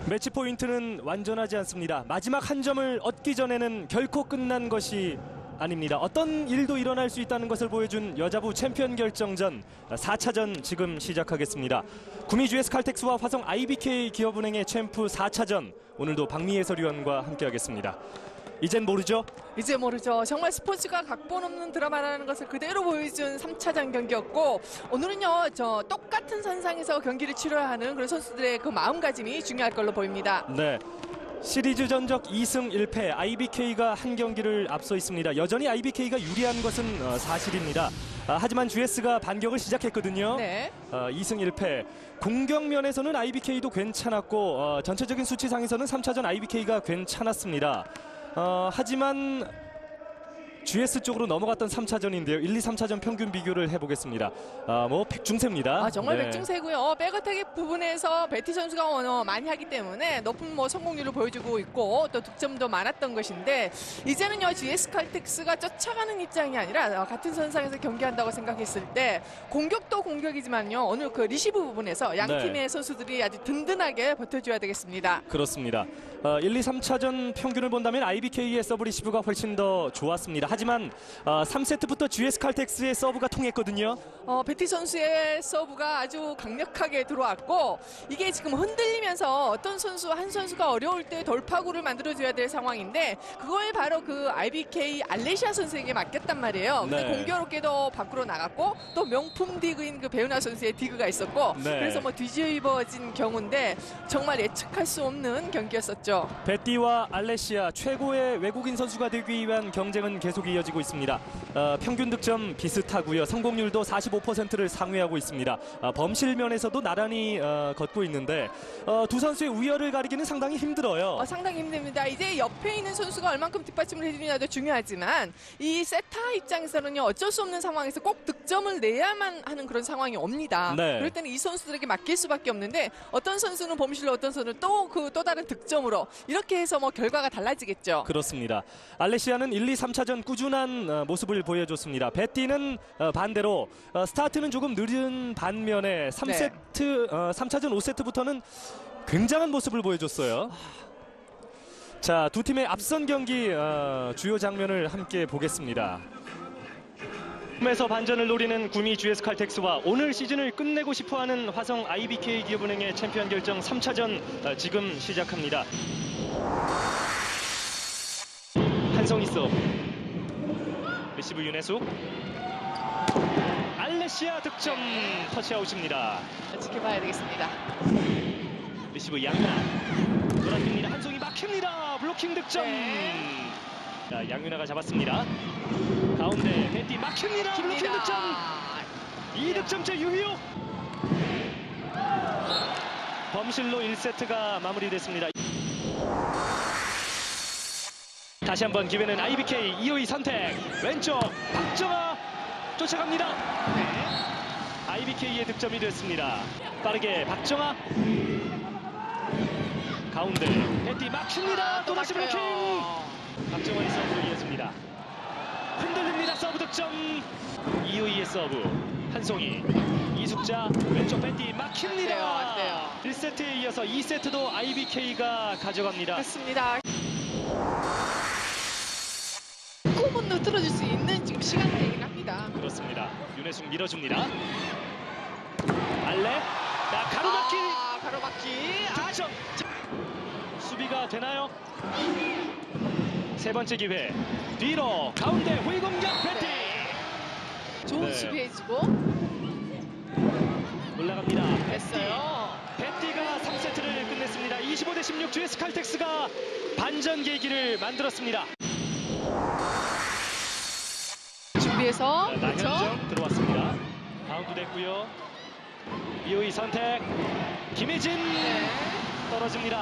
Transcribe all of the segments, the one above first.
매치 포인트는 완전하지 않습니다. 마지막 한 점을 얻기 전에는 결코 끝난 것이 아닙니다. 어떤 일도 일어날 수 있다는 것을 보여준 여자부 챔피언 결정전 4차전 지금 시작하겠습니다. 구미 GS 칼텍스와 화성 IBK 기업은행의 챔프 4차전, 오늘도 박미 해설위원과 함께하겠습니다. 이젠 모르죠? 이제 모르죠. 정말 스포츠가 각본 없는 드라마라는 것을 그대로 보여준 3차전 경기였고, 오늘은요 똑같은 선상에서 경기를 치러야 하는 그런 선수들의 그 마음가짐이 중요할 걸로 보입니다. 네. 시리즈 전적 2승 1패, IBK가 한 경기를 앞서 있습니다. 여전히 IBK가 유리한 것은 사실입니다. 하지만 GS가 반격을 시작했거든요. 네. 2승 1패. 공격면에서는 IBK도 괜찮았고 전체적인 수치상에서는 3차전 IBK가 괜찮았습니다. 하지만 GS 쪽으로 넘어갔던 3차전인데요. 1, 2, 3차전 평균 비교를 해보겠습니다. 뭐 백중세입니다. 정말 네. 백중세고요. 백어택 부분에서 베티 선수가 많이 하기 때문에 높은 성공률을 보여주고 있고 또 득점도 많았던 것인데, 이제는요 GS 칼텍스가 쫓아가는 입장이 아니라 같은 선상에서 경기한다고 생각했을 때 공격도 공격이지만요, 오늘 그 리시브 부분에서 양 팀의 선수들이 아주 든든하게 버텨줘야 되겠습니다. 그렇습니다. 1, 2, 3차전 평균을 본다면 IBK의 서브 리시브가 훨씬 더 좋았습니다. 하지만 3세트부터 GS 칼텍스의 서브가 통했거든요. 베티 선수의 서브가 아주 강력하게 들어왔고, 이게 지금 흔들리면서 어떤 선수 한 선수가 어려울 때 돌파구를 만들어줘야 될 상황인데, 그걸 바로 그 IBK 알레시아 선수에게 맡겼단 말이에요. 근데 공교롭게도 밖으로 나갔고, 또 명품 디그인 그 배우나 선수의 디그가 있었고, 그래서 뭐 뒤집어진 경우인데 정말 예측할 수 없는 경기였었죠. 베티와 알레시아, 최고의 외국인 선수가 되기 위한 경쟁은 계속 이어지고 있습니다. 평균 득점 비슷하고요. 성공률도 45%를 상회하고 있습니다. 범실면에서도 나란히 걷고 있는데 두 선수의 우열을 가리기는 상당히 힘들어요. 상당히 힘듭니다. 이제 옆에 있는 선수가 얼만큼 뒷받침을 해주느냐도 중요하지만, 이 세타 입장에서는요 어쩔 수 없는 상황에서 꼭 득점을 내야만 하는 그런 상황이 옵니다. 그럴 때는 이 선수들에게 맡길 수밖에 없는데, 어떤 선수는 범실로, 어떤 선수는 또 다른 득점으로, 이렇게 해서 뭐 결과가 달라지겠죠. 그렇습니다. 알레시아는 1, 2, 3차전 꾸준한 모습을 보여줬습니다. 베티는 반대로 스타트는 조금 느린 반면에 3차전 5세트부터는 굉장한 모습을 보여줬어요. 자, 두 팀의 앞선 경기 주요 장면을 함께 보겠습니다. 홈에서 반전을 노리는 구미 GS 칼텍스와 오늘 시즌을 끝내고 싶어하는 화성 IBK 기업은행의 챔피언 결정 3차전 지금 시작합니다. 한성희 서브, 리시브 윤혜숙, 알레시아 득점, 터치아웃입니다. 지켜봐야 되겠습니다. 리시브 양윤아 돌아갑니다. 한송이 막힙니다. 블로킹 득점. 자, 양윤아가 잡았습니다. 가운데 베티 막힙니다. 블로킹 득점. 2득점째 유희옥. 범실로 1세트가 마무리됐습니다. 다시 한번 기회는 IBK. 이호희 선택, 왼쪽 박정아 쫓아갑니다. IBK의 득점이 됐습니다. 빠르게 박정아, 가운데 베티 막힙니다. 또다시 블로킹. 박정환의 서브로 이어집니다. 흔들립니다. 서브 득점. 이호희의 서브, 한송이, 이숙자, 왼쪽 베티 막힙니다. 1세트에 이어서 2세트도 IBK가 가져갑니다. 그렇습니다. 꿈은 틀어줄 수 있는 지금 시간대이긴 합니다. 그렇습니다. 윤혜숙 밀어줍니다. 알레, 가로막기. 가로막기. 득점. 수비가 되나요? 세 번째 기회. 뒤로 가운데 후위 공격 베티. 좋은 수비해주고 올라갑니다. 됐어요. 베티가 3세트를 끝냈습니다. 25대16 GS 칼텍스가 반전 계기를 만들었습니다. 준비해서 나현정 들어왔습니다. 바운드 됐고요. 이호희 선택, 김혜진 떨어집니다.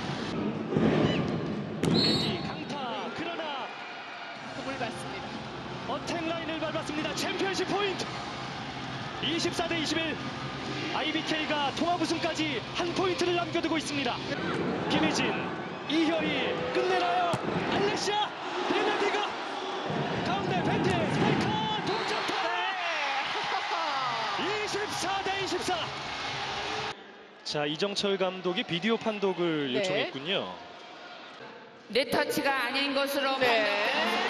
베티 강타, 그러나 공을 받습니다. 어택 라인을 밟았습니다. 챔피언십 포인트. 24대21. IBK가 통합 우승까지 한 포인트를 남겨두고 있습니다. 김혜진, 이효희 끝내나요? 알레시아, 베네디가 가운데 베티 스파이커 동점타. 24대24. 자, 이정철 감독이 비디오 판독을 네. 요청했군요. 내 터치가 아닌 것으로 네.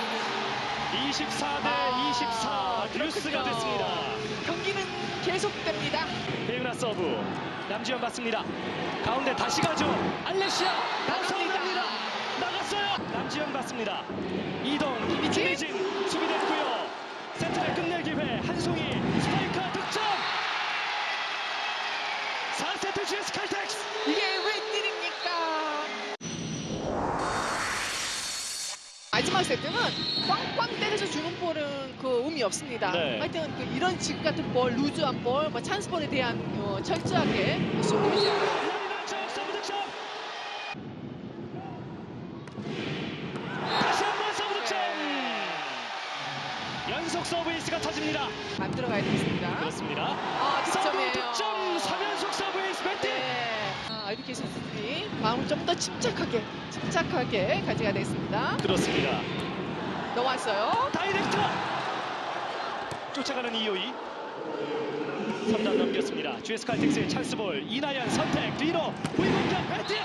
24대 24 듀스가 그렇군요. 됐습니다. 경기는 계속됩니다. 배윤아 서브. 남지현 받습니다. 가운데 다시 가죠. 알레시아 나갑니다. 나갔어요. 남지현 받습니다. 이동 김희진 수비됐고요. 센터에 끝낼 기회. 한송이 스파이크 득점. 4세트 GS 칼텍스. 이게 웬일입니까? 마지막 세트는 꽝꽝 때려서 주는 볼은 그 의미 없습니다. 네. 하여튼 그 이런 지금 같은 볼, 루즈한 볼, 뭐 찬스볼에 대한 철저하게 수비죠. 서브 득점. 다시 한번 서브 득점. 연속 서브 에이스가 터집니다. 안 들어가야 되겠습니다. 그렇습니다. 득점이에요. 서브 득점 3연속 서브 에이스 배팅. 네. IBK 선수들이 마음을 좀 더 침착하게 가져가야 되겠습니다. 그렇습니다. 넘어왔어요. 다이렉트. 쫓아가는 이호이. 3단 넘겼습니다. GS 칼텍스의 찬스볼. 이나연 선택 뒤로 후위공격 배팅.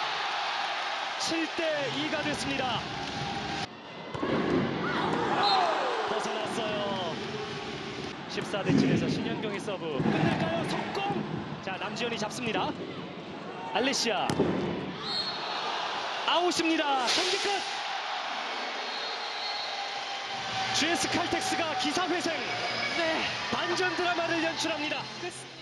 7대 2가 됐습니다. 벗어났어요. 14대 7에서 신현경의 서브. 끝낼까요? 성공. 자, 남지현이 잡습니다. 알레시아. 아웃입니다. 경기 끝. GS 칼텍스가 기사회생. 네. 반전 드라마를 연출합니다. 그렇습니다.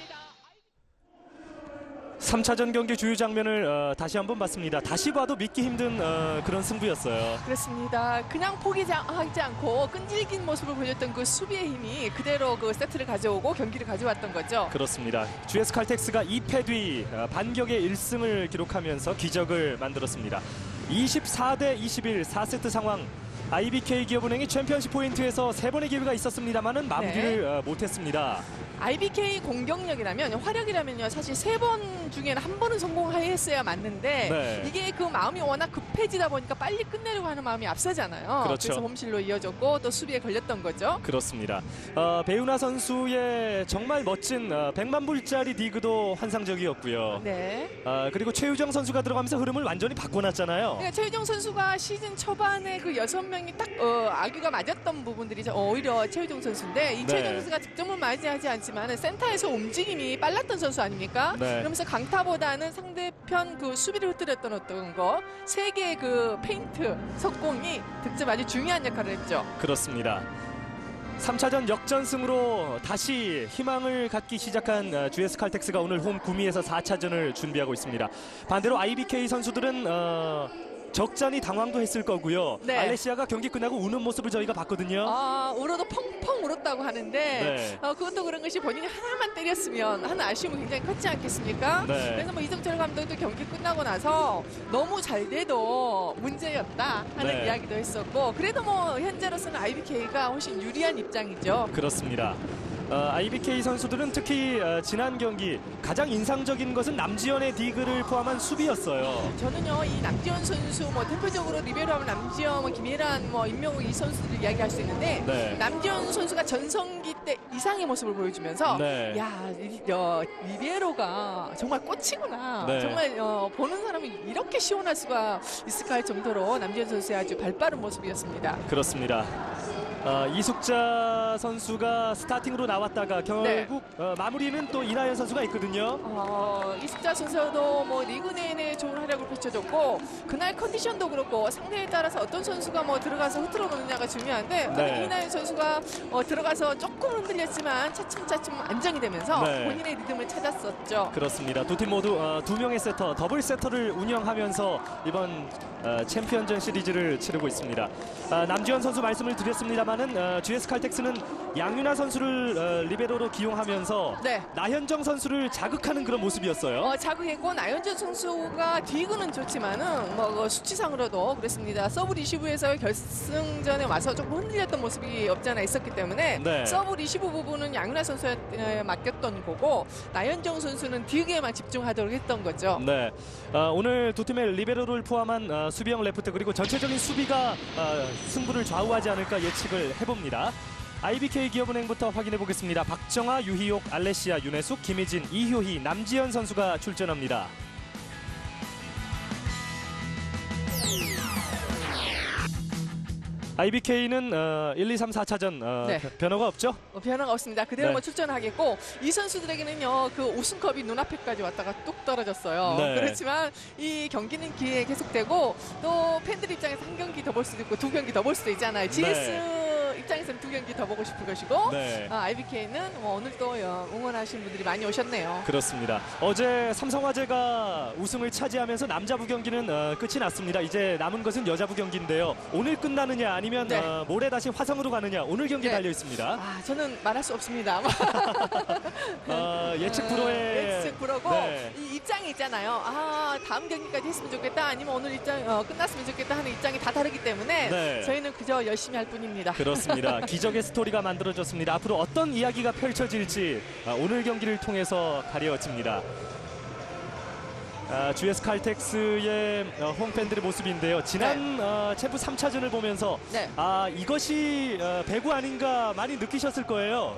3차전 경기 주요 장면을 다시 한번 봤습니다. 다시 봐도 믿기 힘든 그런 승부였어요. 그렇습니다. 그냥 포기하지 않고 끈질긴 모습을 보여줬던 그 수비의 힘이 그대로 그 세트를 가져오고 경기를 가져왔던 거죠. 그렇습니다. GS 칼텍스가 2패 뒤 반격의 1승을 기록하면서 기적을 만들었습니다. 24대 21 4세트 상황. IBK 기업은행이 챔피언십 포인트에서 3번의 기회가 있었습니다만은 마무리를 못했습니다. IBK 공격력이라면 화력이라면요 사실 3번 중에는 한 번은 성공했어야 맞는데 네. 이게 그 마음이 워낙 급해지다 보니까 빨리 끝내려고 하는 마음이 앞서잖아요. 그렇죠. 그래서 홈실로 이어졌고 또 수비에 걸렸던 거죠. 그렇습니다. 배우나 선수의 정말 멋진 100만 불짜리 디그도 환상적이었고요. 네. 그리고 최유정 선수가 들어가면서 흐름을 완전히 바꿔놨잖아요. 그러니까 최유정 선수가 시즌 초반에 그 6명이 딱 아귀가 맞았던 부분들이 오히려 최유정 선수인데 이 최유정 선수가 득점을 맞이하지 않지만 센터에서 움직임이 빨랐던 선수 아닙니까? 네. 그러면서 강타보다는 상대편 그 수비를 흐트렸던 어떤 거, 세 개의 그 페인트 속공이 득점 아주 중요한 역할을 했죠. 그렇습니다. 3차전 역전승으로 다시 희망을 갖기 시작한 GS 칼텍스가 오늘 홈 구미에서 4차전을 준비하고 있습니다. 반대로 IBK 선수들은 적잖이 당황도 했을 거고요. 네. 알레시아가 경기 끝나고 우는 모습을 저희가 봤거든요. 울어도 펑펑 울었다고 하는데 네. 그것도 그런 것이 본인이 하나만 때렸으면 하는 아쉬움이 굉장히 컸지 않겠습니까? 네. 그래서 뭐 이정철 감독도 경기 끝나고 나서 너무 잘 돼도 문제였다 하는 네. 이야기도 했었고 그래도 뭐 현재로서는 IBK가 훨씬 유리한 입장이죠. 그렇습니다. IBK 선수들은 특히 지난 경기 가장 인상적인 것은 남지현의 디그를 포함한 수비였어요. 저는요 이 남지현 선수 뭐 대표적으로 리베로 하면 남지현, 뭐 김예란, 뭐 임명우 이 선수들 이야기할 수 있는데 네. 남지현 선수가 전성기 때 이상의 모습을 보여주면서 네. 야 리베로가 정말 꽃이구나. 네. 정말 보는 사람이 이렇게 시원할 수가 있을까 할 정도로 남지현 선수의 아주 발빠른 모습이었습니다. 그렇습니다. 이숙자 선수가 스타팅으로 나왔다가 결국 마무리는 또 이나연 선수가 있거든요. 이숙자 선수도 뭐 리그 내내 좋은 활약을 펼쳐줬고 그날 컨디션도 그렇고 상대에 따라서 어떤 선수가 뭐 들어가서 흐트러 놓느냐가 중요한데 네. 이나연 선수가 들어가서 조금 흔들렸지만 차츰차츰 안정이 되면서 네. 본인의 리듬을 찾았었죠. 그렇습니다. 두 팀 모두 2명의 세터, 더블 세터를 운영하면서 이번 챔피언전 시리즈를 치르고 있습니다. 남지현 선수 말씀을 드렸습니다만은 GS 칼텍스는 양윤아 선수를 리베로로 기용하면서 네. 나현정 선수를 자극하는 그런 모습이었어요. 자극했고 나현준 선수가 디그는 좋지만은 뭐 수치상으로도 그랬습니다. 서브 리시브에서 결승전에 와서 조금 흔들렸던 모습이 없지 않아 있었기 때문에 네. 서브 리시브 부분은 양윤아 선수에 맡겼던 거고 나현정 선수는 디그에만 집중하도록 했던 거죠. 네, 오늘 두 팀의 리베로를 포함한 수비형 레프트 그리고 전체적인 수비가 승부를 좌우하지 않을까 예측을 해봅니다. IBK 기업은행부터 확인해 보겠습니다. 박정아, 유희옥, 알레시아, 윤혜숙, 김혜진, 이효희, 남지현 선수가 출전합니다. IBK는 1, 2, 3, 4차전 네. 변화가 없죠? 변화가 없습니다. 그대로 네. 뭐 출전하겠고 이 선수들에게는요 그 우승컵이 눈앞에까지 왔다가 뚝 떨어졌어요. 네. 그렇지만 이 경기는 기회 계속되고 또 팬들 입장에서 한 경기 더 볼 수도 있고 두 경기 더 볼 수도 있잖아요. GS 입장에서는 두 경기 더 보고 싶은 것이고 네. IBK는 오늘 또 응원하시는 분들이 많이 오셨네요. 그렇습니다. 어제 삼성화재가 우승을 차지하면서 남자부 경기는 끝이 났습니다. 이제 남은 것은 여자부 경기인데요. 오늘 끝나느냐 아니면 네. 모레 다시 화성으로 가느냐 오늘 경기 네. 달려 있습니다. 아 저는 말할 수 없습니다. 예측 불허의 예측 불허고 네. 이 입장이 있잖아요. 아 다음 경기까지 했으면 좋겠다 아니면 오늘 입장 끝났으면 좋겠다 하는 입장이 다 다르기 때문에 네. 저희는 그저 열심히 할 뿐입니다. 그렇습니다. 기적의 스토리가 만들어졌습니다. 앞으로 어떤 이야기가 펼쳐질지 오늘 경기를 통해서 가려집니다. GS 칼텍스의 홈팬들의 모습인데요. 지난 챔프 3차전을 보면서 네. 이것이 배구 아닌가 많이 느끼셨을 거예요.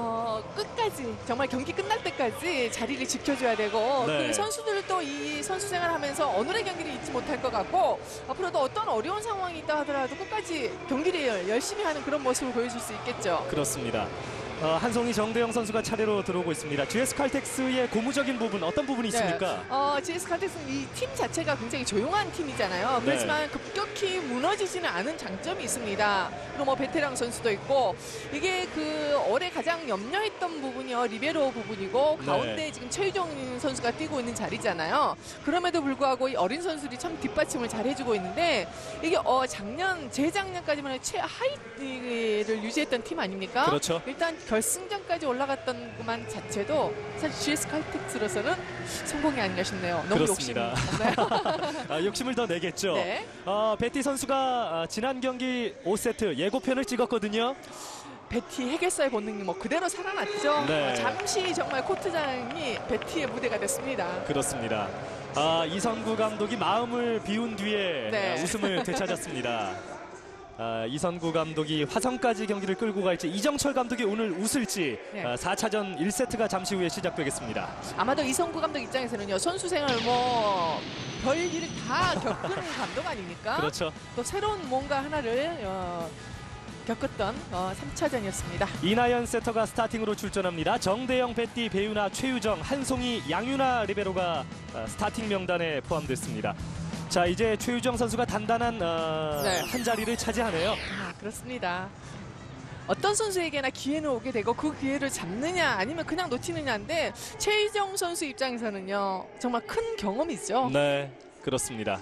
끝까지 정말 경기 끝날 때까지 자리를 지켜줘야 되고 네. 그 선수들도 이 선수 생활하면서 오늘의 경기를 잊지 못할 것 같고 앞으로도 어떤 어려운 상황이 있다 하더라도 끝까지 경기를 열심히 하는 그런 모습을 보여줄 수 있겠죠. 그렇습니다. 한송이 정대영 선수가 차례로 들어오고 있습니다. GS 칼텍스의 고무적인 부분 어떤 부분이 있습니까? GS 칼텍스는 이 팀 자체가 굉장히 조용한 팀이잖아요. 그렇지만 급격히 무너지지는 않은 장점이 있습니다. 그리고 뭐 베테랑 선수도 있고 이게 그 올해 가장 염려했던 부분이요 리베로 부분이고 가운데 지금 최유정 선수가 뛰고 있는 자리잖아요. 그럼에도 불구하고 이 어린 선수들이 참 뒷받침을 잘 해주고 있는데 이게 재작년까지만 해도 최하위를 유지했던 팀 아닙니까? 그렇죠. 일단 결승전까지 올라갔던 것만 자체도 사실 GS 칼텍스로서는 성공이 아닌가 싶네요. 너무 그렇습니다. 욕심을 더 내겠죠. 네. 베티 선수가 지난 경기 5세트 예고편을 찍었거든요. 베티 해결사의 본능이 뭐 그대로 살아났죠. 네. 잠시 정말 코트장이 베티의 무대가 됐습니다. 그렇습니다. 이선구 감독이 마음을 비운 뒤에 네. 웃음을 되찾았습니다. 이선구 감독이 화성까지 경기를 끌고 갈지 이정철 감독이 오늘 웃을지 네. 4차전 1세트가 잠시 후에 시작되겠습니다. 아마도 이성구 감독 입장에서는요 선수 생활 뭐 별일을 다 겪은 감독 아닙니까? 그렇죠. 또 새로운 뭔가 하나를 겪었던 3차전이었습니다. 이나연 세터가 스타팅으로 출전합니다. 정대영, 베띠, 배윤아, 최유정, 한송이, 양윤아 리베로가 스타팅 명단에 포함됐습니다. 자 이제 최유정 선수가 단단한 한 자리를 차지하네요. 그렇습니다. 어떤 선수에게나 기회는 오게 되고 그 기회를 잡느냐 아니면 그냥 놓치느냐인데 최유정 선수 입장에서는요 정말 큰 경험이죠. 네 그렇습니다.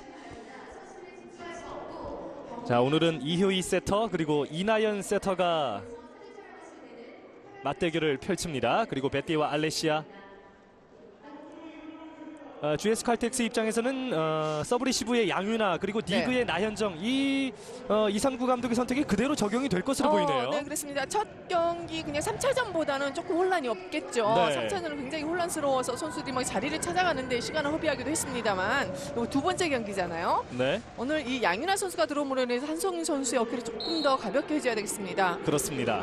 자 오늘은 이효희 세터 그리고 이나연 세터가 맞대결을 펼칩니다. 그리고 베띠와 알레시아 GS 칼텍스 입장에서는 서브리시브의 양윤아 그리고 디그의 나현정 이상구 감독의 선택이 그대로 적용이 될 것으로 보이네요. 네 그렇습니다. 첫 경기 그냥 3차전보다는 조금 혼란이 없겠죠. 네. 3차전은 굉장히 혼란스러워서 선수들이 막 자리를 찾아가는데 시간을 허비하기도 했습니다만 이거 두 번째 경기잖아요. 네 오늘 이 양윤아 선수가 들어옴으로 인해서 한송인 선수의 어깨를 조금 더 가볍게 해줘야 되겠습니다. 그렇습니다.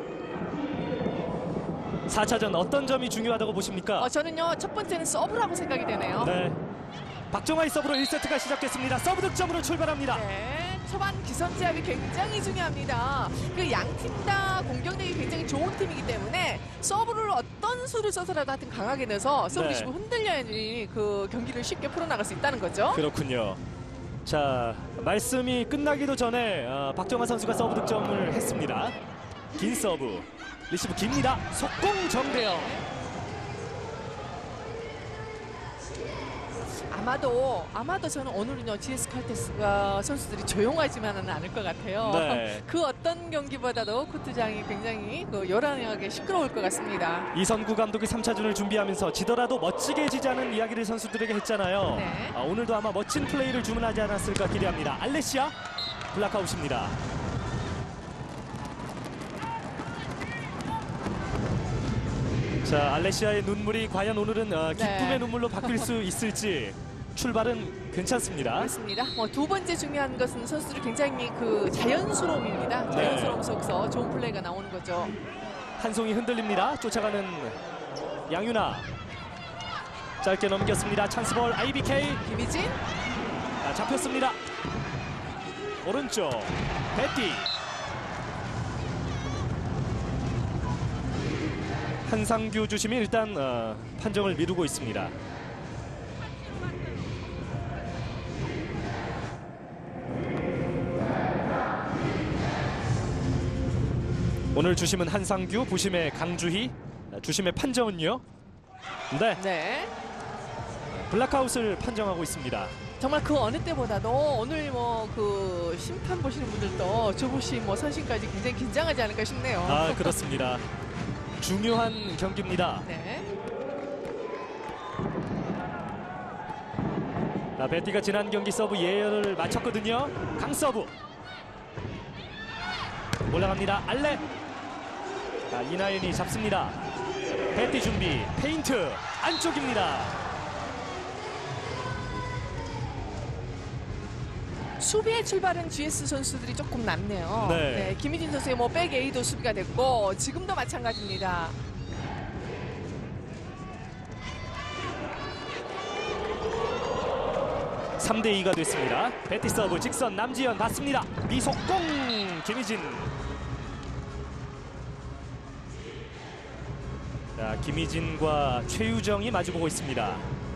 4차전 어떤 점이 중요하다고 보십니까? 저는요 첫 번째는 서브라고 생각이 되네요. 네. 박정아의 서브로 1세트가 시작됐습니다. 서브 득점으로 출발합니다. 네, 초반 기선 제압이 굉장히 중요합니다. 그 양 팀 다 공격력이 굉장히 좋은 팀이기 때문에 서브를 어떤 수를 써서라도 하여튼 강하게 내서 서브 리시브 흔들려야지 그 경기를 쉽게 풀어나갈 수 있다는 거죠. 그렇군요. 자 말씀이 끝나기도 전에 박정아 선수가 서브 득점을 했습니다. 긴 서브. 리시브 깁니다. 속공 정대영. 아마도 저는 오늘은요 GS 칼텍스가 선수들이 조용하지만은 않을 것 같아요. 네. 그 어떤 경기보다도 코트장이 굉장히 요란하게 시끄러울 것 같습니다. 이선구 감독이 3차전을 준비하면서 지더라도 멋지게 지자는 이야기를 선수들에게 했잖아요. 네. 오늘도 아마 멋진 플레이를 주문하지 않았을까 기대합니다. 알레시아 블락아웃입니다. 자 알레시아의 눈물이 과연 오늘은 기쁨의 눈물로 바뀔 수 있을지 출발은 괜찮습니다. 그렇습니다. 두 번째 중요한 것은 선수들이 굉장히 그 자연스러움입니다. 네. 자연스러움 속에서 좋은 플레이가 나오는 거죠. 한송이 흔들립니다. 쫓아가는 양윤아. 짧게 넘겼습니다. 찬스볼 IBK. 김희진. 잡혔습니다. 오른쪽 베티. 한상규 주심이 일단 판정을 미루고 있습니다. 오늘 주심은 한상규, 부심의 강주희, 주심의 판정은요. 네. 블랙아웃을 판정하고 있습니다. 정말 그 어느 때보다도 오늘 그 심판 보시는 분들도 조부심 선심까지 굉장히 긴장하지 않을까 싶네요. 그렇습니다. 중요한 경기입니다. 네. 베티가 지난 경기 서브 예열을 마쳤거든요. 강 서브 올라갑니다. 알레. 이나연이 잡습니다. 베티 준비. 페인트 안쪽입니다. 수비의 출발은 GS 선수들이 조금 낮네요. 네. 김희진 선수의 백 A도 수비가 됐고 지금도 마찬가지입니다. (3대 2가) 됐습니다. 베티 서브 직선 남지현 받습니다. 미속공 김희진. 자, 김희진과 최유정이 마주보고 있습니다.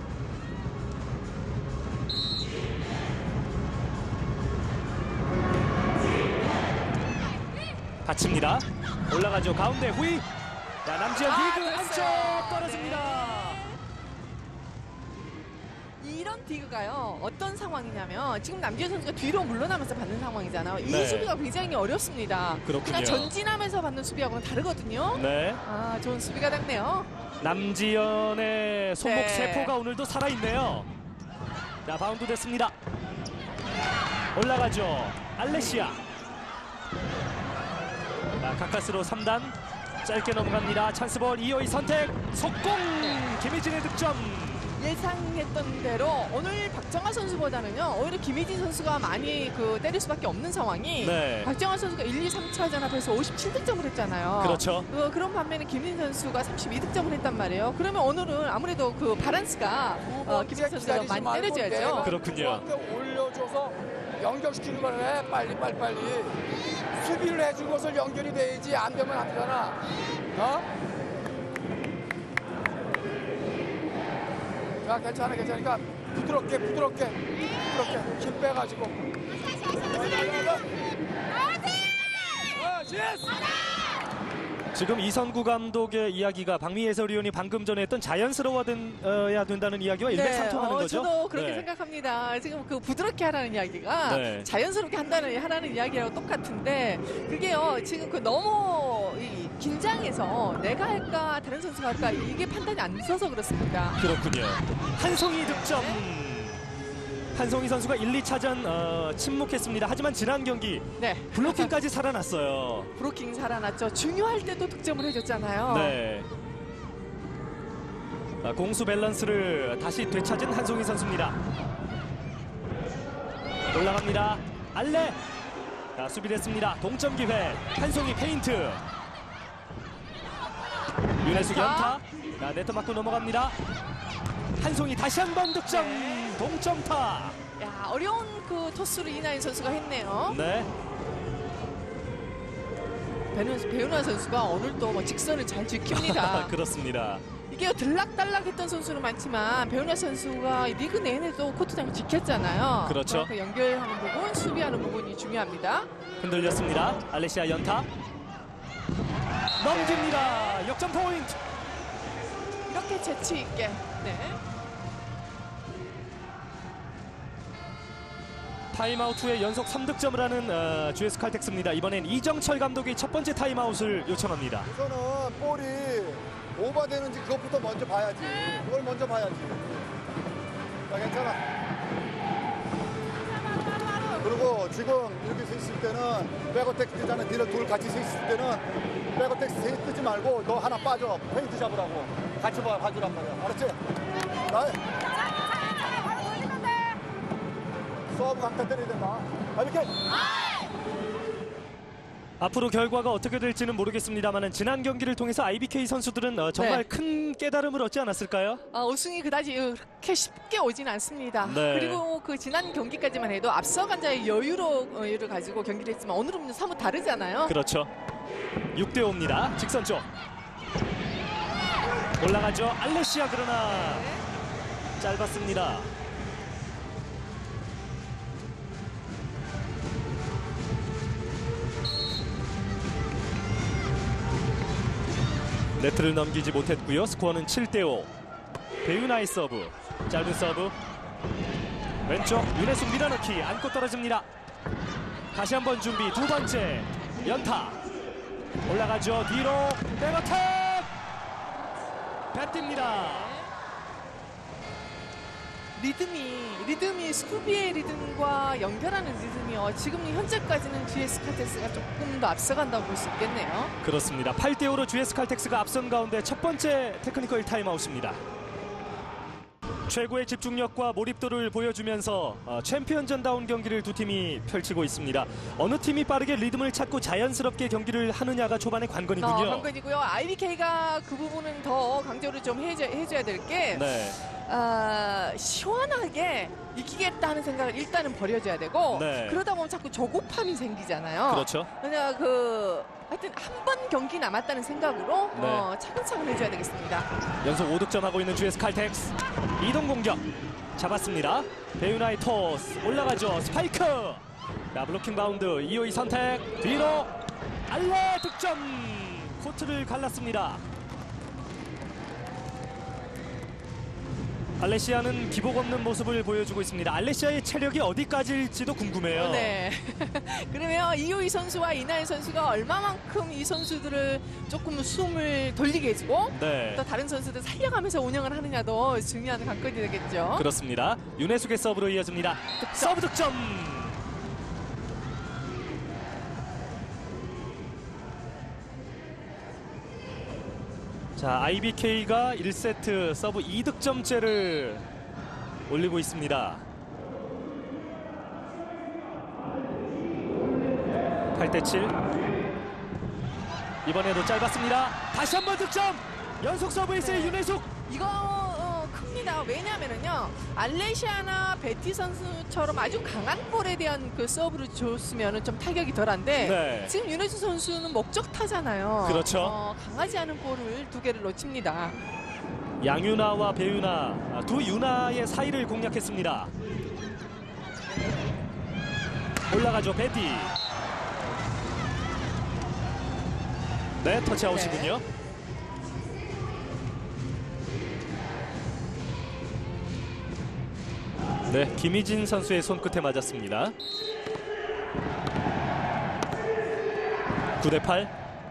받칩니다. 올라가죠. 가운데 후위. 자, 남지현 디그 안쪽 떨어집니다. 이런 디그가요. 어떤 상황이냐면 지금 남지현 선수가 뒤로 물러나면서 받는 상황이잖아요. 이 네. 수비가 굉장히 어렵습니다. 그렇군요. 그러니까 전진하면서 받는 수비하고는 다르거든요. 네. 좋은 수비가 됐네요. 남지현의 손목 네. 세포가 오늘도 살아있네요. 자, 바운드 됐습니다. 올라가죠. 알레시아. 자, 가까스로 3단 짧게 넘어갑니다. 찬스볼 이호이 선택. 속공 김희진의 득점. 예상했던 대로 오늘 박정아 선수보다는요 오히려 김희진 선수가 많이 때릴 수밖에 없는 상황이 네. 박정아 선수가 1, 2, 3차전 앞에서 57득점을 했잖아요. 그렇죠. 그런 반면에 김희진 선수가 32득점을 했단 말이에요. 그러면 오늘은 아무래도 그 바란스가 김희진 선수가 많이 때려줘야죠. 그렇군요. 올려줘서 연결시키는 걸 해. 빨리. 수비를 해준 것을 연결이 돼야지. 안 되면 안 되잖아. 자, 괜찮아. 그러니까 부드럽게 힘 빼가지고. 지금 이선구 감독의 이야기가 박미 해설위원이 방금 전에 했던 자연스러워야 된다는 이야기와 일맥상통하는 거죠? 저도 그렇게 네. 생각합니다. 지금 부드럽게 하라는 이야기가 네. 자연스럽게 하라는 이야기하고 똑같은데 그게요 지금 너무 긴장해서 내가 할까 다른 선수가 할까 이게 판단이 안 서서 그렇습니다. 그렇군요. 한송이 득점. 한송이 선수가 1, 2차전 침묵했습니다. 하지만 지난 경기 네. 블로킹까지 살아났어요. 브로킹 살아났죠. 중요할 때도 득점을 해줬잖아요. 네. 공수 밸런스를 다시 되찾은 한송이 선수입니다. 올라갑니다. 알레. 자, 수비됐습니다. 동점 기회. 한송이 페인트. 윤혜숙 연타. 자, 네트 맞고 넘어갑니다. 한송이 다시 한번 득점. 네. 동점타. 야, 어려운 토스를 이나인 선수가 했네요. 네. 배윤아 선수가 오늘도 직선을 잘 지킵니다. 그렇습니다. 이게 들락달락했던 선수는 많지만 배윤아 선수가 리그 내내도 코트장을 지켰잖아요. 그렇죠. 그 연결하는 부분, 수비하는 부분이 중요합니다. 흔들렸습니다. 알레시아 연타. 넘깁니다. 역전 포인트. 이렇게 재치 있게. 네. 타임아웃 후에 연속 3득점을 하는 GS 칼텍스입니다. 이번엔 이정철 감독이 첫 번째 타임아웃을 요청합니다. 우선은 볼이 오버되는지 그것부터 먼저 봐야지. 그걸 먼저 봐야지. 자, 괜찮아. 그리고 지금 이렇게 서 있을 때는 백어택 뜨잖아. 니들 둘 같이 서 있을 때는 백어택 세 뜨지 말고 너 하나 빠져. 페인트 잡으라고. 같이 봐주란 말이야. 알았지? 서브 강타 때려야 된다. IBK. 앞으로 결과가 어떻게 될지는 모르겠습니다만 지난 경기를 통해서 IBK 선수들은 정말 네. 큰 깨달음을 얻지 않았을까요? 우승이 그다지 그렇게 쉽게 오진 않습니다. 네. 그리고 그 지난 경기까지만 해도 앞서간 자의 여유를 가지고 경기를 했지만 오늘은 사뭇 다르잖아요. 그렇죠. 6대5입니다. 직선 쪽. 올라가죠. 알레시아 그러나 짧았습니다. 네트를 넘기지 못했고요. 스코어는 7대5. 배윤아의 서브. 짧은 서브. 왼쪽 윤혜숙 밀어넣기. 안고 떨어집니다. 다시 한번 준비. 두 번째 연타. 올라가죠. 뒤로 백어택. 배트입니다. 리듬이 수비의 리듬과 연결하는 리듬이요. 지금 현재까지는 GS 칼텍스가 조금 더 앞서간다고 볼 수 있겠네요. 그렇습니다. 8대5로 GS 칼텍스가 앞선 가운데 첫 번째 테크니컬 타임아웃입니다. 최고의 집중력과 몰입도를 보여주면서 챔피언전다운 경기를 두 팀이 펼치고 있습니다. 어느 팀이 빠르게 리듬을 찾고 자연스럽게 경기를 하느냐가 초반의 관건이군요. 관건이고요. IBK가 그 부분은 더 강조를 좀 해줘야 될 게 네. 시원하게 이기겠다는 생각을 일단은 버려줘야 되고 네. 그러다 보면 자꾸 조급함이 생기잖아요. 그렇죠. 그냥 하여튼 한 번 경기 남았다는 생각으로 네. 차근차근 해줘야 되겠습니다. 연속 5득점하고 있는 GS 칼텍스. 이동 공격 잡았습니다. 배윤아의 토스 올라가죠. 스파이크. 자, 블로킹 바운드. 이호이 선택. 뒤로 알레 득점. 코트를 갈랐습니다. 알레시아는 기복 없는 모습을 보여주고 있습니다. 알레시아의 체력이 어디까지일지도 궁금해요. 네. 그러면 이호이 선수와 이나연 선수가 얼마만큼 이 선수들을 조금 숨을 돌리게 해주고 네. 또 다른 선수들 살려가면서 운영을 하느냐도 중요한 관건이 되겠죠. 그렇습니다. 윤혜숙의 서브로 이어집니다. 서브 득점. 자, IBK가 1세트 서브 2득점째를 올리고 있습니다. 8대7. 이번에도 짧았습니다. 다시 한번 득점. 연속 서브 에이스의 윤혜숙. 이거 큽니다. 왜냐하면은요 알레시아나 베티 선수처럼 아주 강한 볼에 대한 그 서브를 줬으면은 좀 타격이 덜한데 네. 지금 윤혜수 선수는 목적타잖아요. 그렇죠. 강하지 않은 볼을 두 개를 놓칩니다. 양윤아와 배윤아, 두 윤아의 사이를 공략했습니다. 올라가죠. 베티. 네, 터치아웃이군요. 네, 김희진 선수의 손끝에 맞았습니다. 9대8.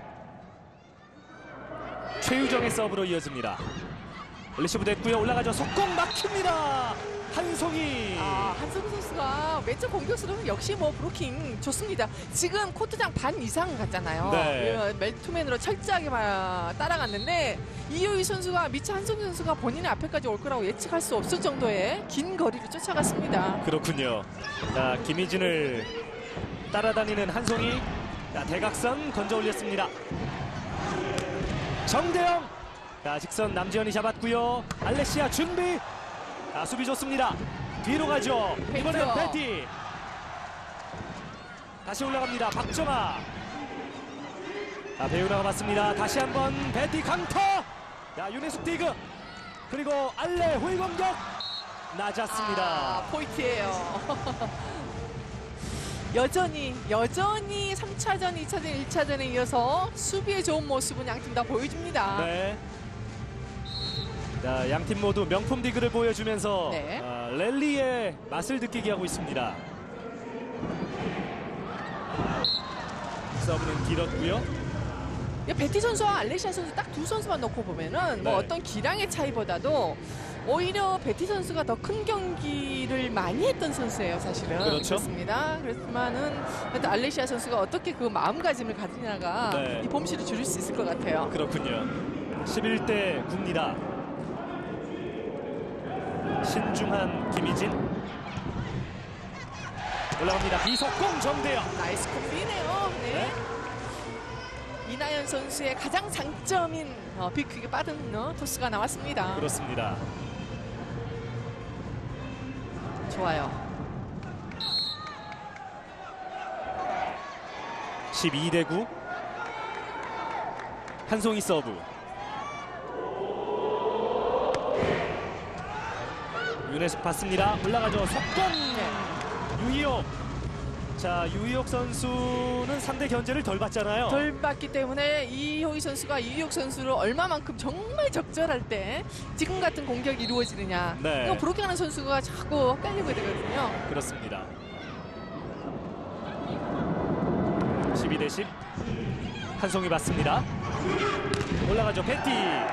최유정의 서브로 이어집니다. 리시브 됐고요. 올라가죠. 속공 막힙니다. 한송이. 한성우 선수가 왼쪽 공격수로는 역시 브로킹 좋습니다. 지금 코트장 반 이상 갔잖아요. 네. 맨투맨으로 철저하게 따라갔는데 이효희 선수가 미처 한성우 선수가 본인의 앞에까지 올 거라고 예측할 수 없을 정도의 긴 거리를 쫓아갔습니다. 그렇군요. 자, 김희진을 따라다니는 한송이. 자, 대각선 건져 올렸습니다. 정대영. 자, 직선 남지현이 잡았고요. 알레시아 준비. 자, 수비 좋습니다. 뒤로 가죠. 이번엔 베티. 다시 올라갑니다. 박정아. 자, 배우나가 맞습니다. 다시 한번 베티 강타. 자, 윤혜숙 디그. 그리고 알레 호위 공격. 낮았습니다. 포인트예요. 여전히 3차전, 2차전, 1차전에 이어서 수비의 좋은 모습은 양팀 다 보여줍니다. 네. 자, 양팀 모두 명품 디그를 보여주면서 네. 랠리의 맛을 느끼게 하고 있습니다. 서브는 길었고요. 베티 선수와 알레시아 선수 딱 두 선수만 놓고 보면은 네. 어떤 기량의 차이보다도 오히려 베티 선수가 더 큰 경기를 많이 했던 선수예요, 사실은. 그렇죠. 그렇습니다. 그렇지만은 알레시아 선수가 어떻게 그 마음가짐을 가지냐가 네. 이 범실을 줄일 수 있을 것 같아요. 그렇군요. 11대 9입니다. 신중한 김희진. 올라갑니다. 비석공 정대영. 나이스 콤비네요. 네. 이나연 선수의 가장 장점인 빅퀵이 빠른 토스가 나왔습니다. 그렇습니다. 좋아요. 12대9. 한송이 서브. 윤혜숙 받습니다. 올라가죠. 석공. 유희옥. 자, 유희옥 선수는 상대 견제를 덜 받잖아요. 덜 받기 때문에 이효희 선수가 이유혁 선수를 얼마만큼 정말 적절할 때 지금 같은 공격이 이루어지느냐. 네. 이거 브로킹하는 선수가 자꾸 헷갈리고 되거든요. 그렇습니다. 12대10. 한송이 받습니다. 올라가죠. 베티.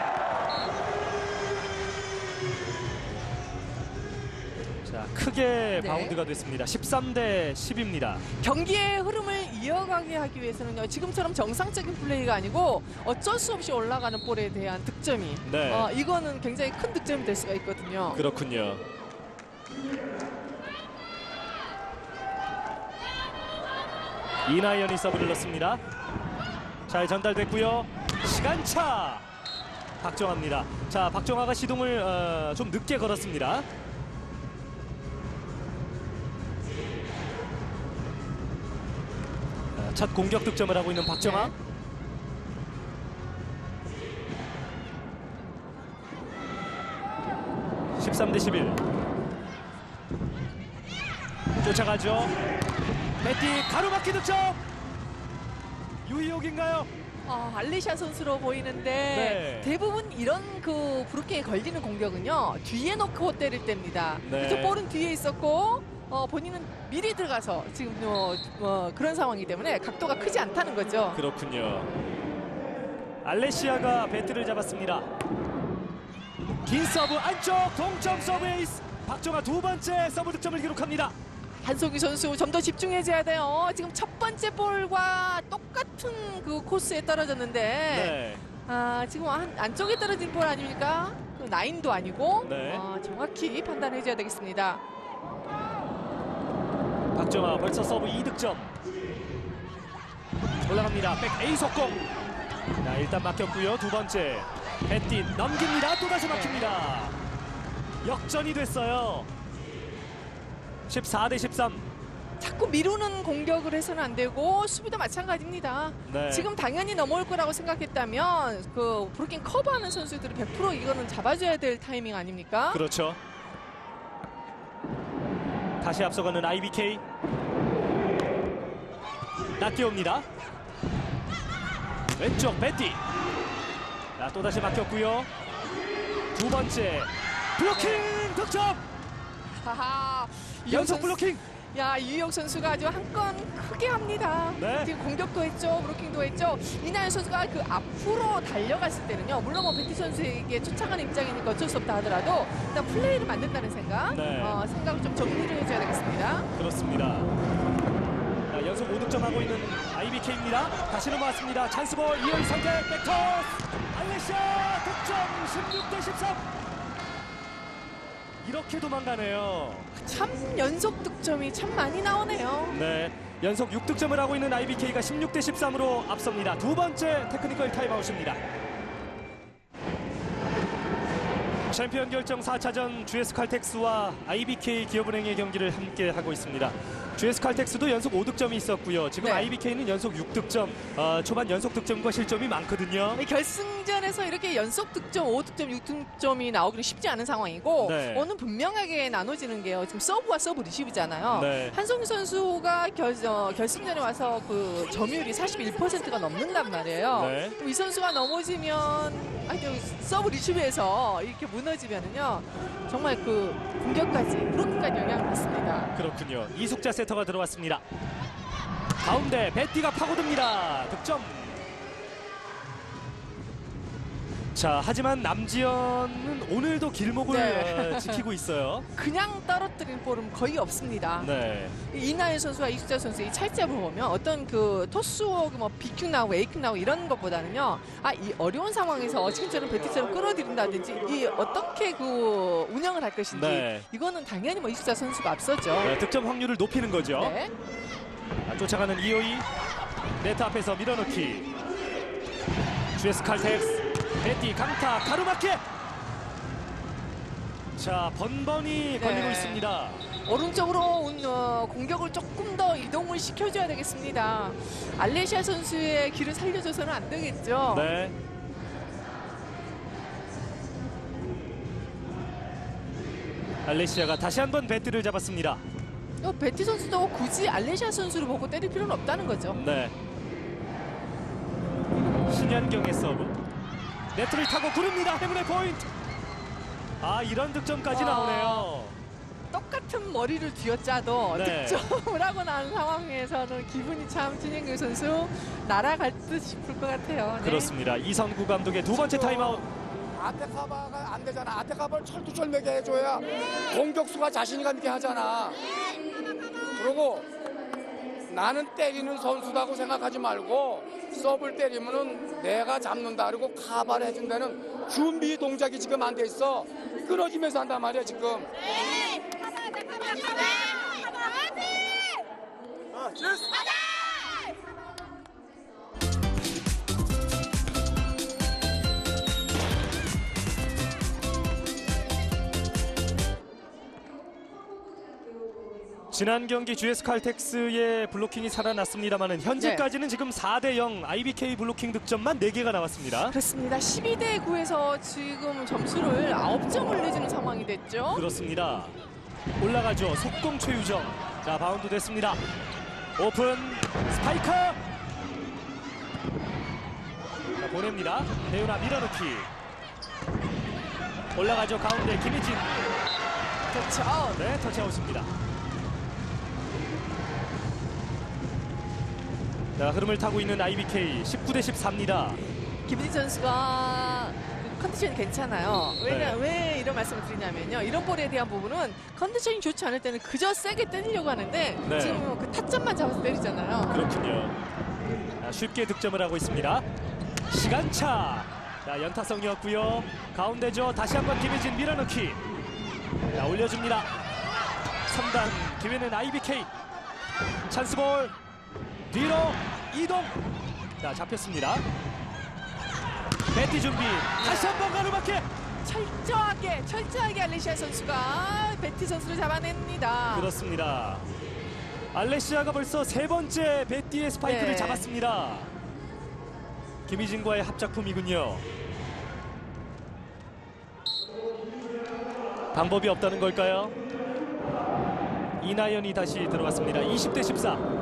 자, 크게 네. 바운드가 됐습니다. 13대10입니다. 경기의 흐름을 이어가게 하기 위해서는요. 지금처럼 정상적인 플레이가 아니고 어쩔 수 없이 올라가는 볼에 대한 득점이 네. 이거는 굉장히 큰 득점이 될 수가 있거든요. 그렇군요. 이나연이 서브를 넣습니다. 잘 전달됐고요. 시간차. 박정아입니다. 자, 박정아가 시동을 좀 늦게 걸었습니다. 첫 공격 득점을 하고 있는 박정아. 네. 네. 13대11. 쫓아가죠. 베티 가로막기 득점. 유희옥인가요? 알리샤 선수로 보이는데 네. 대부분 이런 그 브로킹에 걸리는 공격은요. 뒤에 놓고 때릴 때입니다. 네. 그래서 볼은 뒤에 있었고 본인은 미리 들어가서 지금 그런 상황이기 때문에 각도가 크지 않다는 거죠. 그렇군요. 알레시아가 배트를 잡았습니다. 긴 서브 안쪽 동점 서브 에이스. 박정아 두 번째 서브 득점을 기록합니다. 한송이 선수 좀 더 집중해줘야 돼요. 지금 첫 번째 볼과 똑같은 그 코스에 떨어졌는데 네. 지금 안쪽에 떨어진 볼 아닙니까? 그 라인도 아니고 네. 정확히 판단해줘야 되겠습니다. 박정아 벌써 서브 2득점. 올라갑니다. 백 A 속공. 자, 일단 막혔고요. 두 번째 배티 넘깁니다. 또다시 막힙니다. 역전이 됐어요. 14대13. 자꾸 미루는 공격을 해서는 안 되고 수비도 마찬가지입니다. 네. 지금 당연히 넘어올 거라고 생각했다면 그 브로킹 커버하는 선수들이 100% 이거는 잡아줘야 될 타이밍 아닙니까? 그렇죠. 다시 앞서가는 IBK. 낮게 옵니다. 왼쪽 베티. 자, 또다시 막혔고요. 두 번째 블로킹 득점. 하하. 연속 블로킹. 이유혁 선수가 아주 한 건 크게 합니다. 네. 지금 공격도 했죠, 브로킹도 했죠. 이나연 선수가 그 앞으로 달려갔을 때는요. 물론 베티 선수에게 쫓아가는 입장이니까 어쩔 수 없다 하더라도 일단 플레이를 만든다는 생각, 네. 생각을 좀 정리를 해줘야 되겠습니다. 그렇습니다. 자, 연속 5득점 하고 있는 IBK입니다. 다시 넘어왔습니다. 찬스볼 이현 상대 백토스. 알레시아 득점 16대13. 이렇게 도망가네요. 참 연속 득점이 참 많이 나오네요. 네, 연속 6득점을 하고 있는 IBK가 16대13으로 앞섭니다. 두 번째 테크니컬 타임아웃입니다. 챔피언 결정 4차전 GS칼텍스와 IBK 기업은행의 경기를 함께 하고 있습니다. GS칼텍스도 연속 5득점이 있었고요. 지금 네. IBK는 연속 6득점, 초반 연속 득점과 실점이 많거든요. 결승전에서 이렇게 연속 득점, 5득점, 6득점이 나오기는 쉽지 않은 상황이고 네. 오늘 분명하게 나눠지는 게요. 지금 서브와 서브 리시브잖아요. 네. 한송이 선수가 결승전에 와서 그 점유율이 41%가 넘는단 말이에요. 네. 그럼 이 선수가 넘어지면 서브 리시브에서 이렇게 무너지면은요. 정말 그 공격까지 브로킹까지 영향을 받습니다. 그렇군요. 이숙자 세터가 들어왔습니다. 가운데 베티가 파고듭니다. 득점. 자, 하지만 남지현은 오늘도 길목을 네. 지키고 있어요. 그냥 떨어뜨린 볼은 거의 없습니다. 네. 이나연 선수와 이숙자 선수의 이 차이점을 보면 어떤 그 토스워크 뭐 B큐 나오고 A큐 나오고 이런 것보다는요. 이 어려운 상황에서 지금처럼 배트처럼 끌어들인다든지 이 어떻게 그 운영을 할 것인지 네. 이거는 당연히 뭐 이숙자 선수가 앞서죠. 네, 득점 확률을 높이는 거죠. 네. 쫓아가는 이호이 네트 앞에서 밀어넣기. GS 칼텍스 베티 강타 가로막기. 자, 번번이 걸리고 네. 있습니다. 오른쪽으로 공격을 조금 더 이동을 시켜줘야 되겠습니다. 알레시아 선수의 길을 살려줘서는 안 되겠죠. 네. 알레시아가 다시 한번 배트를 잡았습니다. 베티 선수도 굳이 알레시아 선수를 보고 때릴 필요는 없다는 거죠. 네. 신현경의 서브. 네트를 타고 구릅니다. 행운의 포인트. 이런 득점까지 와. 나오네요. 똑같은 머리를 쥐어짜도 네. 득점을 하고 나는 상황에서는 기분이 참 신현경 선수 날아갈 듯 싶을 것 같아요. 네. 그렇습니다. 이선구 감독의 두 번째 타임아웃. 아테카바가 안 되잖아. 아테카바를 철두철미하게 해줘야 공격수가 자신감 있게 하잖아. 그리고 나는 때리는 선수다고 생각하지 말고 서브를 때리면은 내가 잡는다. 그리고 카바를 해준다는 준비 동작이 지금 안 돼 있어. 끊어지면서 한단 말이야 지금. 지난 경기 GS 칼텍스의 블로킹이 살아났습니다만은 현재까지는 지금 4대0 IBK 블로킹 득점만 4개가 나왔습니다. 그렇습니다. 12대 9에서 지금 점수를 9점을 내주는 상황이 됐죠. 그렇습니다. 올라가죠. 속공 최유정. 자, 바운드 됐습니다. 오픈 스파이커. 자, 보냅니다. 배우나 밀어넣기. 올라가죠. 가운데 김희진. 터치아웃. 네, 터치아웃입니다. 자, 흐름을 타고 있는 IBK 19대 14입니다. 김희진 선수가 컨디션이 괜찮아요. 왜 이런 말씀을 드리냐면요. 이런 볼에 대한 부분은 컨디션이 좋지 않을 때는 그저 세게 때리려고 하는데 네. 지금 그 타점만 잡아서 때리잖아요. 그렇군요. 자, 쉽게 득점을 하고 있습니다. 시간차. 자, 연타성이었고요. 가운데죠. 다시 한번 김희진 밀어넣기. 자, 올려줍니다. 3단 기회는 IBK. 찬스볼. 뒤로 이동. 자, 잡혔습니다. 배티 준비. 다시 한번 가로막기. 철저하게 알레시아 선수가 베티 선수를 잡아냅니다. 그렇습니다. 알레시아가 벌써 3번째 베티의 스파이크를 네. 잡았습니다. 김희진과의 합작품이군요. 방법이 없다는 걸까요? 이나연이 다시 들어왔습니다. 20대 14.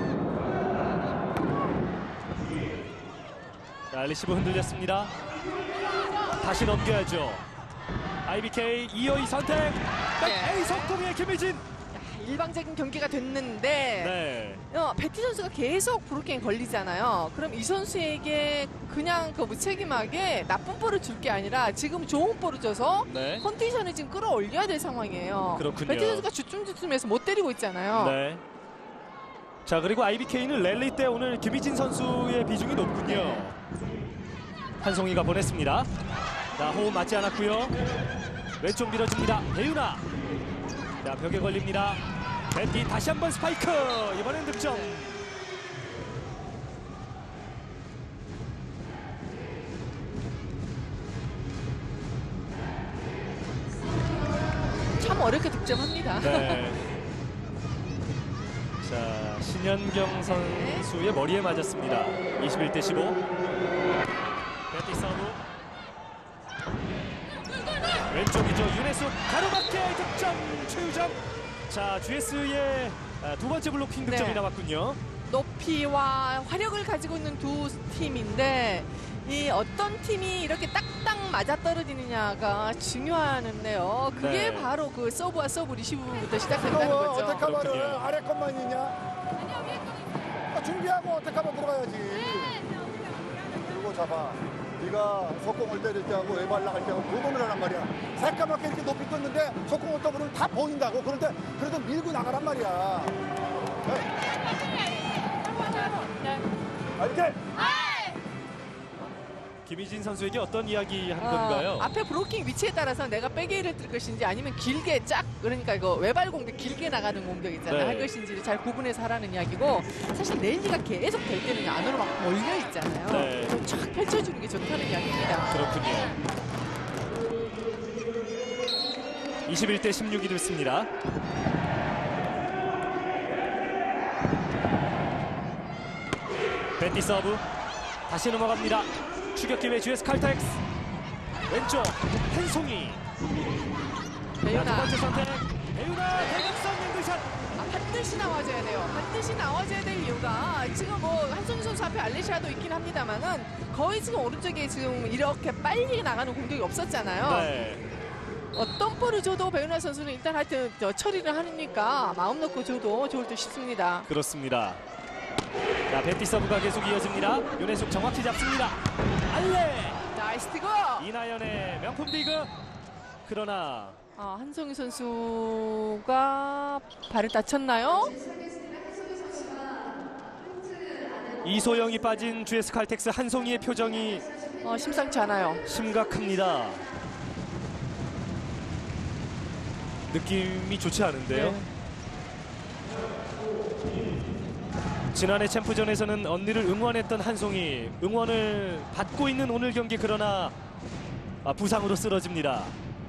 자, 리시브 흔들렸습니다. 다시 넘겨야죠. IBK 이호이 선택. A 속공의 김희진. 일방적인 경기가 됐는데 네. 베티 선수가 계속 브로킹에 걸리잖아요. 그럼 이 선수에게 그냥 그 무책임하게 나쁜 볼을 줄 게 아니라 지금 좋은 볼을 줘서 네. 컨디션을 지금 끌어올려야 될 상황이에요. 그렇군요. 베티 선수가 주춤주춤해서 못 때리고 있잖아요. 네. 자, 그리고 IBK는 랠리 때 오늘 김희진 선수의 비중이 높군요. 한송이가 보냈습니다. 자, 호흡 맞지 않았고요. 왼쪽 밀어줍니다. 배유나. 자, 벽에 걸립니다. 베티 다시 한번 스파이크. 이번엔 득점. 참 어렵게 득점합니다. 네. 자, 신현경 선수의 머리에 맞았습니다. 21대 15. 베티 서브. 왼쪽이죠. 윤혜숙 가로막기 득점 최유정. 자, GS의 두 번째 블로킹 득점이 네. 나왔군요. 높이와 화력을 가지고 있는 두 팀인데 이 어떤 팀이 이렇게 딱딱 맞아떨어지느냐가 중요하는데요. 그게 네. 바로 그 서브와 서브 리시브부터 시작된다는 그거 거죠. 어택카바를 그렇군요. 아래 것만 있냐? 준비하고 어택카바 들어가야지. 그리고 잡아. 네가 속공을 때릴 때하고 외발 나갈 때하고 구분을 하란 말이야. 새까맣게 이렇게 높이 떴는데 속공을 떠보면 다 보인다고. 그런데 그래도 밀고 나가란 말이야. 이렇게. 김희진 선수에게 어떤 이야기 한 건가요? 앞에 브로킹 위치에 따라서 내가 백에이를 뜰 것인지 아니면 길게 쫙, 그러니까 이거 외발 공격 길게 나가는 공격 있잖아요. 네. 할 것인지를 잘 구분해서 하라는 이야기고, 사실 레인지가 계속 될 때는 안으로 막 몰려 있잖아요. 네. 좀 쫙 펼쳐주는 게 좋다는 이야기입니다. 그렇군요. 21대 16이 됐습니다. 벤티 서브 다시 넘어갑니다. 추격 기회 GS 칼텍스 왼쪽 한송이. 두 배윤아, 번째 선택 배윤아 대각선 앵글샷. 반드시 나와줘야 돼요. 반드시 나와줘야 될 이유가, 지금 뭐 한송이 선수 앞에 알레시아도 있긴 합니다만은 거의 지금 오른쪽에 지금 이렇게 빨리 나가는 공격이 없었잖아요. 네. 어떤 볼을 줘도 배윤아 선수는 일단 하여튼 처리를 하니까 마음 놓고 줘도 좋을 듯 싶습니다. 그렇습니다. 자, 벤티 서브가 계속 이어집니다. 윤혜숙 정확히 잡습니다. 알레 나이스 디그! 이나연의 명품 디그. 그러나 한송이 선수가 발을 다쳤나요? 이소영이 빠진 GS 칼텍스 한송이의 표정이 심상치 않아요. 심각합니다. 느낌이 좋지 않은데요. 네. 지난해 챔프전에서는 언니를 응원했던 한송이, 응원을 받고 있는 오늘 경기, 그러나 부상으로 쓰러집니다.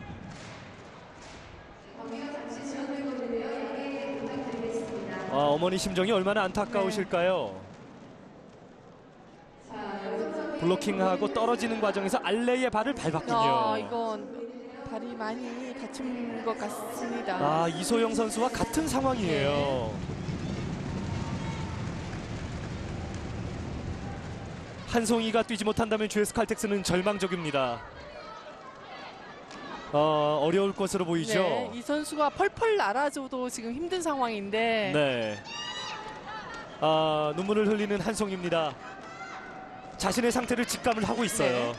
어머니 심정이 얼마나 안타까우실까요? 블로킹하고 떨어지는 과정에서 알레의 발을 밟았군요. 이건 발이 많이 다친 것 같습니다. 이소영 선수와 같은 상황이에요. 한송이가 뛰지 못한다면 GS 칼텍스는 절망적입니다. 어려울 것으로 보이죠. 네, 이 선수가 펄펄 날아줘도 지금 힘든 상황인데. 네. 눈물을 흘리는 한송입니다. 자신의 상태를 직감을 하고 있어요. 네.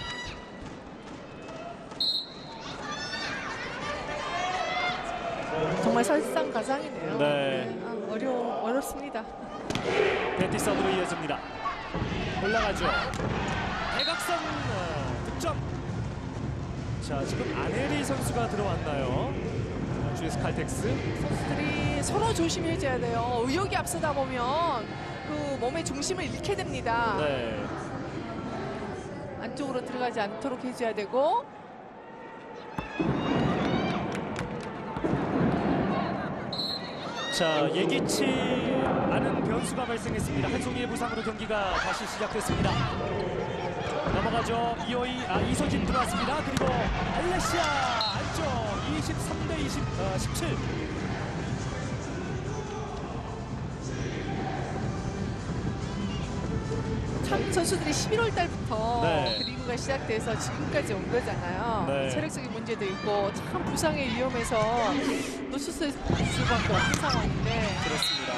정말 설상가상이네요. 네. 어렵습니다. 벤티 서브로 이어집니다. 올라가죠. 대각선 득점. 자, 지금 아네리 선수가 들어왔나요? GS 칼텍스. 선수들이 서로 조심해줘야 돼요. 의욕이 앞서다 보면 그 몸의 중심을 잃게 됩니다. 네. 안쪽으로 들어가지 않도록 해줘야 되고. 자, 예기치 않은 변수가 발생했습니다. 한송이의 부상으로 경기가 다시 시작됐습니다. 넘어가죠. 이소진 들어왔습니다. 그리고 알레시아 안쪽 23대 17. 참 선수들이 11월 달부터 네. 그 리그가 시작돼서 지금까지 온 거잖아요. 네. 체력적인 문제도 있고 참 부상에 위험해서 놓칠 수밖에 없는 상황인데. 그렇습니다.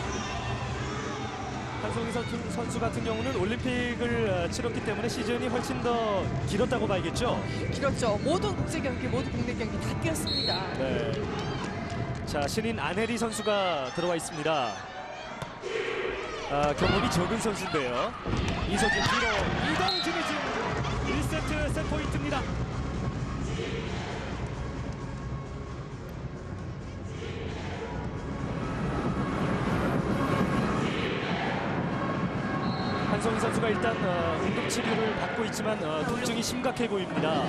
한송이 선수 같은 경우는 올림픽을 치렀기 때문에 시즌이 훨씬 더 길었다고 봐야겠죠. 길었죠. 모든 국제 경기, 모든 국내 경기 다 뛰었습니다. 네. 자, 신인 아네리 선수가 들어와 있습니다. 경험이 적은 선수인데요. 이소진 뒤로 이동 김희진 1세트 세트포인트입니다. 한송이 선수가 일단 응급치료를 받고 있지만 통증이 심각해 보입니다.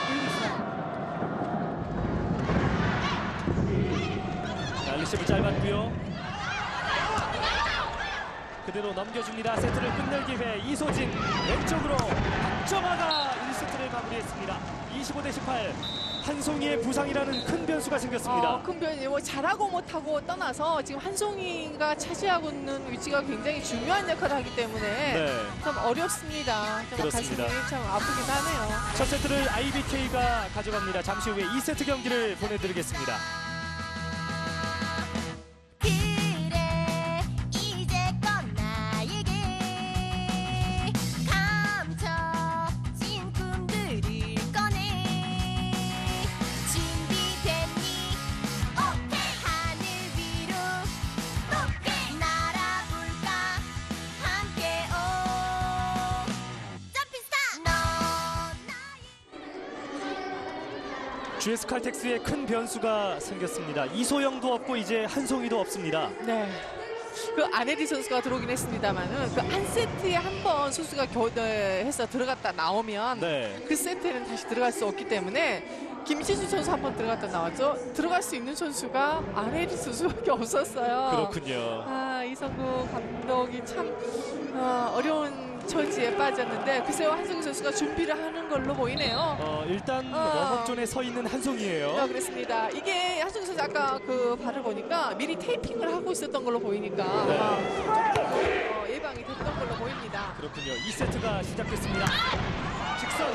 자, 리시브 짧았고요. 그대로 넘겨줍니다. 세트를 끝낼 기회. 이소진 왼쪽으로 박정아가 1세트를 마무리했습니다. 25대 18. 한송이의 부상이라는 큰 변수가 생겼습니다. 큰 변이 잘하고 못하고 떠나서 지금 한송이가 차지하고 있는 위치가 굉장히 중요한 역할을 하기 때문에 네. 참 어렵습니다. 좀 그렇습니다. 가슴이 참 아프긴 하네요. 첫 세트를 IBK가 가져갑니다. 잠시 후에 2세트 경기를 보내드리겠습니다. 그래 이제껏 나에게 감춰 GS 칼텍스에 큰 변수가 생겼습니다. 이소영도 없고 이제 한송이도 없습니다. 네. 그 아네디 선수가 들어오긴 했습니다만은 그 한 세트에 한 번 선수가 교대해서 들어갔다 나오면 네. 그 세트에는 다시 들어갈 수 없기 때문에 김지수 선수 한 번 들어갔다 나왔죠. 들어갈 수 있는 선수가 아네디 선수밖에 없었어요. 그렇군요. 아, 이성구 감독이 참 어려운 처지에 빠졌는데 글쎄요, 한송이 선수가 준비를 하는 걸로 보이네요. 일단 웜업존에 서 있는 한송이에요. 그렇습니다. 이게 한송이 선수 아까 그 발을 보니까 미리 테이핑을 하고 있었던 걸로 보이니까 네. 예방이 됐던 걸로 보입니다. 그렇군요. 2세트가 시작됐습니다. 직선.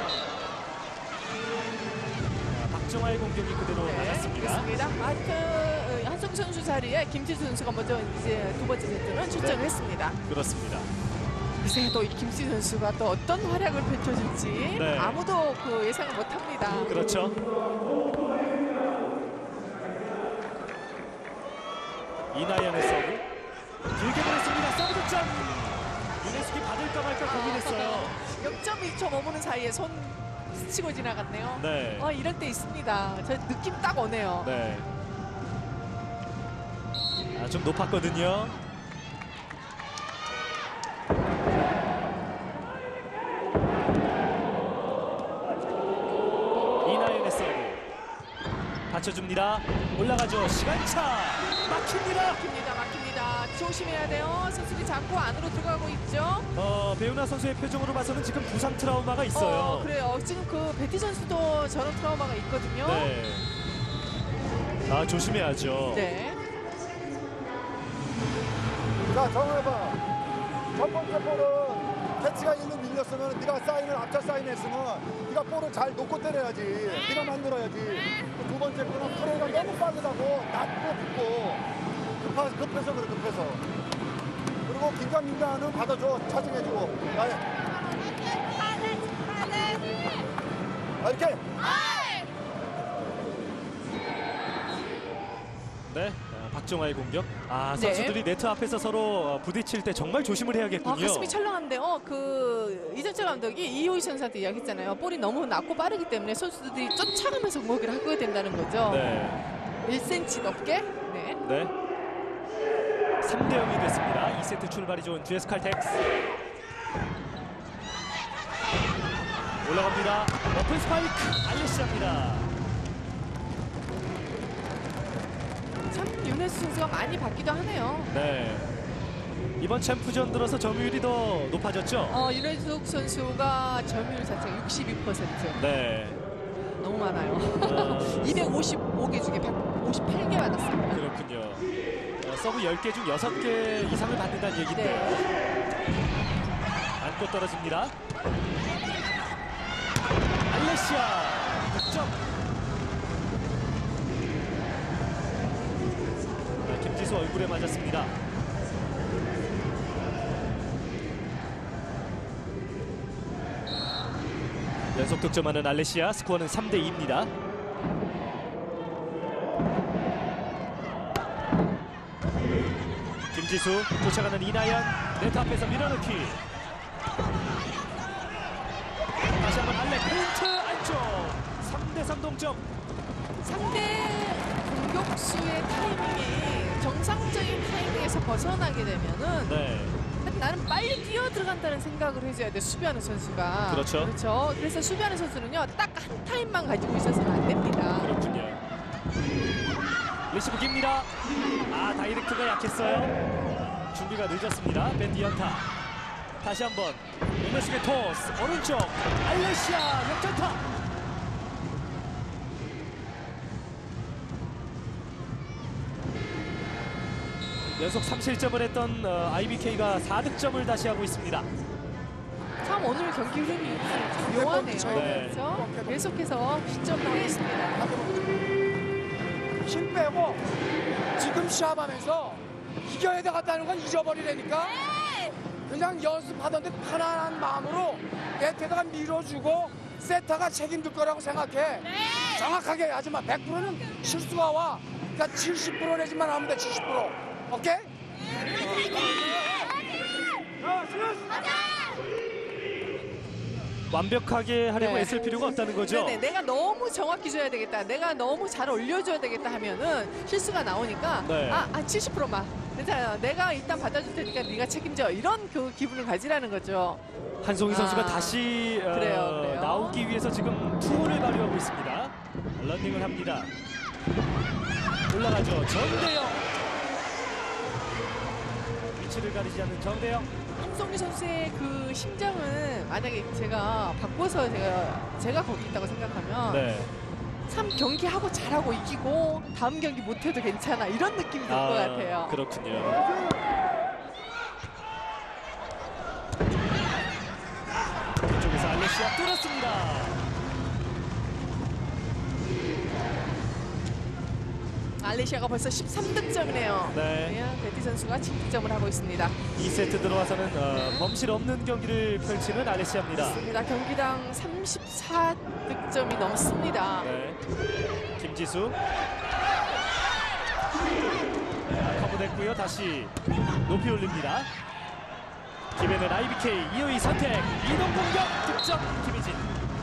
박정아의 공격이 그대로 나갔습니다. 그렇습니다. 하여튼 한송이 선수 자리에 김지수 선수가 먼저 이제 두 번째 세트는 출전을 했습니다. 그렇습니다. 글쎄 또 이 김지수 선수가 또 어떤 활약을 펼쳐줄지 네. 아무도 그 예상을 못합니다. 그렇죠. 이나영의 서브. 길게 보냈습니다. 서브 득점. 윤혜숙이 받을까 말까 고민했어요. 0.1초 머무는 사이에 손 스치고 지나갔네요. 네. 이럴 때 있습니다. 저 느낌 딱 오네요. 네. 좀 높았거든요. 이나영의 서브. 받쳐줍니다. 올라가죠. 시간차. 막힙니다. 막힙니다. 조심해야 돼요. 선수들이 자꾸 안으로 들어가고 있죠. 배우나 선수의 표정으로 봐서는 지금 부상 트라우마가 있어요. 그래요. 지금 그 베티 선수도 저런 트라우마가 있거든요. 네. 조심해야죠. 네. 자, 정해봐. 첫 번째 볼은 캐치가 일로 밀렸으면 네가 사인을 앞차 사인했으면 네가 볼을 잘 놓고 때려야지. 네가 만들어야지. 두 번째 거는 플레이가 너무 빠르다고 낮고 붙고 급해서 그래 급해서. 그리고 긴장민가는 받아줘. 차징해주고. 이렇게. 네. 박정아의 공격. 선수들이 네트 앞에서 서로 부딪힐 때 정말 조심을 해야겠군요. 가슴이 철렁한데요. 그 이정철 감독이 이호희 선수한테 이야기했잖아요. 볼이 너무 낮고 빠르기 때문에 선수들이 쫓아가면서 공격을 하게 된다는 거죠. 네. 1cm 넘게. 네. 네. 3대 0이 됐습니다. 2세트 출발이 좋은 GS 칼텍스. 올라갑니다. 오픈 스파이크 알레시아입니다. 참 윤혜수 선수가 많이 받기도 하네요. 네. 이번 챔프전 들어서 점유율이 더 높아졌죠? 윤혜숙 선수가 점유율 자체가 62%. 네. 너무 많아요. 255개 중에 158개 받았습니다. 그렇군요. 서브 10개 중 6개 이상을 받는다는 얘기인데. 네. 안고 떨어집니다. 알레시아 득점. 김지수 얼굴에 맞았습니다. 연속 득점하는 알레시아. 스코어는 3대 2입니다. 김지수 쫓아가는 이나연. 네트 앞에서 밀어넣기. 다시 한번 알레 페인트 안쪽. 3대 3 동점. 상대 공격수의 타이밍이 정상적인 타이밍에서 벗어나게 되면은 네. 나는 빨리 뛰어 들어간다는 생각을 해줘야 돼, 수비하는 선수가. 그렇죠. 그렇죠. 그래서 수비하는 선수는요, 딱 한 타임만 가지고 있어서는 안 됩니다. 그렇군요. 리시브 깁니다. 다이렉트가 약했어요. 준비가 늦었습니다. 밴디 연타. 다시 한번 윤혜숙의 토스. 오른쪽 알레시아 역전타. 연속 3실점을 했던 IBK가 4득점을 다시 하고 있습니다. 참 오늘 경기 흐름이 참 묘하네요. 네. 그렇죠? 계속해서 득점을 하고 있습니다. 힘 빼고 지금 시합하면서 이겨야 되겠다는 건 잊어버리라니까. 그냥 연습하던 데 편안한 마음으로 네트에다가 밀어주고 세터가 책임질 거라고 생각해. 정확하게 하지 마. 100%는 실수가 와. 그러니까 70% 내지만 하면 돼. 70%. 오케이? 완벽하게 하려고 네. 애쓸 필요가 없다는 거죠. 네네, 내가 너무 정확히 줘야 되겠다, 내가 너무 잘 올려줘야 되겠다 하면은 실수가 나오니까 네. 70%만 괜찮아요. 내가 일단 받아줄 테니까 네가 책임져. 이런 그 기분을 가지라는 거죠. 한송이 선수가 아, 다시 그래요. 나오기 위해서 지금 투혼을 발휘하고 있습니다. 런닝을 합니다. 올라가죠. 정대영. 위치를 가리지 않는 정대영. 한송이 선수의 그 심정은 만약에 제가 바꿔서 제가 거기 있다고 생각하면 네. 참 경기하고 잘하고 이기고 다음 경기 못해도 괜찮아, 이런 느낌이 들 것 같아요. 그렇군요. 이쪽에서 알레시아 뚫었습니다. 알레시아가 벌써 13득점이네요. 네. 베티 선수가 7득점을 하고 있습니다. 2세트 들어와서는 범실 없는 경기를 펼치는 알레시아입니다. 맞습니다. 경기당 34득점이 넘습니다. 네. 김지수. 커브됐고요. 다시 높이 올립니다. 기회는 IBK 2호의 선택. 이동 공격 득점 김희진.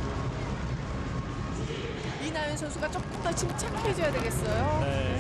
이나연 선수가 조금 더 침착해져야 되겠어요. 네.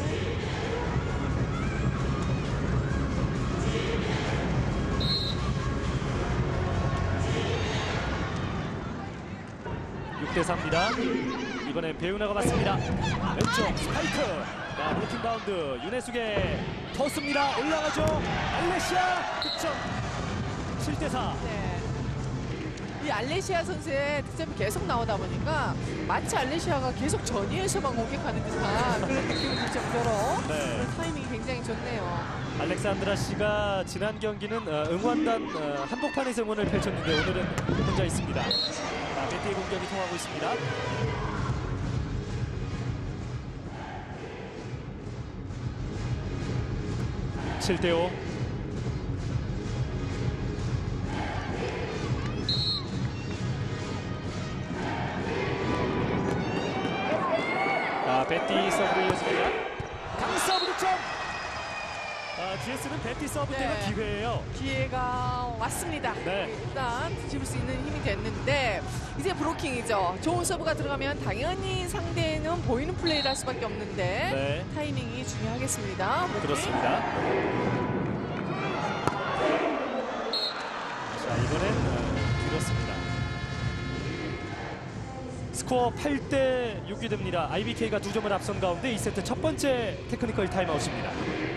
6대4입니다. 이번엔 배우나가 맞습니다. 왼쪽 스파이크. 자, 블로킹 바운드. 윤혜숙의 토스입니다. 올라가죠. 알레시아 득점. 7대4. 네. 이 알레시아 선수의 득점이 계속 나오다 보니까 마치 알레시아가 계속 전위에서만 공격하는 듯한 그런 느낌이 들 정도로 네. 타이밍이 굉장히 좋네요. 알렉산드라 씨가 지난 경기는 응원단 한복판에서 응원을 펼쳤는데 오늘은 혼자 있습니다. 자, 베티의 공격이 통하고 있습니다. (7대5) 자, 베티 서브를 이어집니다. 강서브 득점. GS는 베티 서브 때가 네. 기회예요. 기회가 왔습니다. 네. 일단 뒤집을 수 있는 힘이 됐는데 이제 브로킹이죠. 좋은 서브가 들어가면 당연히 상대는 보이는 플레이를 할 수밖에 없는데 네. 타이밍이 중요하겠습니다. 브로킹. 그렇습니다. 자, 이번엔 길었습니다. 스코어 8대6이 됩니다. IBK가 2점을 앞선 가운데 2세트 첫 번째 테크니컬 타임아웃입니다.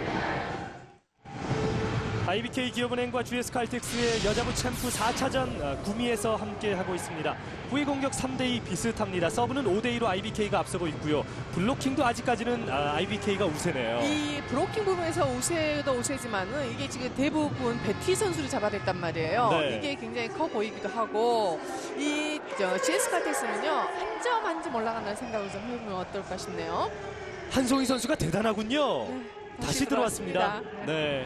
IBK 기업은행과 GS 칼텍스의 여자부 챔프 4차전 구미에서 함께하고 있습니다. 후위 공격 3대2 비슷합니다. 서브는 5대2로 IBK가 앞서고 있고요. 블로킹도 아직까지는 IBK가 우세네요. 이 브로킹 부분에서 우세도 우세지만은 이게 지금 대부분 베티 선수를 잡아냈단 말이에요. 네. 이게 굉장히 커 보이기도 하고 이 GS 칼텍스는요 한 점 한 점 올라간다는 생각을 좀 해보면 어떨까 싶네요. 한송이 선수가 대단하군요. 네, 다시 들어왔습니다. 네.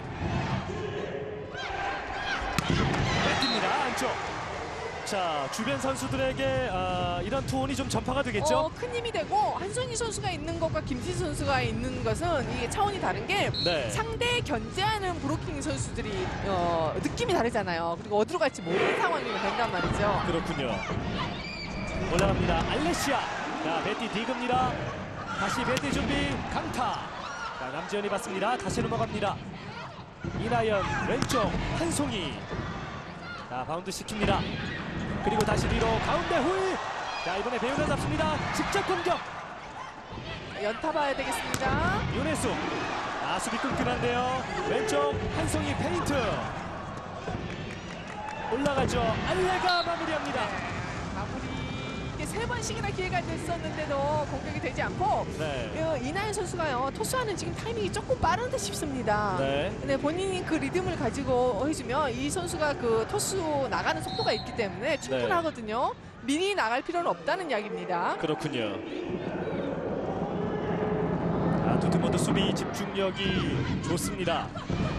베티입니다. 안쪽. 자, 주변 선수들에게 이런 투혼이 좀 전파가 되겠죠? 큰 힘이 되고 한송이 선수가 있는 것과 김지수 선수가 있는 것은 이게 차원이 다른 게 네. 상대 견제하는 브로킹 선수들이 느낌이 다르잖아요. 그리고 어디로 갈지 모르는 상황이 된단 말이죠. 그렇군요. 올라갑니다. 알레시아. 자, 베티 디그입니다. 다시 베티 준비. 강타. 자, 남지현이 받습니다. 다시 넘어갑니다. 이나연 왼쪽 한송이. 자, 바운드 시킵니다. 그리고 다시 뒤로 가운데 후위. 자, 이번에 배우가 잡습니다. 직접 공격. 연타 봐야 되겠습니다. 윤혜수. 수비 끈끈한데요. 왼쪽 한송이 페인트. 올라가죠. 알레가 마무리합니다. 마무리. 이게 3번씩이나 기회가 됐었는데도 공격이 되지 않고 네. 이나연 선수가요 토스하는 지금 타이밍이 조금 빠른 듯 싶습니다. 네. 근데 본인이 그 리듬을 가지고 해주면 이 선수가 그 토스 나가는 속도가 있기 때문에 충분하거든요. 미리 나갈 필요는 없다는 이야기입니다. 그렇군요. 두 팀 모두 수비 집중력이 좋습니다.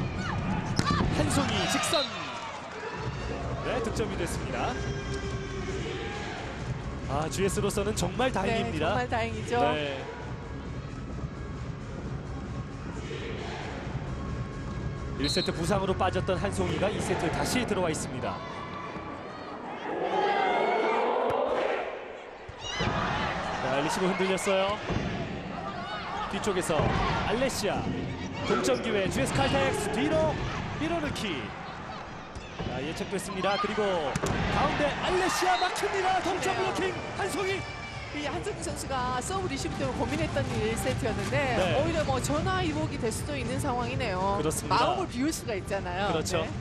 한송이 직선. 네, 득점이 됐습니다. GS로서는 정말 다행입니다. 네, 정말 다행이죠. 네. (1세트) 부상으로 빠졌던 한송이가 2세트 다시 들어와 있습니다. 리시브 흔들렸어요. 뒤쪽에서 알레시아 동점 기회. GS 칼텍스 뒤로 밀어넣기. 예측됐습니다. 그리고 가운데 알레시아 막힙니다. 동점 블로킹 한송이. 이 한석규 선수가 서브 리시브 때문에 고민했던 1세트였는데 네. 오히려 뭐 전화 위복이 될 수도 있는 상황이네요. 그렇습니다. 마음을 비울 수가 있잖아요. 그렇죠. 네.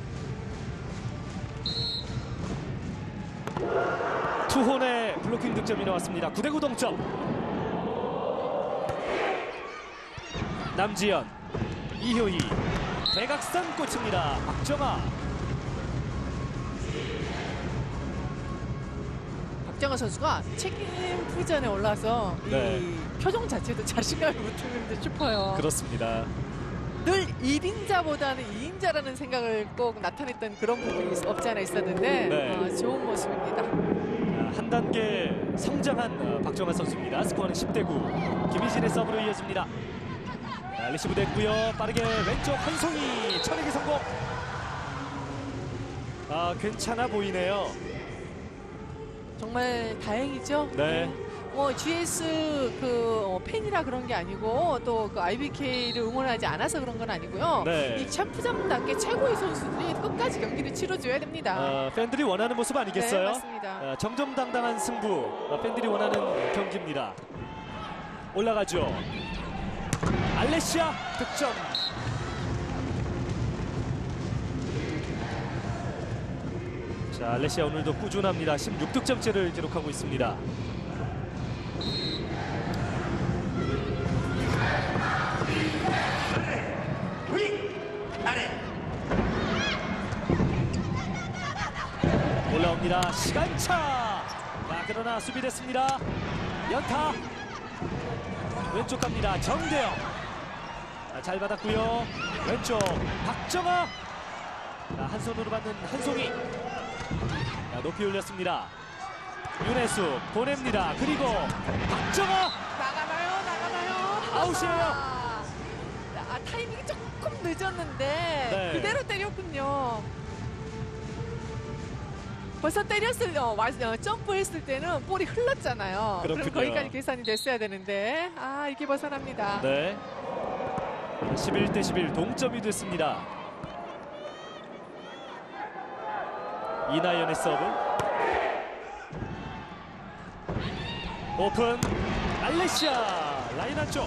투혼의 블로킹 득점이 나왔습니다. 9대9 동점. 남지연, 이효희, 대각선 꽂힙니다. 박정아. 박정아 선수가 책임 풀전에 올라서 네. 이 표정 자체도 자신감이 붙는 듯 싶어요. 그렇습니다. 늘 1인자보다는 2인자라는 생각을 꼭 나타냈던 그런 부분이 없지 않아 있었는데 네. 좋은 모습입니다. 한 단계 성장한 박정아 선수입니다. 스코어는 10대9. 김희진의 서브로 이어집니다. 리시브 됐고요. 빠르게 왼쪽 한송이 쳐내기 성공. 괜찮아 보이네요. 정말 다행이죠. 네. GS 팬이라 그런 게 아니고 또 그 IBK를 응원하지 않아서 그런 건 아니고요. 네. 이 챔프전답게 최고의 선수들이 끝까지 경기를 치러줘야 됩니다. 팬들이 원하는 모습 아니겠어요? 네, 맞습니다. 정정당당한 승부. 팬들이 원하는 경기입니다. 올라가죠. 알레시아 득점. 자, 알레시아 오늘도 꾸준합니다. 16득점째를 기록하고 있습니다. 올라옵니다. 시간차. 그러나 수비됐습니다. 연타. 왼쪽 갑니다. 정대영. 잘 받았고요. 왼쪽 박정아. 한 손으로 받는 한송이. 높이 올렸습니다. 윤혜수 보냅니다. 그리고 박정아. 나가나요? 아웃이에요. 타이밍이 조금 늦었는데 네. 그대로 때렸군요. 벌써 점프했을 때는 볼이 흘렀잖아요. 그렇군요. 그럼 거기까지 계산이 됐어야 되는데 이렇게 벗어납니다. 네. 11대11 동점이 됐습니다. 이나연의 서브. 오픈. 알레시아 라인 안쪽.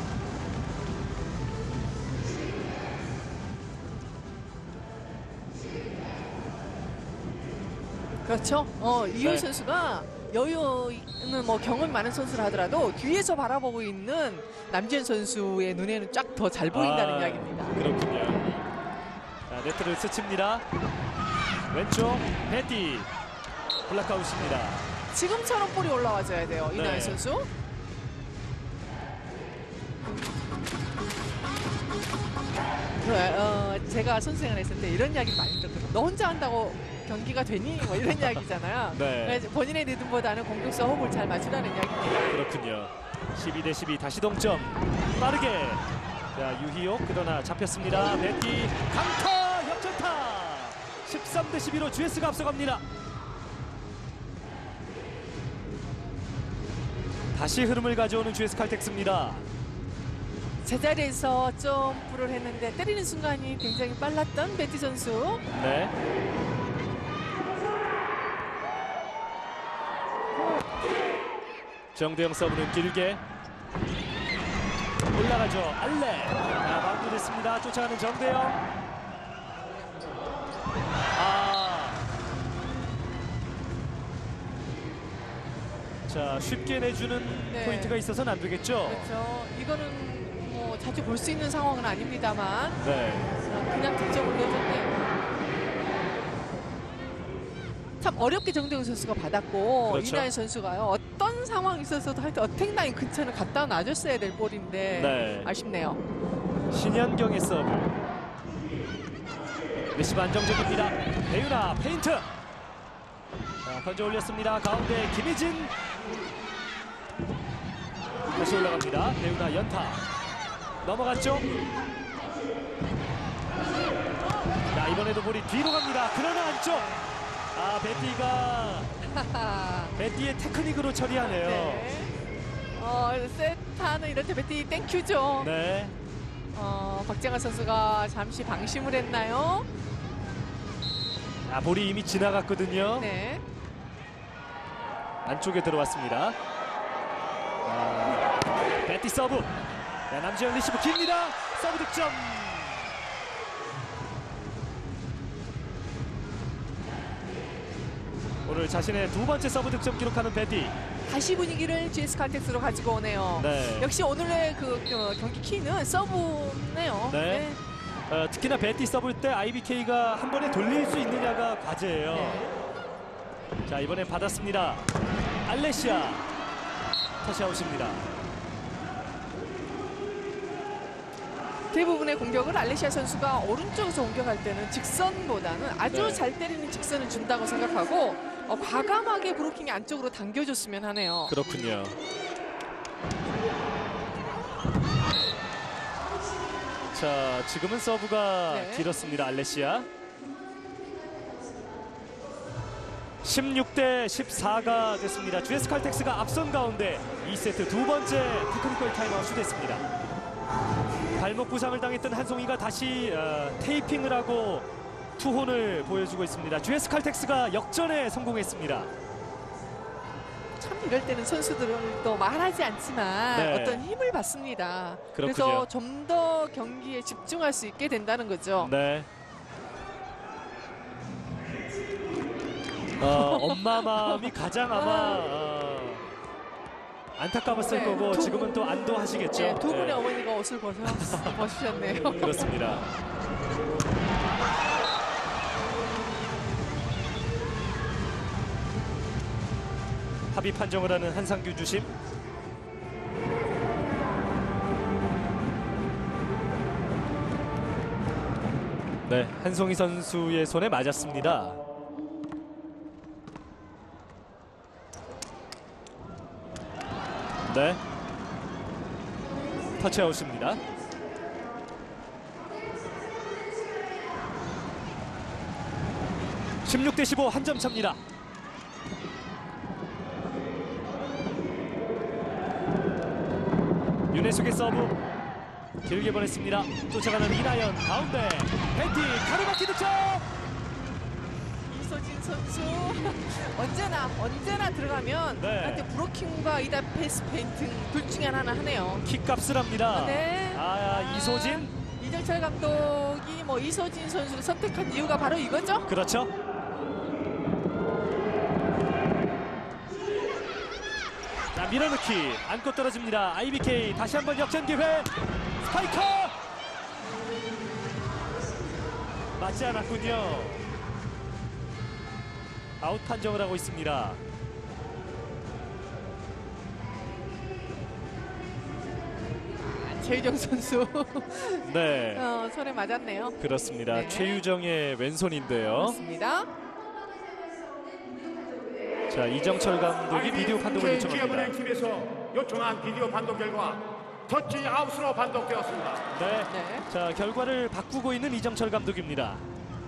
그렇죠. 이효희 네. 선수가 여유 있는 경험이 많은 선수라 하더라도 뒤에서 바라보고 있는 남지현 선수의 눈에는 쫙 더 잘 보인다는 이야기입니다. 그렇군요. 자, 네트를 스칩니다. 왼쪽 베티. 블락아웃입니다. 지금처럼 볼이 올라와줘야 돼요. 이나연 네. 선수. 제가 선수 생활했을 때 이런 이야기 많이 들었거든요. 너 혼자 한다고 경기가 되니? 뭐 이런 이야기잖아요. 네. 그래서 본인의 리듬보다는 공격수 호흡을 잘 맞추라는 이야기입니다. 그렇군요. 12대12 다시 동점. 빠르게. 자, 유희옥 그러나 잡혔습니다. 베티 강타 역전타. 13대12로 GS가 앞서갑니다. 다시 흐름을 가져오는 GS 칼텍스입니다. 제자리에서 점프를 했는데 때리는 순간이 굉장히 빨랐던 베티 선수. 네. 정대영 서브는 길게 올라가죠. 알레. 바운드 됐습니다. 쫓아가는 정대영. 자, 쉽게 내주는 네. 포인트가 있어서는 안 되겠죠. 그렇죠. 이거는 자주 볼 수 있는 상황은 아닙니다만 네. 그냥 득점을 내줬네요. 참 어렵게 정대훈 선수가 받았고 그렇죠. 이나연 선수가요. 어떤 상황이 있어서도 하여튼 어택라인 근처는 갖다 놔줬어야 될 볼인데 네. 아쉽네요. 신현경의 서브. 리시브 안정적입니다. 배윤아 페인트. 자, 건져 올렸습니다. 가운데 김희진. 다시 올라갑니다. 배윤아 연타. 넘어갔죠. 자, 이번에도 볼이 뒤로 갑니다. 그러나 안쪽. 베티가 베티의 테크닉으로 처리하네요. 네. 이럴 때 배티 땡큐죠. 네. 박재환 선수가 잠시 방심을 했나요? 아, 볼이 이미 지나갔거든요. 네. 안쪽에 들어왔습니다. 배티 서브. 네, 남지현 리시브 깁니다. 서브 득점. 오늘 자신의 두 번째 서브 득점 기록하는 배티. 다시 분위기를 GS 칼텍스로 가지고 오네요. 네. 역시 오늘의 그 경기 키는 서브네요. 네. 특히나 배티 서브일 때 IBK가 한 번에 돌릴 수 있느냐가 과제예요. 네. 자, 이번엔 받았습니다. 알레시아 터치아웃입니다. 대부분의 공격을 알레시아 선수가 오른쪽에서 공격할 때는 직선보다는 아주 네. 잘 때리는 직선을 준다고 생각하고 과감하게 브로킹이 안쪽으로 당겨줬으면 하네요. 그렇군요. 자, 지금은 서브가 네. 길었습니다. 알레시아. 16대 14가 됐습니다. GS 칼텍스가 앞선 가운데 2세트 두 번째 테크니컬 타임아웃이 됐습니다. 발목 부상을 당했던 한송이가 다시 테이핑을 하고 투혼을 보여주고 있습니다. GS 칼텍스가 역전에 성공했습니다. 참 이럴 때는 선수들도 말하지 않지만 네. 어떤 힘을 받습니다. 그렇군요. 그래서 좀 더 경기에 집중할 수 있게 된다는 거죠. 네. 엄마 마음이 가장 아마 안타까웠을 네, 거고 두 지금은 또 안도하시겠죠. 네, 두 분의 네. 어머니가 옷을 벗으셨네요. 그렇습니다. 합의 판정을 하는 한상규 주심. 네, 한송이 선수의 손에 맞았습니다. 네, 터치아웃입니다. (16대 15) 한 점 차입니다. 윤혜숙의 서브 길게 보냈습니다. 쫓아가는 이나연 가운데 벤티 가로막기 득점. 이소진 선수 언제나 들어가면 네. 한테 브로킹과 이다 패스 페인팅 둘 중에 하나는 하네요. 킥값을 합니다. 네. 이소진. 이정철 감독이 이소진 선수를 선택한 이유가 바로 이거죠? 그렇죠. 자, 밀어넣기 안고 떨어집니다. IBK 다시 한번 역전 기회. 스파이커 맞지 않았군요. 아웃 판정을 하고 있습니다. 최유정 선수 네, 손에 맞았네요. 그렇습니다. 네. 최유정의 왼손인데요. 그렇습니다. 자, 이정철 감독이 비디오 판독을 요청합니다. 기업은행 팀에서 요청한 비디오 판독 결과 터치 아웃으로 판독되었습니다. 네. 네. 자, 결과를 바꾸고 있는 이정철 감독입니다.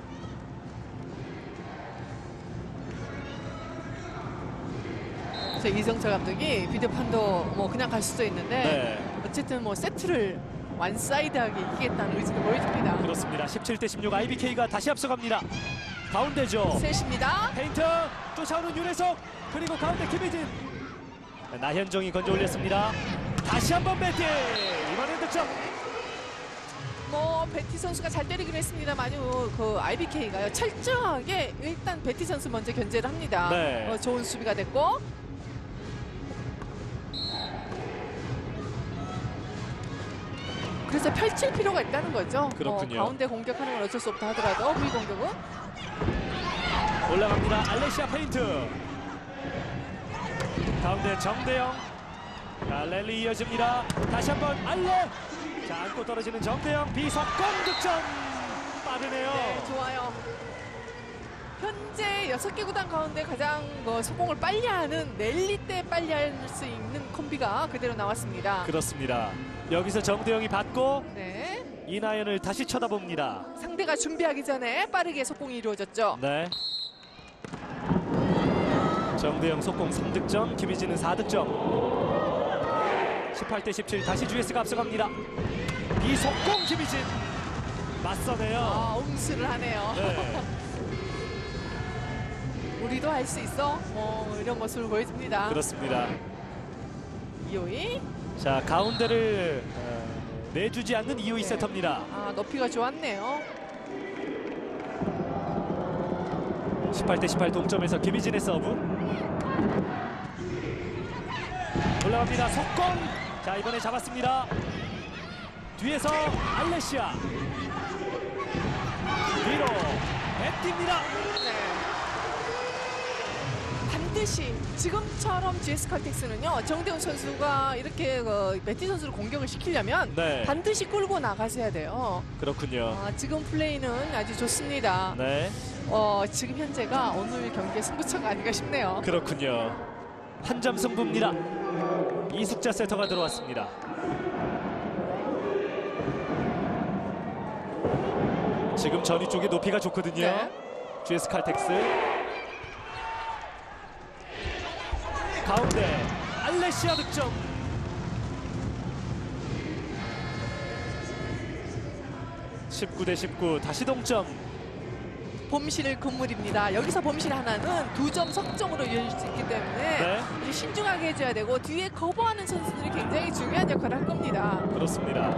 이정철 감독이 비디오 판도 그냥 갈 수도 있는데 네. 어쨌든 세트를 완사이드하게 이기겠다는 의지를 보여줍니다. 그렇습니다. 17대 16 IBK가 다시 앞서갑니다. 가운데죠. 셋입니다. 페인트 쫓아오는 윤혜석 그리고 가운데 김희진. 나현정이 건져 올렸습니다. 다시 한번 배티 이번엔 득점. 베티 선수가 잘 때리긴 했습니다만 그 IBK가요 철저하게 일단 베티 선수 먼저 견제를 합니다. 네. 좋은 수비가 됐고 그래서 펼칠 필요가 있다는 거죠. 그렇군요. 가운데 공격하는 건 어쩔 수 없다 하더라도 후위 공격은 올라갑니다. 알레시아 페인트 가운데 정대영. 자, 랠리 이어집니다. 다시 한번 알레. 자, 안고 떨어지는 정대영 비석공 득점. 빠르네요. 네, 좋아요. 현재 6개 구단 가운데 가장 속공을 빨리 하는 랠리 때 빨리 할 수 있는 콤비가 그대로 나왔습니다. 그렇습니다. 여기서 정대영이 받고 네, 이나연을 다시 쳐다봅니다. 상대가 준비하기 전에 빠르게 속공이 이루어졌죠. 네. 정대영 속공 3득점, 김희진은 4득점. 18대 17 다시 GS가 앞서갑니다. 비속공 김희진 맞서네요. 옹수를 하네요. 네. 우리도 할 수 있어. 이런 모습을 보여줍니다. 그렇습니다. 이호이. 자, 가운데를 내주지 않는 이호이 세터입니다. 높이가 좋았네요. 18대 18 동점에서 김희진의 서브. 올라갑니다. 속공. 자, 이번에 잡았습니다. 뒤에서 알레시아. 뒤로 베티입니다. 반드시 지금처럼 GS 칼텍스는요, 정대훈 선수가 이렇게 베티 선수를 공격을 시키려면 네. 반드시 끌고 나가셔야 돼요. 그렇군요. 지금 플레이는 아주 좋습니다. 네. 지금 현재가 오늘 경기의 승부처가 아닌가 싶네요. 그렇군요. 한 점 승부입니다. 이숙자 세터가 들어왔습니다. 지금 전위 쪽에 높이가 좋거든요. 네. GS 칼텍스. 가운데 알레시아 득점. 19대 19 다시 동점. 범실 건물입니다. 여기서 범실 하나는 2점 석점으로 이어질 수 있기 때문에 네. 이제 신중하게 해줘야 되고 뒤에 커버하는 선수들이 굉장히 중요한 역할을 할 겁니다. 그렇습니다.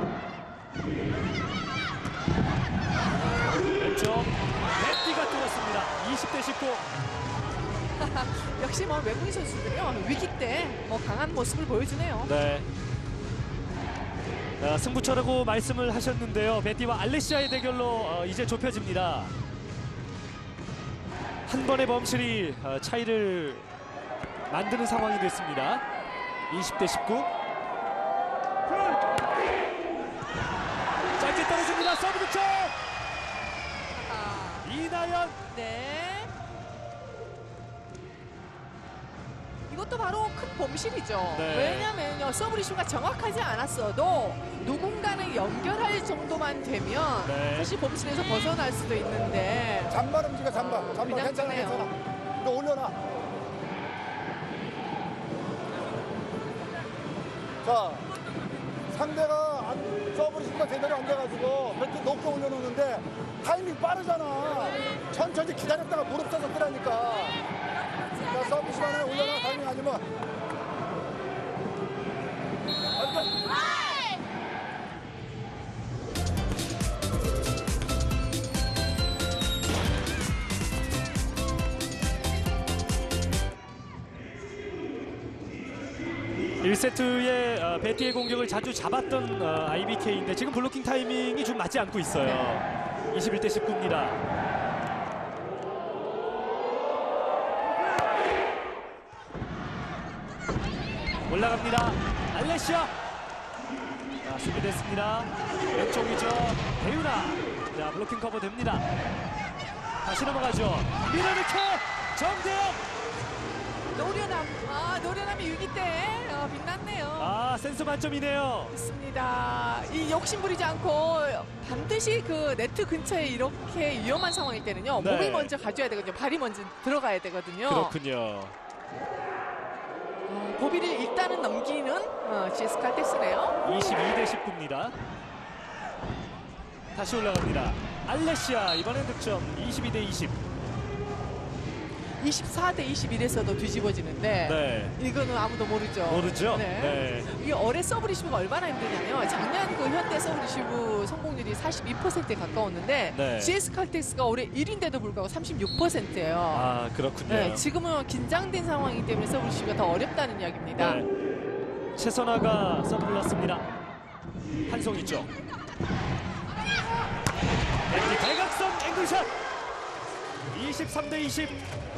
왼쪽 베티가 뚫었습니다. 20대 19. 역시 외국인 선수들이요, 위기 때 강한 모습을 보여주네요. 네. 승부처라고 말씀을 하셨는데요. 베티와 알레시아의 대결로 이제 좁혀집니다. 한 번의 범실이 차이를 만드는 상황이 됐습니다. 20대 19. 짧게 떨어집니다. 서브 득점. 이나연. 네. 이것도 바로 큰 범실이죠. 네. 왜냐면요, 서브 리슈가 정확하지 않았어도 누군가는 연결할 정도만 되면 네. 사실 범실에서 벗어날 수도 있는데. 잔발 움직여, 잔발. 잔발. 그냥 괜찮아, 그래요. 괜찮아. 이거 올려놔. 자, 상대가 서브를 슈가 제대로 안 돼가지고 벨트 높게 올려놓는데 타이밍 빠르잖아. 천천히 기다렸다가 무릎 떠서 뜨라니까. 자, 서브 시간에 올려놔. 타이밍 아니면. 일 1세트에 베티의 공격을 자주 잡았던 IBK인데 지금 블로킹 타이밍이 좀 맞지 않고 있어요. 21대 19입니다. 올라갑니다. 알레시아. 자, 수비됐습니다. 왼쪽이죠. 배유나. 자, 블로킹 커버 됩니다. 다시 넘어가죠. 밀어넣기 정대영. 노련함이 위기 때 빛났네요. 센스 만점이네요. 좋습니다. 이 욕심 부리지 않고 반드시 그 네트 근처에 이렇게 위험한 상황일 때는요, 네. 몸이 먼저 가져야 되거든요. 발이 먼저 들어가야 되거든요. 그렇군요. 고비를 일단은 넘기는 GS 칼텍스네요. 22대 19입니다. 다시 올라갑니다. 알레시아 이번엔 득점 22대 20. 24대 21에서도 뒤집어지는데 네. 이거는 아무도 모르죠. 모르죠? 네. 네. 이게 올해 서브 리시브가 얼마나 힘드냐면 작년 그 현대 서브 리시브 성공률이 42%에 가까웠는데 네. GS 칼텍스가 올해 1위인데도 불구하고 36%예요. 그렇군요. 네, 지금은 긴장된 상황이기 때문에 서브 리시브가 더 어렵다는 이야기입니다. 네. 최선화가 서브를 넣습니다. 한송이 쪽. 앤디 대각선 앵글샷. 23대 20.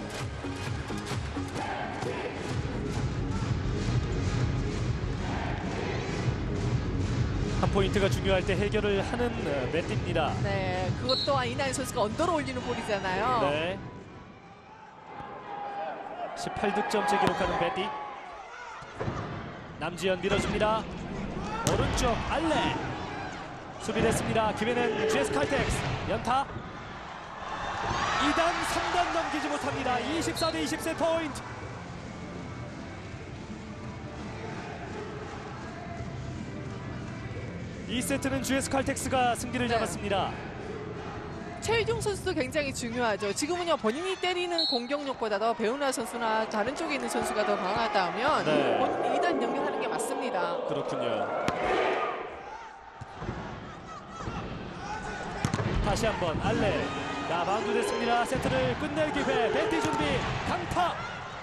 한 포인트가 중요할 때 해결을 하는 매띠입니다. 네, 그것 또한 이나연 선수가 언더로 올리는 볼이잖아요. 네. 18득점째 기록하는 베티. 남지현 밀어줍니다. 오른쪽 알레. 수비됐습니다. 기회는 GS 칼텍스. 연타. 2단 3단 넘기지 못합니다. 24대 20 세트 포인트. 2세트는 GS 칼텍스가 승기를 네. 잡았습니다. 최유중 선수도 굉장히 중요하죠. 지금은요 본인이 때리는 공격력보다도 배우나 선수나 다른 쪽에 있는 선수가 더 강하다 하면 네. 본인이 2단 연결하는 게 맞습니다. 그렇군요. 다시 한번 알레. 자, 마운드 됐습니다. 세트를 끝낼 기회. 배티 준비. 강타.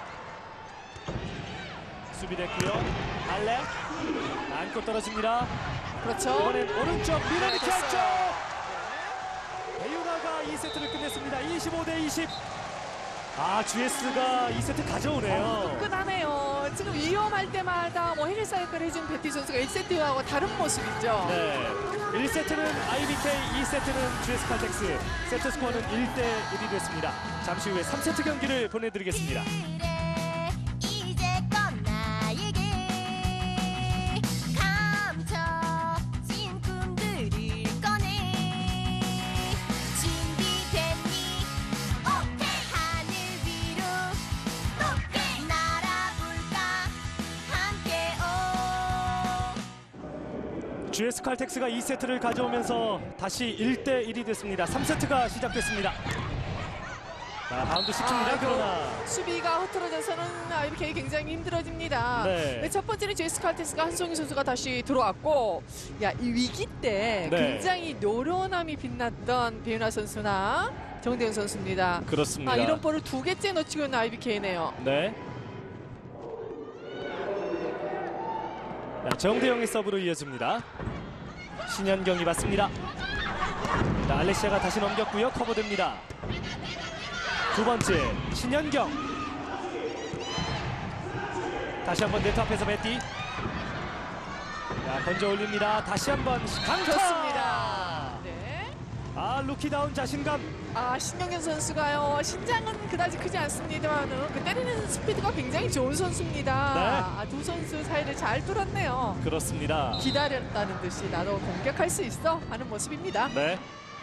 수비됐고요. 알레. 안고 떨어집니다. 그렇죠. 이번엔 오른쪽 밀어넣기 됐어요. 한쪽. 배유나가 2세트를 끝냈습니다. 25대 20. 아, GS가 2세트 가져오네요. 끝나네요. 지금 위험할 때마다 뭐 힐 사이클 해준 배티 선수가 1세트하고 다른 모습이죠. 네. 1세트는 IBK, 2세트는 GS 칼텍스. 세트 스코어는 1대 1이 됐습니다. 잠시 후에 3세트 경기를 보내드리겠습니다. 이제껏 나에게 감춰진 꿈들을 꺼내 준비됐니? 오케이! 하늘 위로 높게 날아볼까 함께 GS 칼텍스가 2세트를 가져오면서 다시 1대 1이 됐습니다. 3세트가 시작됐습니다. 자, 바운드 씹힙니다. 그러나 수비가 흐트러져서는 IBK 굉장히 힘들어집니다. 네. 첫 번째는 GS 칼텍스가 한송희 선수가 다시 들어왔고, 야, 이 위기 때 네. 굉장히 노련함이 빛났던 배윤아 선수나 정대훈 선수입니다. 그렇습니다. 이런 볼을 2개째 놓치고 있는 IBK네요. 네. 자, 정대영의 서브로 이어집니다. 신현경이 받습니다. 자, 알레시아가 다시 넘겼고요. 커버됩니다. 두 번째 신현경. 다시 한번 네트 앞에서 배티. 자, 건져 올립니다. 다시 한번 강타. 좋습니다. 네. 아, 루키다운 자신감. 신영현 선수가요. 신장은 그다지 크지 않습니다만은 그 때리는 스피드가 굉장히 좋은 선수입니다. 네. 두 선수 사이를 잘 뚫었네요. 그렇습니다. 기다렸다는 듯이 나도 공격할 수 있어 하는 모습입니다. 네.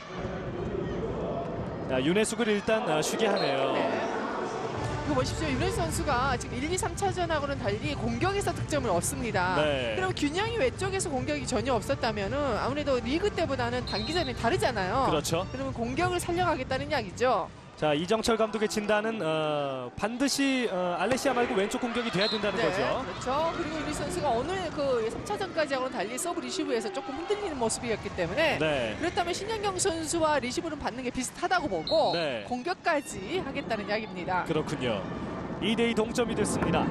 자, 윤혜숙을 일단 쉬게 하네요. 네. 이거 보십시오. 윤혜숙 선수가 지금 1, 2, 3차전하고는 달리 공격에서 득점을 얻습니다. 네. 그럼 균형이 외쪽에서 공격이 전혀 없었다면은 아무래도 리그 때보다는 단기전이 다르잖아요. 그렇죠. 그러면 공격을 살려가겠다는 이야기죠. 자, 이정철 감독의 진단은 반드시 알레시아 말고 왼쪽 공격이 돼야 된다는 거죠. 그렇죠. 그리고 윤희 선수가 오늘 그 3차전까지하고는 달리 서브 리시브에서 조금 흔들리는 모습이었기 때문에 네. 그렇다면 신현경 선수와 리시브는 받는 게 비슷하다고 보고 네. 공격까지 하겠다는 이야기입니다. 그렇군요. 2대2 동점이 됐습니다.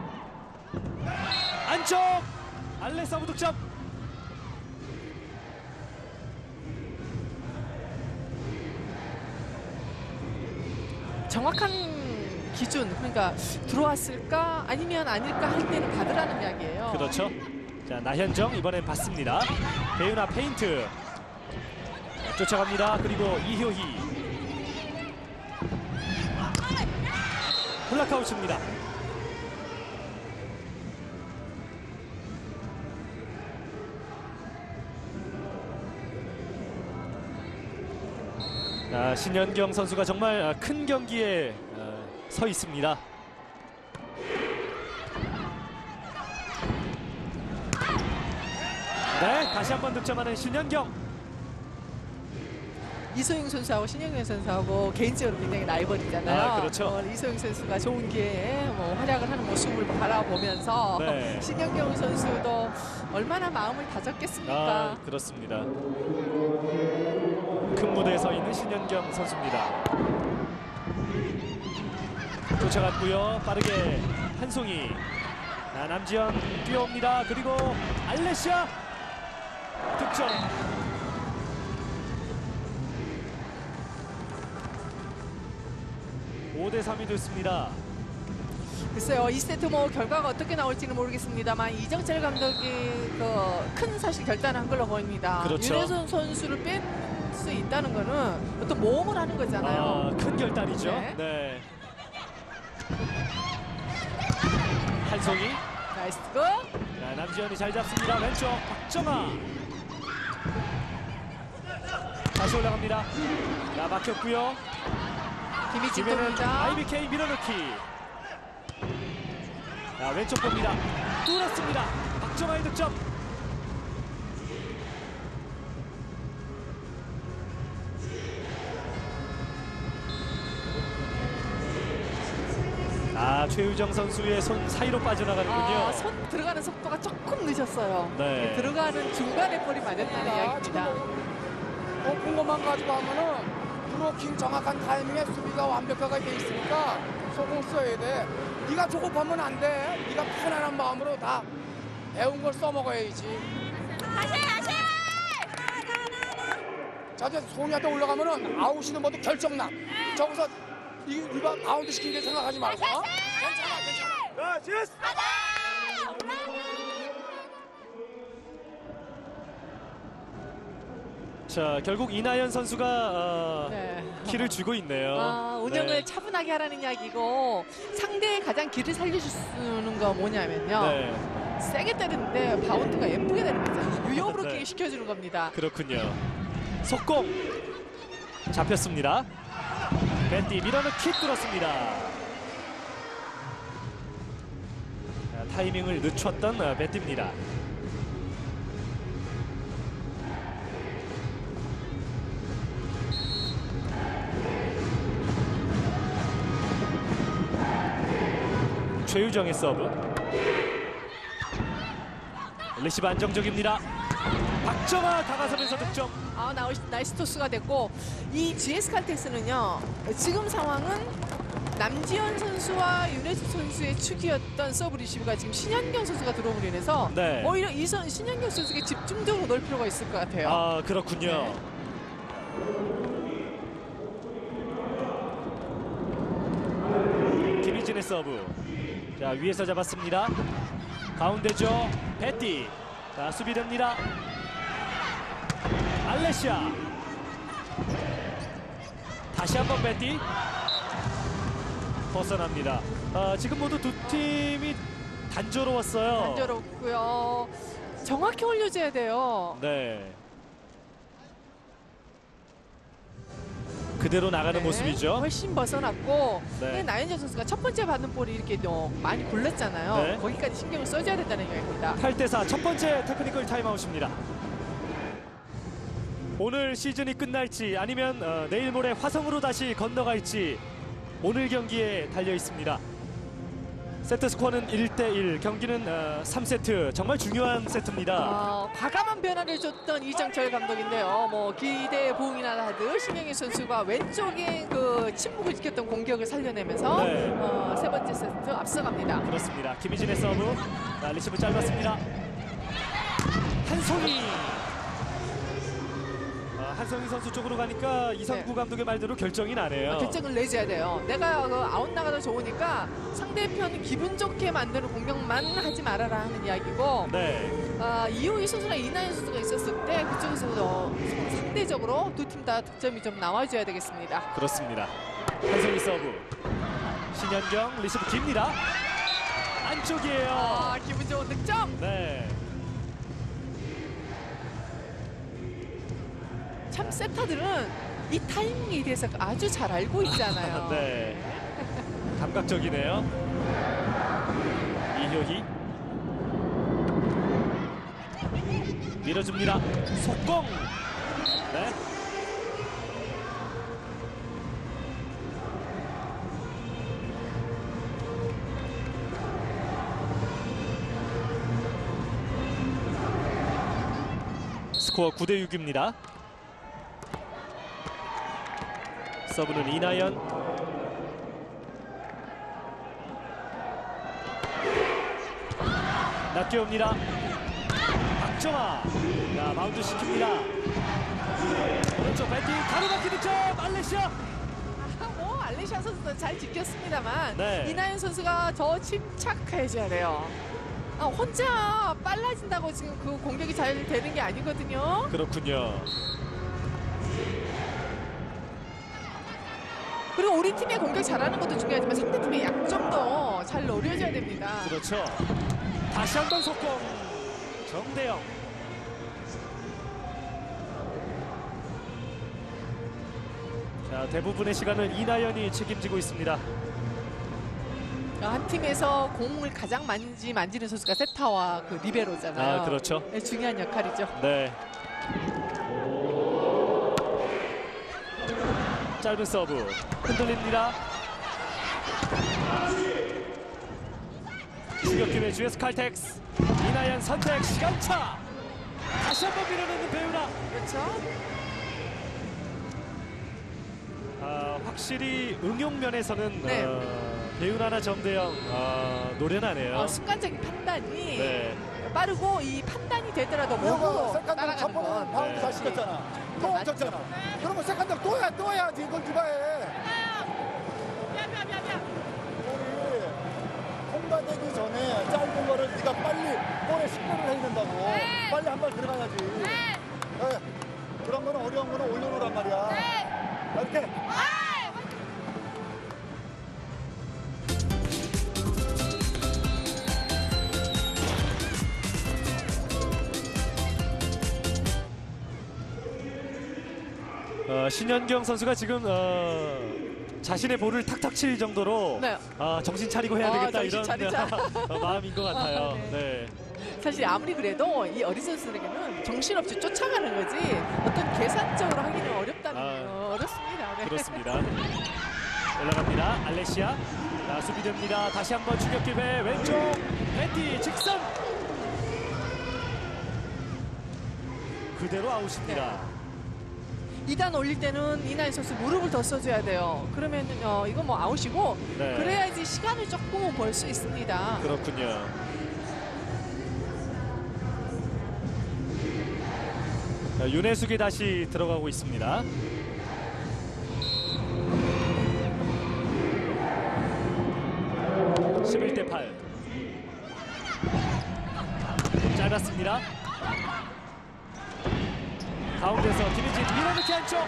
안쪽 알레 서브 득점. 정확한 기준, 그러니까 들어왔을까 아니면 아닐까 할 때는 받으라는 이야기예요. 그렇죠. 자, 나현정 이번엔 받습니다. 배윤아 페인트. 자, 쫓아갑니다. 그리고 이효희. 블락아웃입니다. 자, 신현경 선수가 정말 큰 경기에 서 있습니다. 네, 다시 한번 득점하는 신현경. 이소영 선수하고 신영현 선수하고 개인적으로 굉장히 라이벌이잖아요. 아, 그렇죠. 이소영 선수가 좋은 기회에 활약을 하는 모습을 바라보면서 네. 신영경 선수도 얼마나 마음을 다졌겠습니까? 아, 그렇습니다. 큰 무대에 서 있는 신현경 선수입니다. 쫓아갔고요. 빠르게 한송이. 자, 남지현 뛰어옵니다. 그리고 알레시아 득점. 5대3이 됐습니다. 글쎄요, 2세트 결과가 어떻게 나올지는 모르겠습니다만 이정철 감독이 큰 사실 결단을 한 걸로 보입니다. 그렇죠. 윤혜선 선수를 뺄 수 있다는 거는 어떤 모험을 하는 거잖아요. 아, 큰 결단이죠. 네. 네. 한송이. 나이스 굿. 자, 남지현이 잘 잡습니다. 왼쪽 박정아. 다시 올라갑니다. 자, 막혔고요. 김희진 기회는 돕니다. IBK 밀어넣기. 자, 왼쪽 봅니다. 뚫었습니다. 박정아의 득점. 최유정 선수의 손 사이로 빠져나가는군요. 손 들어가는 속도가 조금 늦었어요. 네. 들어가는 중간에 볼이 맞았다는 이야기입니다. 높은 것만 가지고 하면은 브로킹 정확한 타이밍에 수비가 완벽하게 돼 있으니까 소공 써야 돼. 네가 조급하면 안 돼. 네가 편안한 마음으로 다 배운 걸 써먹어야지. 다시! 자, 이제 송이한테 올라가면은 아웃이는 모두 결정나. 저기서 이 리바 바운드 시킨 게 생각하지 말고. 괜찮아. 자, 결국 이나연 선수가 네. 키를 주고 있네요. 운영을 네. 차분하게 하라는 이야기고 상대의 가장 길을 살려줄 수 있는 건 뭐냐면요. 네, 세게 때리는데 바운드가 예쁘게 되는 거죠. 유효 브로킹 네. 시켜주는 겁니다. 그렇군요. 속공 잡혔습니다. 베티 밀어넣기 뚫었습니다. 자, 타이밍을 늦췄던 베티입니다. 최유정의 서브. 리시브 안정적입니다. 박정아 다가서면서 득점. 나이스 토스가 됐고 이 GS 칼텍스는요. 지금 상황은 남지현 선수와 윤혜수 선수의 축이었던 서브 리시브가 지금 신현경 선수가 들어옴으로 인해서 네. 오히려 신현경 선수에게 집중적으로 넣을 필요가 있을 것 같아요. 아, 그렇군요. 네. 김희진의 서브. 자, 위에서 잡았습니다. 가운데죠. 베티. 자, 수비됩니다. 알레시아. 다시 한번 베티. 벗어납니다. 지금 모두 두 팀이 단조로웠어요. 단조롭고요. 정확히 올려줘야 돼요. 네. 그대로 나가는 네, 모습이죠. 훨씬 벗어났고 네. 나연재 선수가 첫 번째 받는 볼이 이렇게 많이 굴렀잖아요. 네. 거기까지 신경을 써줘야 된다는 이야기입니다. 8대4 첫 번째 테크니컬 타임아웃입니다. 오늘 시즌이 끝날지 아니면 내일 모레 화성으로 다시 건너갈지 오늘 경기에 달려 있습니다. 세트 스코어는 1대1, 경기는 3세트, 정말 중요한 세트입니다. 과감한 변화를 줬던 이정철 감독인데요. 뭐 기대에 부응이나 하듯 신영희 선수가 왼쪽에 그 침묵을 지켰던 공격을 살려내면서 네. 세 번째 세트 앞서갑니다. 그렇습니다. 김희진의 서브. 자, 리시브 짧았습니다. 한송이. 한송이 선수 쪽으로 가니까 이성구 감독의 말대로 결정이 나네요. 결정을 내줘야 돼요. 내가 아웃 나가도 좋으니까 상대편 기분 좋게 만드는 공격만 하지 말아라 하는 이야기고 네. 이호희 선수나 이나연 선수가 있었을 때 그쪽에서 상대적으로 두 팀 다 득점이 좀 나와줘야 되겠습니다. 그렇습니다. 한송이 서브. 신현경 리시브 깁니다. 안쪽이에요. 기분 좋은 득점. 네. 참 세터들은 이 타이밍에 대해서 아주 잘 알고 있잖아요. 네. 감각적이네요. 이효희 밀어줍니다. 속공. 네. 스코어 9대6입니다. 서브는 이나연. 낮게 옵니다. 박정아. 자, 마운드 시킵니다. 오른쪽 배팅 가로막히 득점. 알레시아. 알레시아 선수도 잘 지켰습니다만 네. 이나연 선수가 더 침착해져야 돼요. 혼자 빨라진다고 지금 그 공격이 잘 되는 게 아니거든요. 그렇군요. 그리고 우리 팀의 공격 잘하는 것도 중요하지만 상대팀의 약점도 잘 노려줘야 됩니다. 그렇죠. 다시 한번 속공. 정대영. 자, 대부분의 시간을 이나연이 책임지고 있습니다. 한 팀에서 공을 가장 많이 만지는 선수가 세타와 그 리베로잖아요. 그렇죠. 네, 중요한 역할이죠. 네. 짧은 서브 흔들립니다. 추격기회 GS 칼텍스. 이나연 선택 시간차. 다시 한번 밀어내는 배우나. 그렇죠. 확실히 응용 면에서는 네. 배우나나 정대영 노련하네요. 순간적인 판단이 네. 빠르고 이 판단이 되더라도 배우가 몸으로 세컨드로 첫 따라가는 번은 건. 바운드 네. 다 시켰잖아. 또 멈췄잖아. 그러면 세컨드로 또 해야지. 이걸 누가 해. 볼이 통과되기 전에 짧은 거를 네가 빨리 볼에 식별을 해야 된다고. 빨리 한 발 들어가야지. 네. 그런 거는 어려운 거는 올려놓으란 말이야. 이렇게. 신현경 선수가 지금 자신의 볼을 탁탁 칠 정도로 네. 정신 차리고 해야 되겠다 정신 이런 차리자. 마음인 것 같아요. 네. 네. 사실 아무리 그래도 이 어린 선수에게는 정신없이 쫓아가는 거지 어떤 계산적으로 하기는 어렵다는 어렵습니다. 네. 그렇습니다. 올라갑니다. 알레시아. 자, 수비됩니다. 다시 한번 추격 기회 왼쪽 밴디 직선. 그대로 아웃입니다. 2단 올릴 때는 이나연 선수 무릎을 더 써줘야 돼요. 그러면 이건 뭐 아웃이고 네. 그래야지 시간을 조금 벌 수 있습니다. 그렇군요. 자, 윤혜숙이 다시 들어가고 있습니다. (11대 8) 짧았습니다. 가운데서 김희진 밀어넣기 안쪽.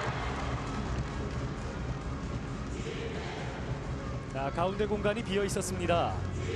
자, 가운데 공간이 비어 있었습니다.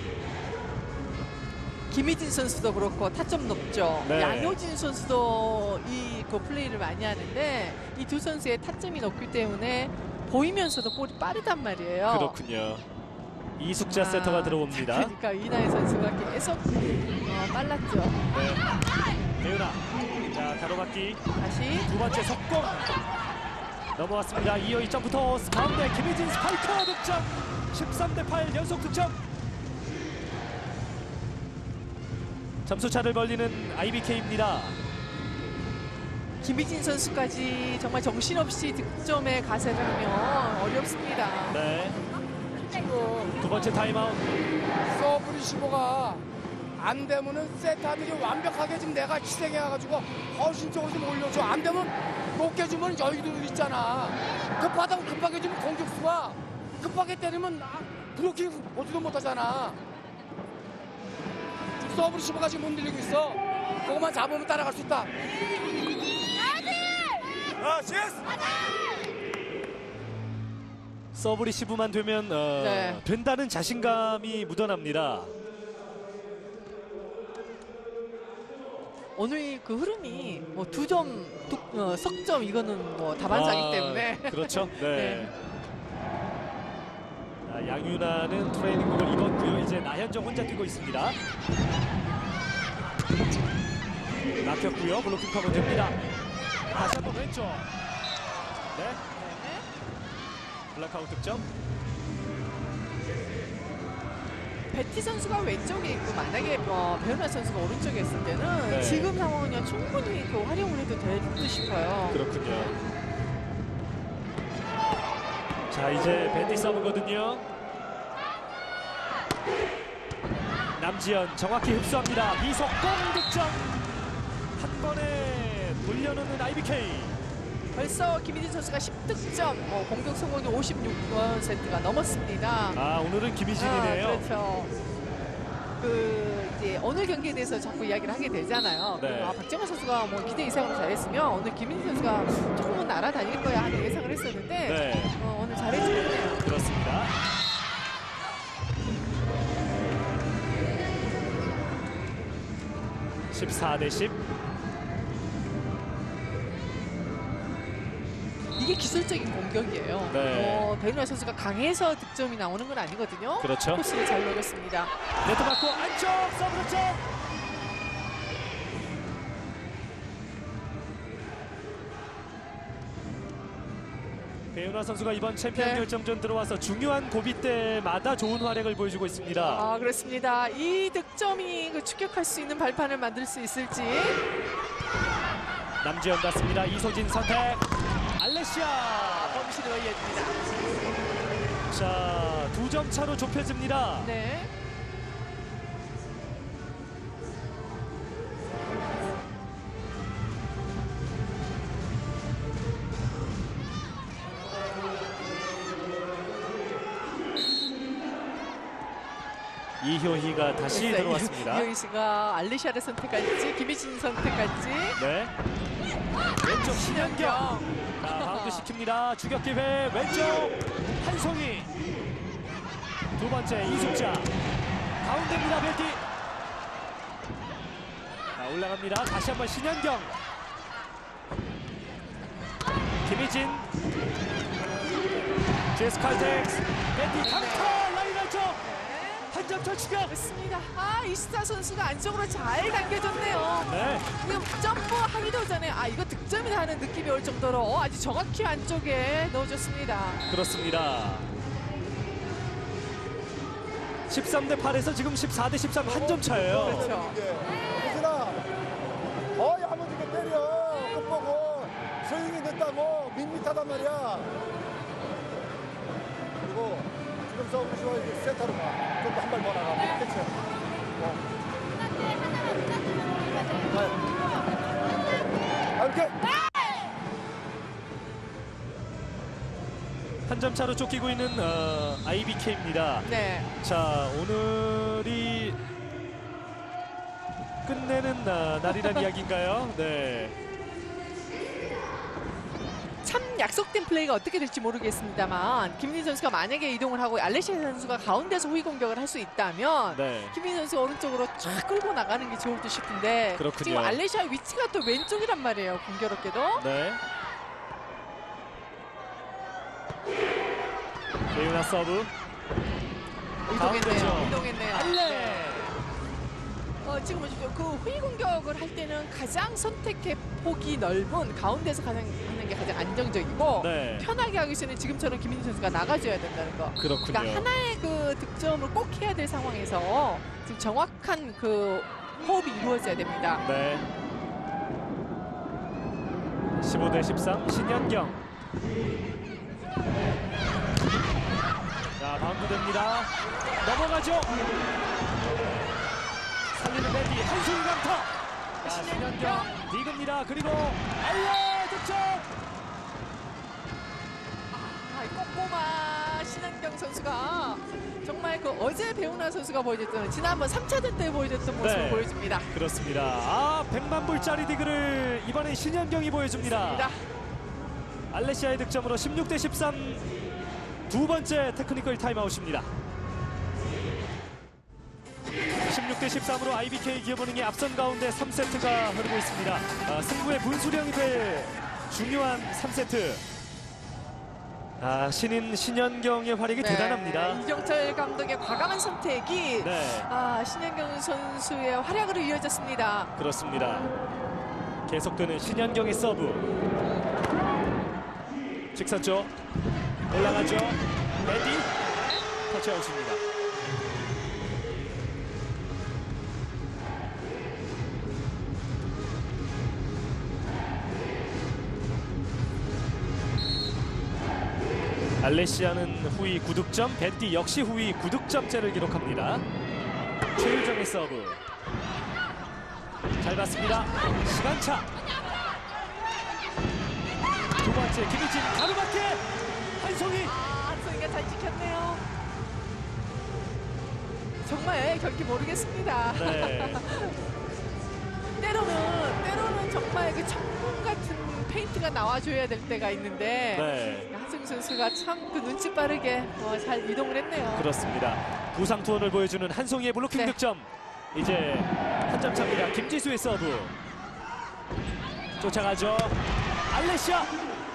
김희진 선수도 그렇고 타점 높죠. 네. 양효진 선수도 그 플레이를 많이 하는데 이 두 선수의 타점이 높기 때문에 보이면서도 볼이 빠르단 말이에요. 그렇군요. 이숙자 세터가 들어옵니다. 그러니까 이나연 선수가 계속 빨랐죠. 네. 배우나. 자, 가로막기. 다시 두 번째 속공. 넘어왔습니다. 이어이 점프 토스. 가운데 김희진 스파이커 득점. 13대 8 연속 득점. 점수차를 벌리는 IBK입니다. 김희진 선수까지 정말 정신없이 득점에 가세를 하면 어렵습니다. 네. 지금 두 번째 타임아웃. 서브 리시버가 안 되면은 세트하들이 완벽하게 지금 내가 희생해가지고 훨씬적으로 좀 올려줘. 안 되면 높게 주면 여유도 있잖아. 급하다고 급하게 주면 공격수가 급하게 때리면 블로킹 보지도 못하잖아. 지금 서브 리시버가 지금 흔들리고 있어. 그것만 잡으면 따라갈 수 있다. 서브 리시브만 되면 네. 된다는 자신감이 묻어납니다. 오늘 그 흐름이 뭐 2점, 석점 이거는 뭐 다반사기 때문에 그렇죠. 네. 네. 자, 양윤아는 트레이닝복을 입었고요. 이제 나현정 혼자 뛰고 있습니다. 막혔고요. 블로킹 커버 됩니다. 다시 한번 왼쪽. 네. 블락아웃 득점. 베티 선수가 왼쪽에 있고 만약에 배우나 선수가 오른쪽에 있을 때는 네. 지금 상황은요 충분히 그 활용을 해도 될 듯 싶어요. 그렇군요. 자, 이제 밴디 서브거든요. 남지연 정확히 흡수합니다. 비속공 득점. 한 번에 돌려놓는 IBK. 벌써 김희진 선수가 10득점, 공격 성공이 56%가 넘었습니다. 오늘은 김희진이네요. 그렇죠. 이제 오늘 경기에 대해서 자꾸 이야기를 하게 되잖아요. 네. 박정호 선수가 뭐 기대 이상으로 잘했으면 오늘 김희진 선수가 조금은 날아다닐 거야 하는 예상을 했었는데 네. 오늘 잘해주네요. 그렇습니다. (14대 10) 이게 기술적인 공격이에요. 네. 배우나 선수가 강해서 득점이 나오는 건 아니거든요. 그렇죠. 코스를 잘 노렸습니다. 네트 맞고 안쪽 서브 득점. 배윤아 선수가 이번 챔피언 네. 결정전 들어와서 중요한 고비 때마다 좋은 활약을 보여주고 있습니다. 아, 그렇습니다. 이 득점이 그 추격할 수 있는 발판을 만들 수 있을지. 남지현 같습니다. 이소진 선택. 알레시아. 범실을 이어집니다. 자, 2점 차로 좁혀집니다. 네. 이효희가 다시 글쎄, 들어왔습니다. 이효희 씨가 알리샤를 선택할지 김희진 선택할지. 네. 왼쪽 신현경. 자, 바운드 시킵니다. 추격 기회. 왼쪽 한송이. 두 번째 이숙자. 가운데입니다. 베티. 자, 올라갑니다. 다시 한번 신현경. 김희진. 제스 칼텍스. 베티 강타. 라인 안쪽. 한 점 더 추격. 그렇습니다. 아, 이시타 선수가 안쪽으로 잘 당겨줬네요. 네. 지금 점프하기도 전에 아, 이거 득점이다 하는 느낌이 올 정도로 아주 정확히 안쪽에 넣어줬습니다. 그렇습니다. 13대 8에서 지금 14대 13 한 점 차예요. 그렇죠. 혜진아, 거의 야무지게 때려. 끝보고 스윙이 늦다고 밋밋하단 말이야. 그리고 지금 서브 좋아 센터로 가. 좀 더 한 발 더 나가. 캐치. 이렇게. 한 점 차로 쫓기고 있는 IBK입니다. 네. 자, 오늘이 끝내는 날이란 이야기인가요? 네. 참 약속된 플레이가 어떻게 될지 모르겠습니다만 김민 선수가 만약에 이동을 하고 알레시아 선수가 가운데서 후위 공격을 할 수 있다면 네. 김민 선수가 오른쪽으로 쫙 끌고 나가는 게 좋을 듯 싶은데 그렇군요. 지금 알레시아 위치가 또 왼쪽이란 말이에요. 공교롭게도. 네. 배윤아 서브. 가운데죠. 이동했네요. 알레. 네. 지금 보십시오. 그 후위 공격을 할 때는 가장 선택의 폭이 넓은 가운데서 하는 게 가장 안정적이고 네. 편하게 하기 위해서는 지금처럼 김민희 선수가 나가줘야 된다는 거. 그렇군요. 그러니까 하나의 그 득점을 꼭 해야 될 상황에서 지금 정확한 그 호흡이 이루어져야 됩니다. 네. 15대 13 신현경. 자, 바운드 됩니다. 넘어가죠. 살리는 베티 한승 강타. 자, 신현경 디그입니다. 그리고 알레 득점. 이 꼬꼬마 신한경 선수가 정말 그 어제 배우나 선수가 보여줬던 지난번 3차전 때 보여줬던 모습을 네. 보여줍니다. 그렇습니다. 아, 100만 불짜리 디그를 이번엔 신현경이 보여줍니다. 알레시아의 득점으로 16대 13 두 번째 테크니컬 타임아웃입니다. 16대 13으로 IBK 기어버닝이 앞선 가운데 3세트가 흐르고 있습니다. 승부의 분수령이 될 중요한 3세트. 신인 신현경의 활약이 대단합니다. 이정철 감독의 과감한 선택이 네, 신현경 선수의 활약으로 이어졌습니다. 그렇습니다. 계속되는 신현경의 서브. 직선 쪽 올라가죠. 레디 터치아웃입니다. 알레시아는 후위 9득점, 베티 역시 후위 9득점째를 기록합니다. 최유정의 서브. 잘 봤습니다. 시간차. 두 번째 김희진 가로막기. 한송이. 한송이가 잘 지켰네요. 정말 경기 모르겠습니다. 네. 때로는 정말 그 천국 같은 페인트가 나와줘야 될 때가 있는데 네. 한승 선수가 참 그 눈치 빠르게 잘 이동을 했네요. 그렇습니다. 부상 투혼을 보여주는 한송이의 블로킹 네. 득점. 이제 한 점 차입니다. 김지수의 서브. 쫓아가죠. 알레시아.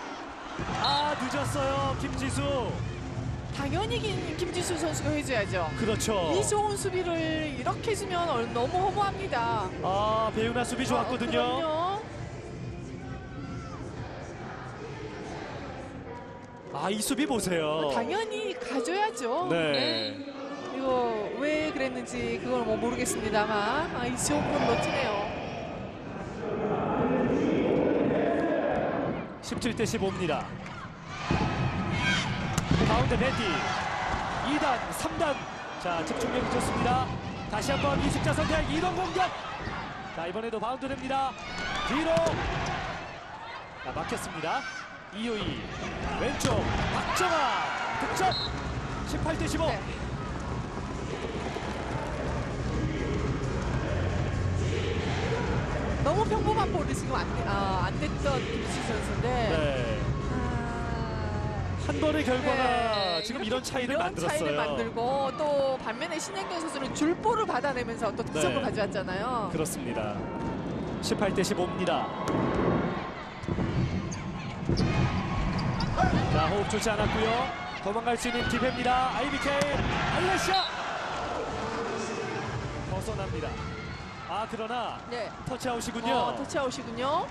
늦었어요. 김지수. 당연히 김지수 선수가 해줘야죠. 그렇죠. 이 좋은 수비를 이렇게 해주면 너무 허무합니다. 배윤아 수비 좋았거든요. 그럼요. 이 수비 보세요. 당연히 가져야죠. 네. 이거 왜 그랬는지 그걸 뭐 모르겠습니다만 이 지원은 멋지네요. 17대 15입니다. 가운데 베티 2단 3단 자 집중력이 좋습니다. 다시 한번 이숙자 선택 이동 공격. 자 이번에도 바운드 됩니다. 뒤로 자 막혔습니다. 이효희 왼쪽 박정아 득점 18대 15. 네. 너무 평범한 볼이 지금 안 됐던 김수지 선수인데 네. 한 번의 결과가 네, 지금 이렇게 이런 차이를 만들었어요. 차이를 만들고 또 반면에 신현경 선수는 줄볼을 받아내면서 또 득점을 네. 가져왔잖아요. 그렇습니다. 18대 15입니다. 자 호흡 좋지 않았고요. 도망갈 수 있는 기회입니다. IBK 알레시아 벗어납니다. 그러나 네. 터치아웃이군요. 터치아웃이군요.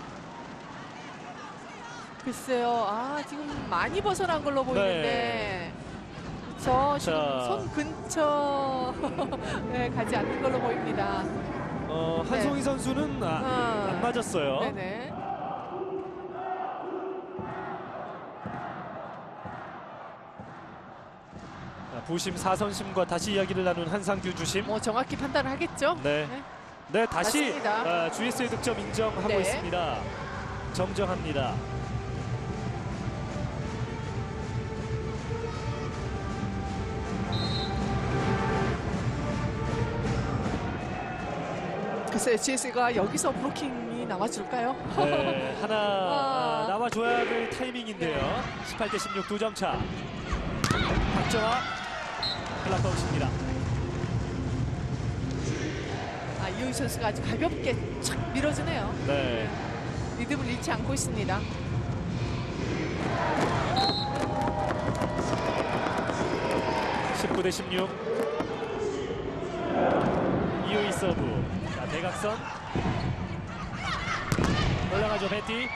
글쎄요. 지금 많이 벗어난 걸로 보이는데 그렇죠. 지금 자. 손 근처 네, 가지 않는 걸로 보입니다. 한송이 선수는 안 맞았어요. 네네. 부심 4선심과 다시 이야기를 나눈 한상규 주심. 뭐 정확히 판단을 하겠죠. 네. 네, 다시 맞습니다. GS의 득점 인정하고 네. 있습니다. 정정합니다. 글쎄 GS가 여기서 브로킹이 나와줄까요? 네, 하나 나와줘야 될 타이밍인데요. 18대 16 2점 차. 박정아 클락아웃입니다. 이효희 선수가 아주 가볍게 착 밀어주네요. 네. 리듬을 잃지 않고 있습니다. 19대 16. 이효희 서브. 자, 대각선. 올라가죠, 베티.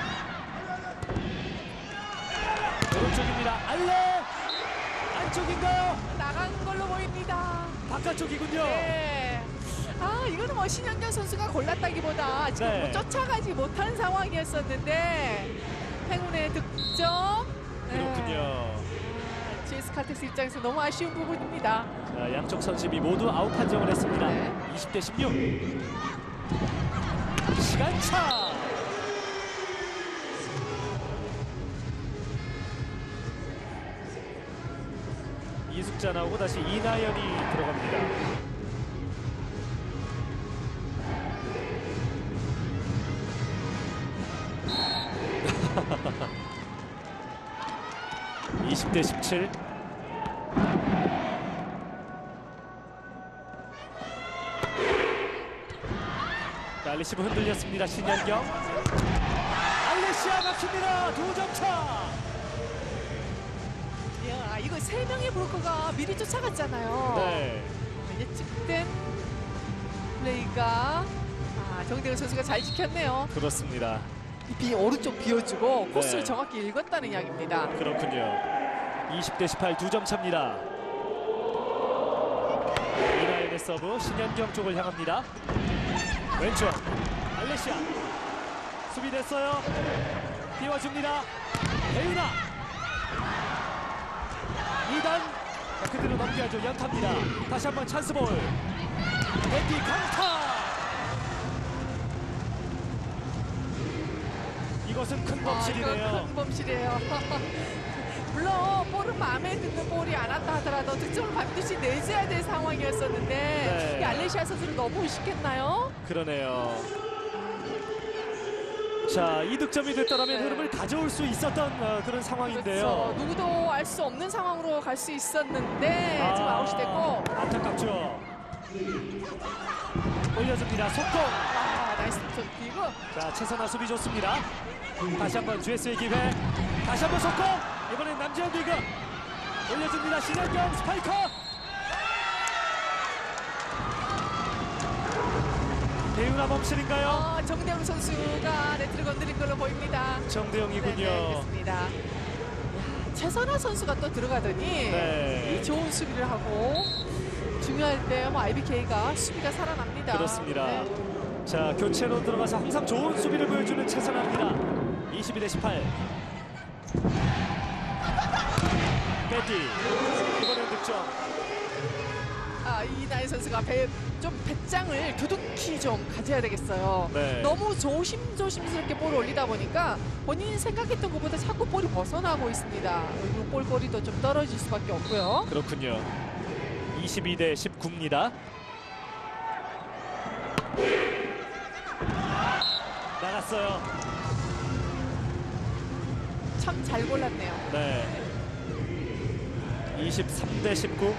오른쪽입니다. 알레! 안쪽인가요? 나간 걸로 보입니다. 바깥쪽이군요. 네. 이거는 뭐 신현경 선수가 골랐다기보다 지금 네. 뭐 쫓아가지 못한 상황이었었는데 행운의 득점. 그렇군요. GS 칼텍스 입장에서 너무 아쉬운 부분입니다. 자, 양쪽 선심이 모두 아웃 판정을 했습니다. 네. 20대 16. 시간차. 이숙자 나오고 다시 이나연이 들어갑니다. (20대 17) 자, 리시브 흔들렸습니다. 신현경 알레시아 막힙니다. 2점 차. 이야, 이거 3명의 브로커가 미리 쫓아갔잖아요. 네. 예측된 플레이가 정대훈 선수가 잘 지켰네요. 그렇습니다. 오른쪽 비워주고 네. 코스를 정확히 읽었다는 이야기입니다. 그렇군요. 20대 18 2점 차입니다. 이나연의 서브 신현경 쪽을 향합니다. 왼쪽 알레시아 수비됐어요. 띄워줍니다. 배윤아 2단 그대로 넘겨야죠. 연타입니다. 다시 한번 찬스볼. 베티 강타. 이것은 큰 범실이네요. 이거 큰 범실이에요. 물론 볼은 마음에 드는 볼이 안 왔다 하더라도 득점을 반드시 내줘야 될 상황이었었는데 네. 이 알레시아 선수를 너무 의식했나요? 그러네요. 자, 이 득점이 됐더라면 네. 흐름을 가져올 수 있었던 그런 상황인데요. 그렇죠. 누구도 알 수 없는 상황으로 갈 수 있었는데 지금 아웃이 됐고 안타깝죠. 올려줍니다. 속공. 나이스 득점. 자, 최선화 수비 좋습니다. 다시 한번 GS의 기회. 다시 한번 속공. 이번엔 남재현 리그 올려줍니다. 신현경 스파이커. 배윤아 범실인가요? 정대웅 선수가 네트를 건드린 걸로 보입니다. 정대영이군요. 네, 그렇습니다. 최선화 선수가 또 들어가더니 네. 이 좋은 수비를 하고 중요할 때 뭐 IBK가 수비가 살아납니다. 그렇습니다. 네. 자, 교체로 들어가서 항상 좋은 수비를 보여주는 최선화입니다. 22대18. 베티 이번엔 득점. 이나희 선수가 좀 배짱을 두둑히 좀 가져야 되겠어요. 네. 너무 조심스럽게 볼을 올리다 보니까 본인이 생각했던 것보다 자꾸 볼이 벗어나고 있습니다. 그리고 볼거리도 좀 떨어질 수밖에 없고요. 그렇군요. 22대19입니다. 나갔어요. 참 잘 골랐네요. 네. 23대19.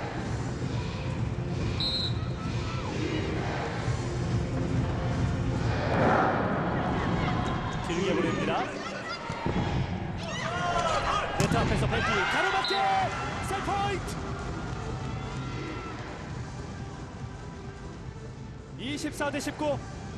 길게 보냅니다. 네트 앞에서 벤티 가로막기 셀포인트. 24대19.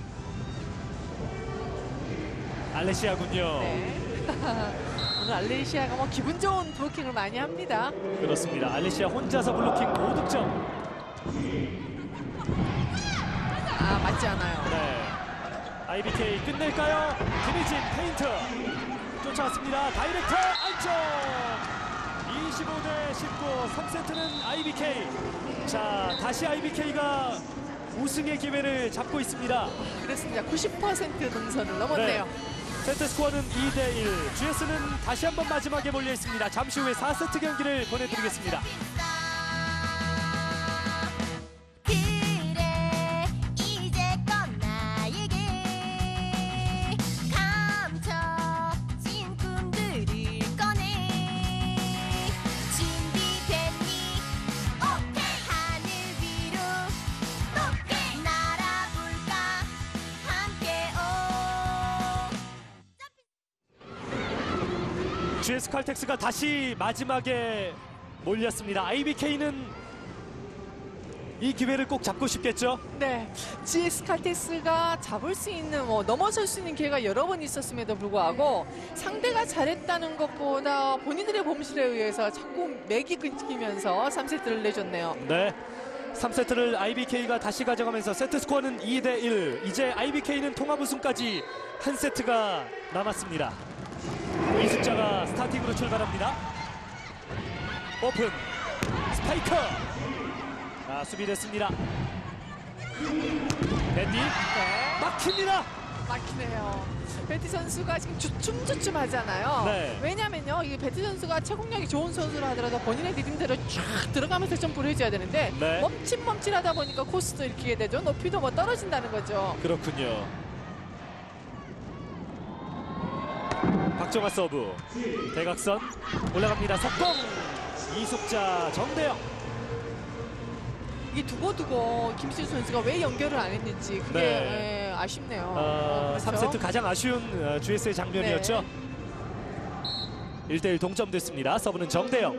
알레시아군요. 네. 오늘 알레시아가 뭐 기분 좋은 브로킹을 많이 합니다. 그렇습니다. 알레시아 혼자서 블로킹 5득점. 맞지 않아요. 네. IBK 끝낼까요? 김희진 페인트 쫓아왔습니다. 다이렉트 안쪽. 25대19. 3세트는 IBK. 자, 다시 IBK가 우승의 기회를 잡고 있습니다. 그렇습니다. 90% 능선을 넘었네요. 네. 세트 스코어는 2대1. GS는 다시 한번 마지막에 몰려 있습니다. 잠시 후에 4세트 경기를 보내드리겠습니다. 그래 이제껏 나에게 감춰진 꿈들을 꺼내 준비됐니? 오케이 하늘 위로 높게 날아볼까 함께 GS 칼텍스가 다시 마지막에 몰렸습니다. IBK는 이 기회를 꼭 잡고 싶겠죠? 네, GS 칼텍스가 잡을 수 있는 넘어설 수 있는 기회가 여러 번 있었음에도 불구하고 상대가 잘했다는 것보다 본인들의 몸실에 의해서 자꾸 맥이 끊기면서 3세트를 내줬네요. 네. 3세트를 IBK가 다시 가져가면서 세트 스코어는 2대1. 이제 IBK는 통합 우승까지 한 세트가 남았습니다. 이숙자가 스타팅으로 출발합니다. 오픈. 스파이크. 자, 수비됐습니다. 밴디 막힙니다. 막히네요. 베티 선수가 지금 주춤주춤 하잖아요. 네. 왜냐면요, 이 베티 선수가 체공력이 좋은 선수라 하더라도 본인의 리듬대로 쫙 들어가면서 점프를 해줘야 되는데 네. 멈칫멈칫하다 보니까 코스도 이렇게 되죠. 높이도 뭐 떨어진다는 거죠. 그렇군요. 박정아 서브. 대각선 올라갑니다. 석공. 이숙자 정대영. 이게 두고두고 김시우 선수가 왜 연결을 안 했는지 그게 네. 아쉽네요. 그렇죠? 3세트 가장 아쉬운 GS의 장면이었죠. 네. 1대1 동점됐습니다. 서브는 정대영.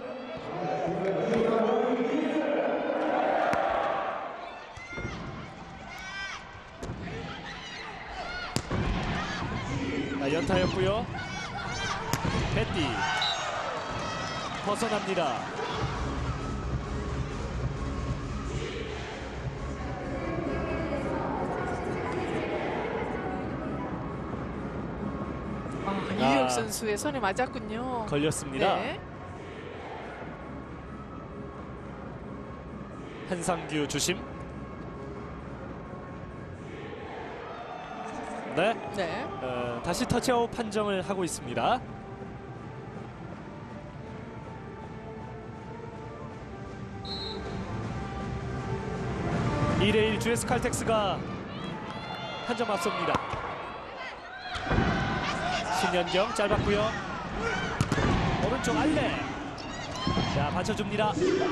연타였고요. 베티 벗어납니다. 이유혁 선수의 손에 맞았군요. 걸렸습니다. 네. 한상규 주심. 네. 네. 다시 터치아웃 판정을 하고 있습니다. (2대1) GS 칼텍스가 한 점 앞섭니다. 신현경 짧았고요. 오른쪽 알레. 자, 받쳐줍니다.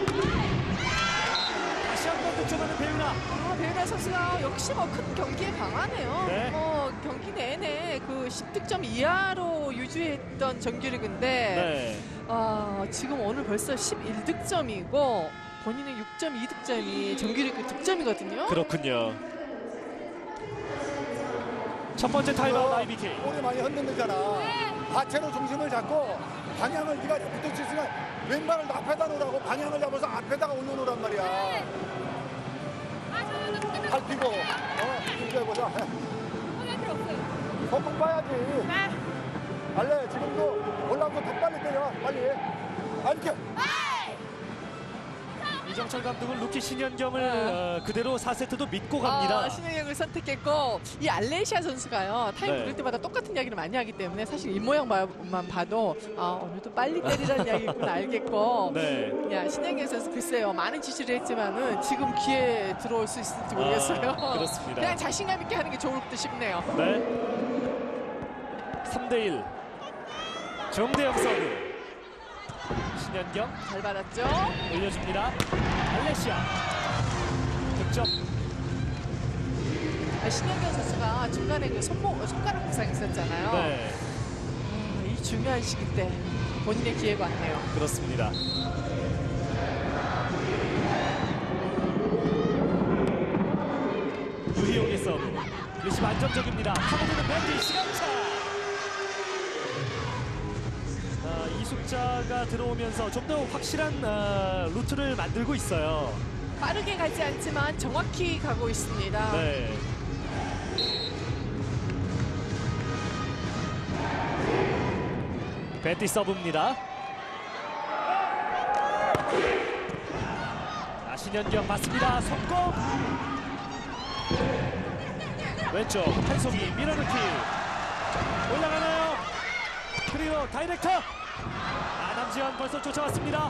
다시 한번 득점하는 배윤아. 배윤아 선수가 역시 큰 경기에 강하네요. 네. 경기 내내 그 10득점 이하로 유지했던 정규리그인데 지금 오늘 벌써 11득점이고 본인은 6.2득점이 정규리그 득점이거든요. 그렇군요. 첫 번째 타임아웃 IBK. 볼이 많이 흔들리잖아. 하체로 중심을 잡고 방향을 네가 붙을 수 있으면 왼발을 앞에다 놓으라고 방향을 잡아서 앞에다가 올려놓으란 말이야. 팔 피고 이렇게 해보자. 소금 봐야지. 알레 지금도 올라오고 더 빨리 때려. 빨리. 이렇게. 이정철 감독은 루키 신현경을 그대로 4세트도 믿고 갑니다. 신영영을 선택했고 이 알레시아 선수가요 타임 네. 부를 때마다 똑같은 이야기를 많이 하기 때문에 사실 입모양만 봐도 오늘도 빨리 때리라는 이야기구나 알겠고 네. 야 신영영 선수 글쎄요 많은 지시를 했지만은 지금 귀에 들어올 수 있을지 모르겠어요. 그렇습니다. 그냥 자신감 있게 하는 게 좋을 듯 싶네요. 네. 3대1. 정대영 서브. 신현경 잘 받았죠? 올려줍니다. 알레시아 득점. 신영경 선수가 중간에 그 손가락 부상 있었잖아요. 네, 이 중요한 시기 때 본인의 기회가 왔네요. 그렇습니다. 유희용의 서브. 리시브 안정적입니다. 파고드는 밴디 시간차. 이숙자가 들어오면서 좀 더 확실한 루트를 만들고 있어요. 빠르게 가지 않지만 정확히 가고 있습니다. 네. 밴디 서브입니다. 신현경 맞습니다. 성공. 왼쪽 한송이 밀어넣기. 올라가나요? 그리고 다이렉터. 남지현 벌써 쫓아왔습니다.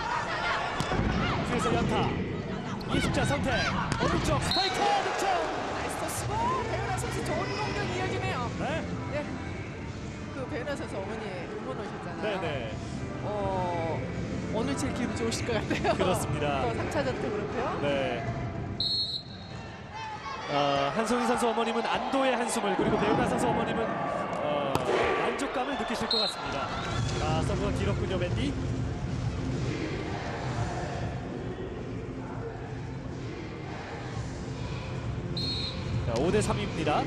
뒤에서 연타. 이숙자 선택. 오른쪽 스파이크 득점. 나이스 토스고 배우나 선수 좋은 공격 이어지네요. 네. 네. 그 배우나 선수 어머니 응원 오셨잖아요. 네네. 오늘 제일 기분 좋으실 것 같아요. 그렇습니다. 또 3차전도 그렇고요. 네. 한송이 선수 어머님은 안도의 한숨을, 그리고 배우나 선수 어머님은 만족감을 느끼실 것 같습니다. 서브가 길었군요, 밴디. 자, 5대3입니다.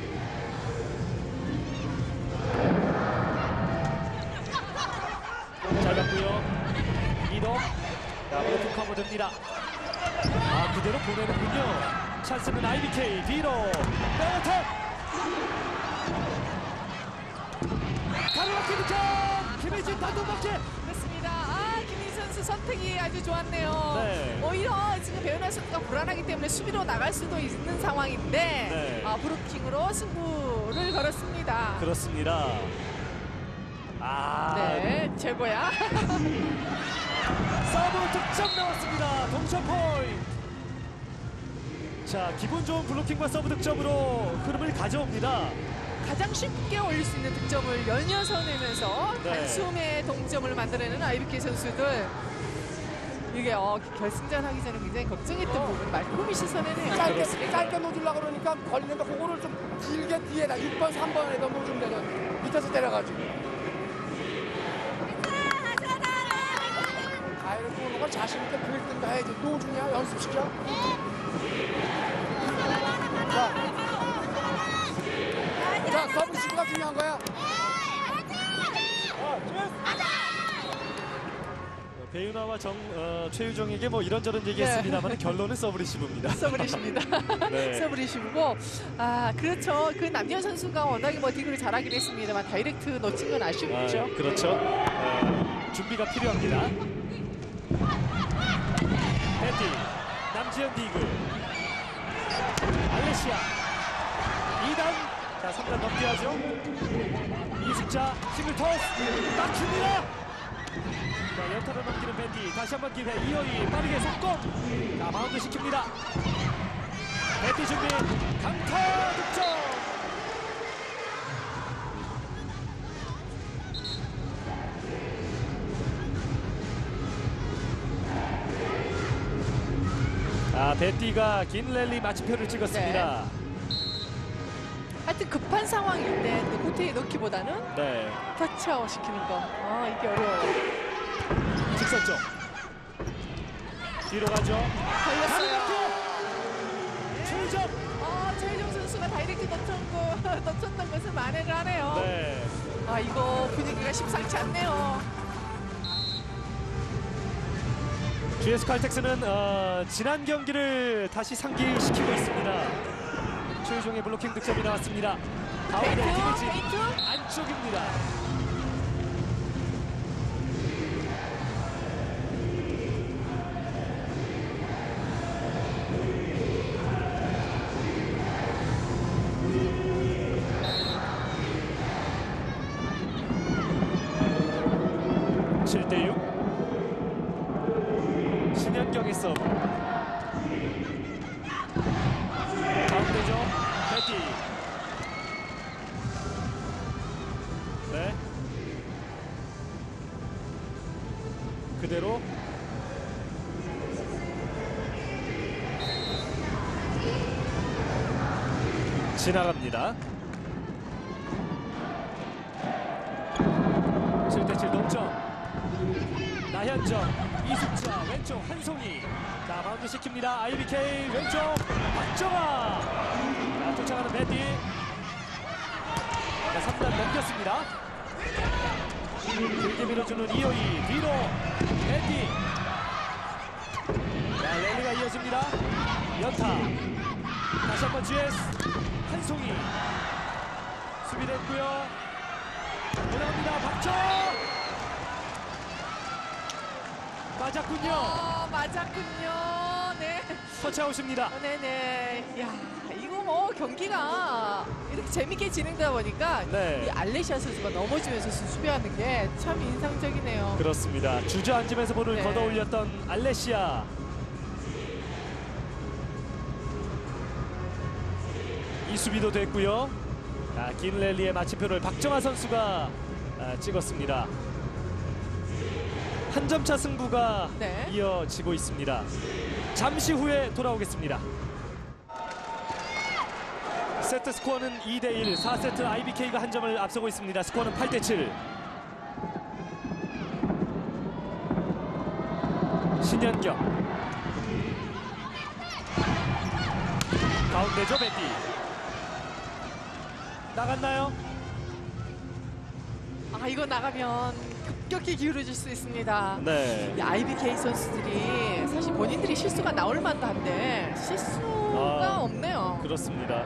잘 봤고요. 이동. 오픈 커버 됩니다. 그대로 보내는군요. 찬스는 IBK 뒤로 백어택. 가로막히 득점. 김희진 단독박제. 그렇습니다. 김희 선수 선택이 아주 좋았네요. 네. 오히려 지금 배우나 선수가 불안하기 때문에 수비로 나갈 수도 있는 상황인데 네. 브로킹으로 승부를 걸었습니다. 그렇습니다. 네, 최고야. 서브 득점 나왔습니다. 동점 포인트. 자, 기분 좋은 블로킹과 서브 득점으로 흐름을 가져옵니다. 가장 쉽게 올릴 수 있는 득점을 연이어서 내면서 네. 단숨에 동점을 만들어내는 IBK 선수들. 이게 결승전 하기 전에 굉장히 걱정했던 부분 말끔히 씻어내네요. 짧게 놓으려고 그러니까 걸리는데 그거를 좀 길게 뒤에다 6번, 3번에다 놓으면 되는 밑에서 때려가지고. 가위를 쏘는 걸 자신 있게 빌든가 해야지. 노중이야 연습시켜. 자, 서비스가 중요한 거야. 배윤아와 최유정에게 뭐 이런저런 얘기했습니다만 결론은 서브리시브입니다. 서브리시입니다. 네. 서브리시브고 그렇죠. 그 남지현 선수가 워낙에 디그를 잘하긴 했습니다만 다이렉트 놓친 건 아쉽죠. 그렇죠. 준비가 필요합니다. 밴디 남지현 디그 알레시아 2단. 자, 3단 넘게 하죠. 이숙자 싱글 토스 딱 줍니다. 자, 연타로 넘기는 밴디. 다시 한번 기회. 이호이 빠르게 속공. 자, 마운드 시킵니다. 밴디 준비. 강타 득점. 밴디가 긴 랠리 마침표를 찍었습니다. 하여튼 급한 상황인데 코트에 넣기보다는 네. 터치아웃 시키는 거. 이게 어려워요. 직선점. 뒤로 가죠. 걸렸어요. 최유정. 최유정 선수가 다이렉트 끝까지 놓쳤던 것을 만회를 하네요. 네. 아, 이거 분위기가 심상치 않네요. GS 칼텍스는 지난 경기를 다시 상기시키고 있습니다. 최유종의 블로킹 득점이 나왔습니다. 가운데 김혜진 페인트. 안쪽입니다. 신현경의 서브. 가운데죠. 베티. 네. 그대로. 지나갑니다. 7대7 동점. 나현정, 이숙자 왼쪽 한송이. 자, 마운드 시킵니다. IBK 왼쪽 박정아. 자, 쫓아가는 베티. 자, 3단 넘겼습니다. 길게 밀어주는 이호이. 뒤로 베티. 자, 랠리가 이어집니다. 연타. 다시 한번 GS 한송이. 수비됐고요. 올라갑니다. 박정아. 맞았군요. 맞았군요. 네. 터치아웃입니다. 네네. 야, 이거 뭐 경기가 이렇게 재밌게 진행되다 보니까 네. 이 알레시아 선수가 넘어지면서 수비하는 게 참 인상적이네요. 그렇습니다. 주저앉으면서 볼을 네. 걷어올렸던 알레시아. 이 수비도 됐고요. 긴 랠리의 마침표를 박정아 선수가 찍었습니다. 한 점차 승부가 네. 이어지고 있습니다. 잠시 후에 돌아오겠습니다. 세트 스코어는 2대1. 4세트 IBK가 한 점을 앞서고 있습니다. 스코어는 8대7. 신현경. 가운데죠, 베티. 나갔나요? 아, 이거 나가면 급격히 기울어질 수 있습니다. 네. 이 IBK 선수들이 사실 본인들이 실수가 나올 만도 한데 실수가 없네요. 그렇습니다.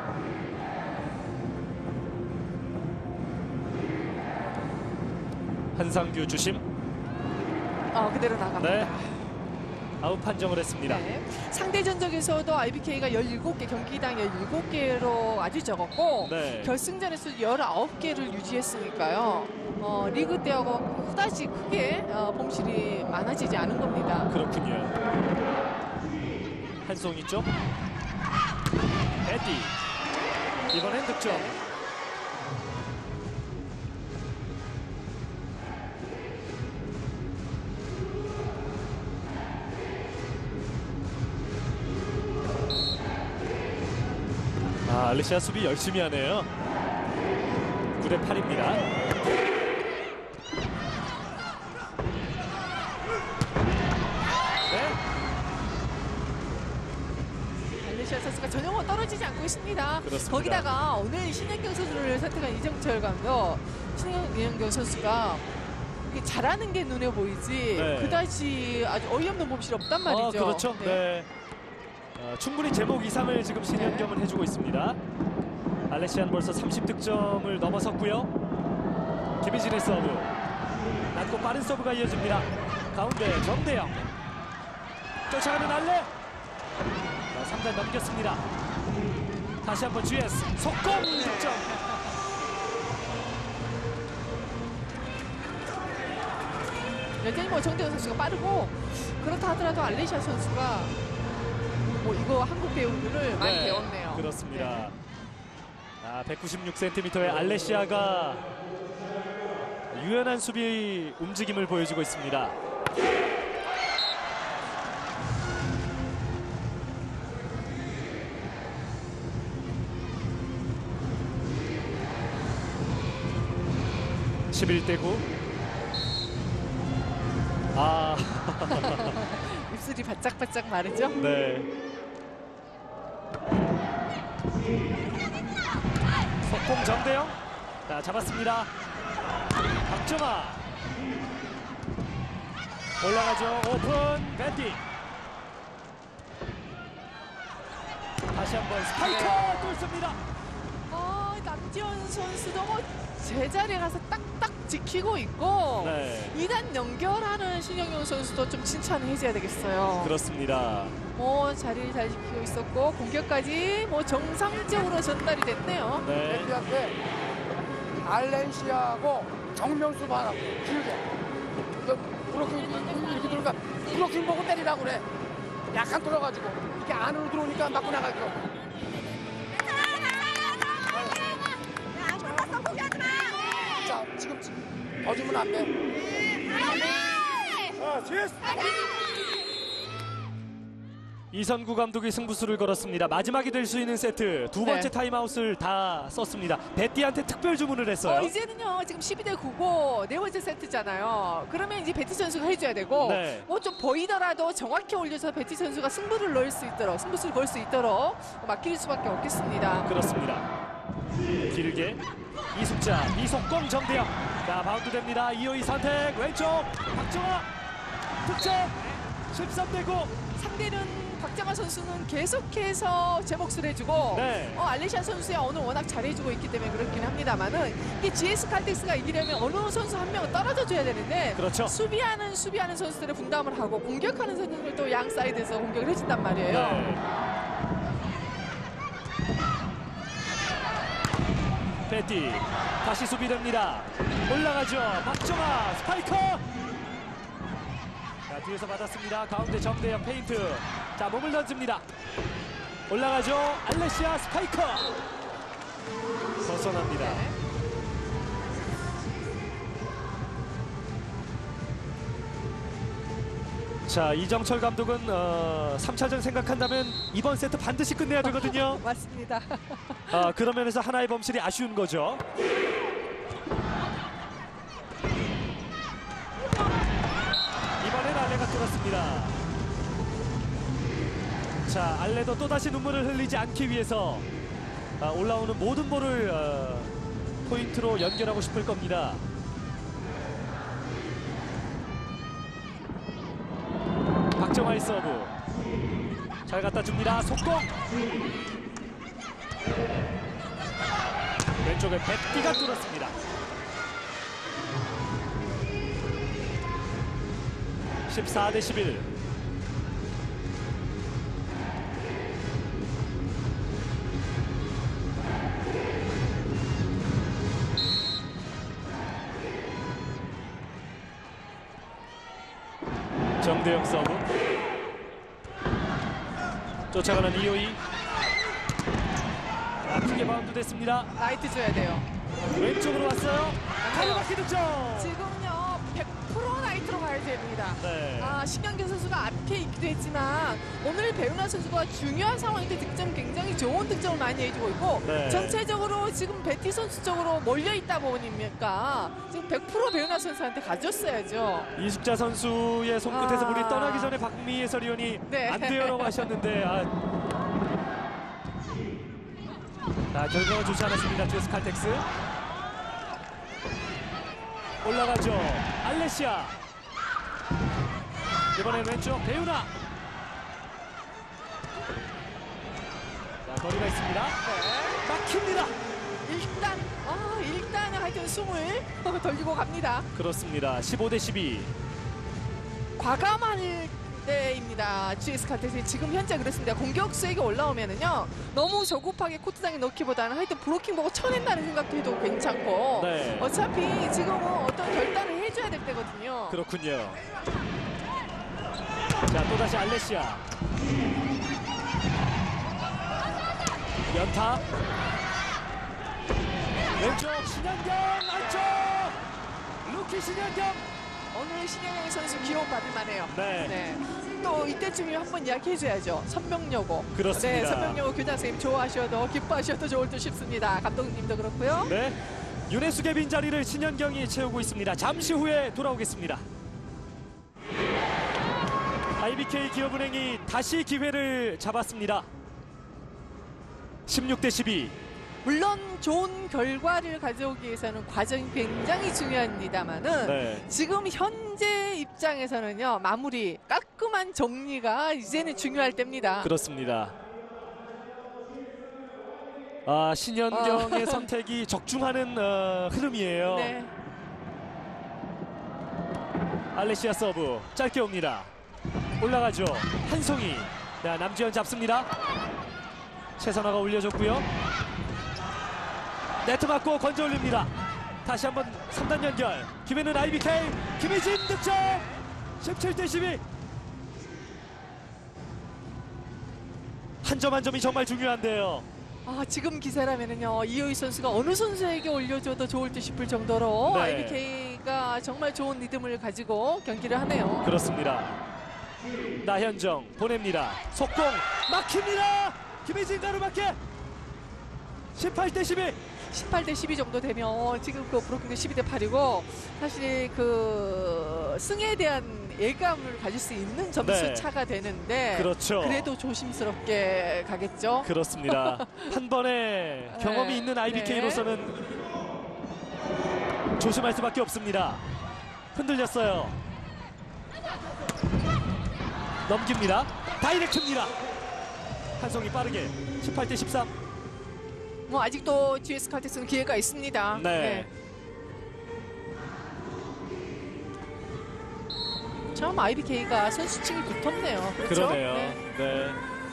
한상규 주심. 그대로 나갑니다. 네. 아웃 판정을 했습니다. 네. 상대 전적에서도 IBK가 17개, 경기당 17개로 아주 적었고 네. 결승전에서 19개를 유지했으니까요. 리그 때하고 그다지 크게 범실이 많아지지 않은 겁니다. 그렇군요. 한송이 쪽. 에디. 이번엔 득점. 알레시아 수비 열심히 하네요. 9대8입니다. 네. 알레시아 선수가 전혀 떨어지지 않고 있습니다. 그렇습니다. 거기다가 오늘 신현경 선수를 선택한 이정철 감독, 신현경 선수가 이게 잘하는 게 눈에 보이지 네. 그다지 아주 어이없는 범실이 없단 말이죠. 그렇죠. 네. 충분히 제목 이상을 지금 신현경은 해주고 있습니다. 알레시아는 벌써 30득점을 넘어섰고요. 김희진의 서브. 낮고 빠른 서브가 이어집니다. 가운데 정대영. 쫓아가는 알레. 3단 넘겼습니다. 다시 한번 GS. 속공 득점. 여전히 뭐 정대현 선수가 빠르고 그렇다 하더라도 알레시아 선수가 뭐 이거 한국 배우들을 많이 배웠네요. 그렇습니다. 196cm의 알레시아가 유연한 수비 움직임을 보여주고 있습니다. (11대9) 입술이 바짝바짝 마르죠? 네. 속공 정대영. 자, 잡았습니다. 박정아. 올라가죠. 오픈 베티. 다시 한번 스파이커 뚫습니다. 남지원 선수도 뭐 제자리에 가서 딱딱 지키고 있고 네. 2단 연결하는 신영용 선수도 좀 칭찬해줘야 되겠어요. 그렇습니다. 뭐 자리를 잘 지키고 있었고 공격까지 뭐 정상적으로 전달이 됐네요. 네. 베티한테 알렌시아하고 정명수 봐라 길게 이렇게 들어가 브로킹 보고 때리라고 그래. 약간 들어가지고 이렇게 안으로 들어오니까 맞고 나가죠. 자 지금 더 주면 안 돼. 이선구 감독이 승부수를 걸었습니다. 마지막이 될 수 있는 세트 두 번째 네. 타임아웃을 다 썼습니다. 베티한테 특별 주문을 했어요. 이제는요 지금 12대 9고 네 번째 세트잖아요. 그러면 이제 베티 선수가 해줘야 되고 네. 뭐 좀 보이더라도 정확히 올려서 베티 선수가 승부를 넣을 수 있도록 승부수를 걸 수 있도록 맡길 수밖에 없겠습니다. 그렇습니다. 길게 이숙자 이속공 정대영. 자, 바운드 됩니다. 이호이 선택 왼쪽 박정아 득점. 13대 9. 상대는 박정아 선수는 계속해서 제 몫을 해주고 네. 알레시아 선수야 오늘 워낙 잘해주고 있기 때문에 그렇긴 합니다만은 이게 GS 칼텍스가 이기려면 어느 선수 한 명은 떨어져 줘야 되는데 그렇죠. 수비하는 선수들의 분담을 하고 공격하는 선수들 또 양 사이드에서 공격을 해준단 말이에요. 네. 베티 다시 수비됩니다. 올라가죠. 박정아 스파이커. 자, 뒤에서 받았습니다. 가운데 정대영 페인트. 자, 몸을 던집니다. 올라가죠. 알레시아 스파이커. 벗어납니다. 자, 이정철 감독은 3차전 생각한다면 이번 세트 반드시 끝내야 되거든요. 맞습니다. 그런 면에서 하나의 범실이 아쉬운 거죠. 이번엔 알레가 뚫었습니다. 자, 알레도 또다시 눈물을 흘리지 않기 위해서 올라오는 모든 볼을 포인트로 연결하고 싶을 겁니다. 박정아의 서브 잘 갖다 줍니다. 속공. 왼쪽에 베티가 뚫었습니다. 14대 11. 정대영 서브. 쫓아가는 이호이. 크게 바운드 됐습니다. 라이트 줘야 돼요. 왼쪽으로 왔어요. 가로막기 득점. 지금요 100% 라이트로 가야 됩니다. 네. 신경균 선수가 앞에 있기도 했지만 오늘 배우나 선수가 중요한 상황일 때 득점 굉장히 좋은 득점을 많이 해주고 있고 네. 전체적으로 지금 베티 선수 쪽으로 몰려있다 보니까 지금 100% 배우나 선수한테 가졌어야죠. 이숙자 선수의 손끝에서 물이 떠나기 전에 박미 해설위원이 네. 안 돼요라고 하셨는데 결과가 좋지 않았습니다. GS 칼텍스 올라가죠. 알레시아 이번엔 왼쪽 배우나. 자, 거리가 있습니다. 막힙니다. 일단 하여튼 숨을 돌리고 갑니다. 그렇습니다. 15대 12. 과감할 때입니다. GS 칼텍스 지금 현재 그렇습니다. 공격수에게 올라오면은요 너무 조급하게 코트장에 넣기보다는 하여튼 브로킹 보고 쳐낸다는 생각도 해도 괜찮고 네. 어차피 지금은 어떤 결단을 해줘야 될 때거든요. 그렇군요. 자, 또다시 알레시아. 연타. 왼쪽 신현경 안쪽. 루키 신현경. 오늘 신영영 선수 기원 받을만해요. 네. 또 이때쯤이면 한번 이야기해줘야죠. 선명여고. 그렇습니다. 네, 선명여고 교장 선생님 좋아하셔도 기뻐하셔도 좋을 듯 싶습니다. 감독님도 그렇고요. 네. 윤혜숙의 빈자리를 신현경이 채우고 있습니다. 잠시 후에 돌아오겠습니다. IBK 기업은행이 다시 기회를 잡았습니다. 16대 12. 물론 좋은 결과를 가져오기 위해서는 과정이 굉장히 중요합니다만은 네. 지금 현재 입장에서는요, 마무리 깔끔한 정리가 이제는 중요할 때입니다. 그렇습니다. 신현경의 선택이 적중하는 흐름이에요. 네. 알레시아 서브 짧게 옵니다. 올라가죠. 한송이. 자, 남지현 잡습니다. 최선화가 올려줬고요. 네트 맞고 건져 올립니다. 다시 한번 3단 연결. 김혜는 IBK. 김희진 득점. 17대 12. 한 점 한 점이 정말 중요한데요. 지금 기세라면은요, 이효희 선수가 어느 선수에게 올려줘도 좋을 듯 싶을 정도로 네. IBK가 정말 좋은 리듬을 가지고 경기를 하네요. 그렇습니다. 나현정 보냅니다. 속공 막힙니다. 김희진 가로막기. 18대 12. 18대 12 정도 되면 지금 그 브로킹도 12대 8이고 사실 그 승에 대한 예감을 가질 수 있는 점수 네. 차가 되는데 그렇죠. 그래도 조심스럽게 가겠죠. 그렇습니다. 한 번의 경험이 네. 있는 IBK로서는 조심할 수밖에 없습니다. 흔들렸어요. 넘깁니다. 다이렉트입니다. 한송이 빠르게 18대 13. 뭐 아직도 GS 칼텍스는 기회가 있습니다. 네. 참 IBK가 선수층이 두텁네요. 그렇죠? 그러네요. 네. 네.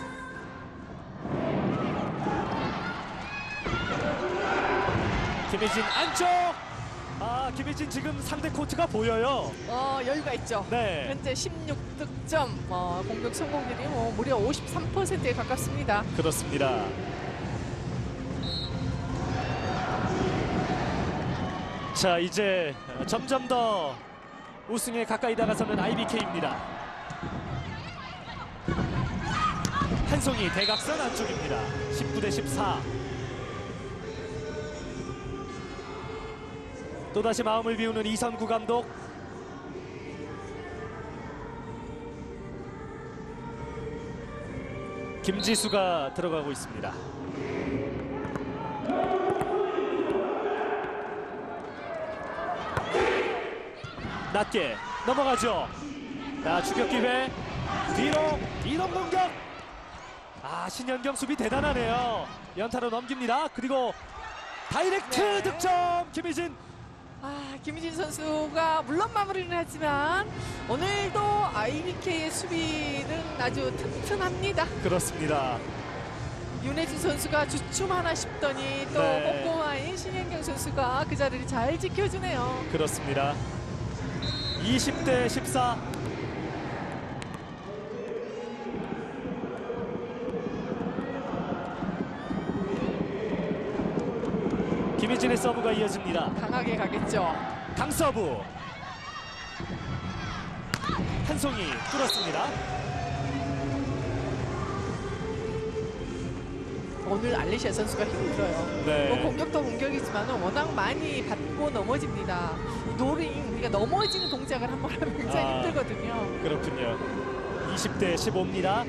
김혜진 안쪽. 김혜진 지금 상대 코트가 보여요. 여유가 있죠. 네. 현재 16득점, 공격 성공률이 무려 53%에 가깝습니다. 그렇습니다. 자, 이제 점점 더 우승에 가까이 다가서는 IBK입니다. 한송이 대각선 안쪽입니다. 19대 14. 또다시 마음을 비우는 이선구 감독. 김지수가 들어가고 있습니다. 낮게 넘어가죠. 자, 추격 기회. 뒤로 이동 공격. 신현경 수비 대단하네요. 연타로 넘깁니다. 그리고 다이렉트 네. 득점 김희진. 김희진 선수가 물론 마무리는 하지만 오늘도 IBK의 수비는 아주 튼튼합니다. 그렇습니다. 윤혜진 선수가 주춤하나 싶더니 또 네. 꼼꼼한 신현경 선수가 그 자리를 잘 지켜주네요. 그렇습니다. 20대 14. 김희진의 서브가 이어집니다. 강하게 가겠죠. 강서브. 한송이 뚫었습니다. 오늘 알레시아 선수가 힘들어요. 네. 뭐 공격도 공격이지만 워낙 많이 받고 넘어집니다. 노링, 그러니까 넘어지는 동작을 한번 하면 굉장히 힘들거든요. 그렇군요. 20대 15입니다.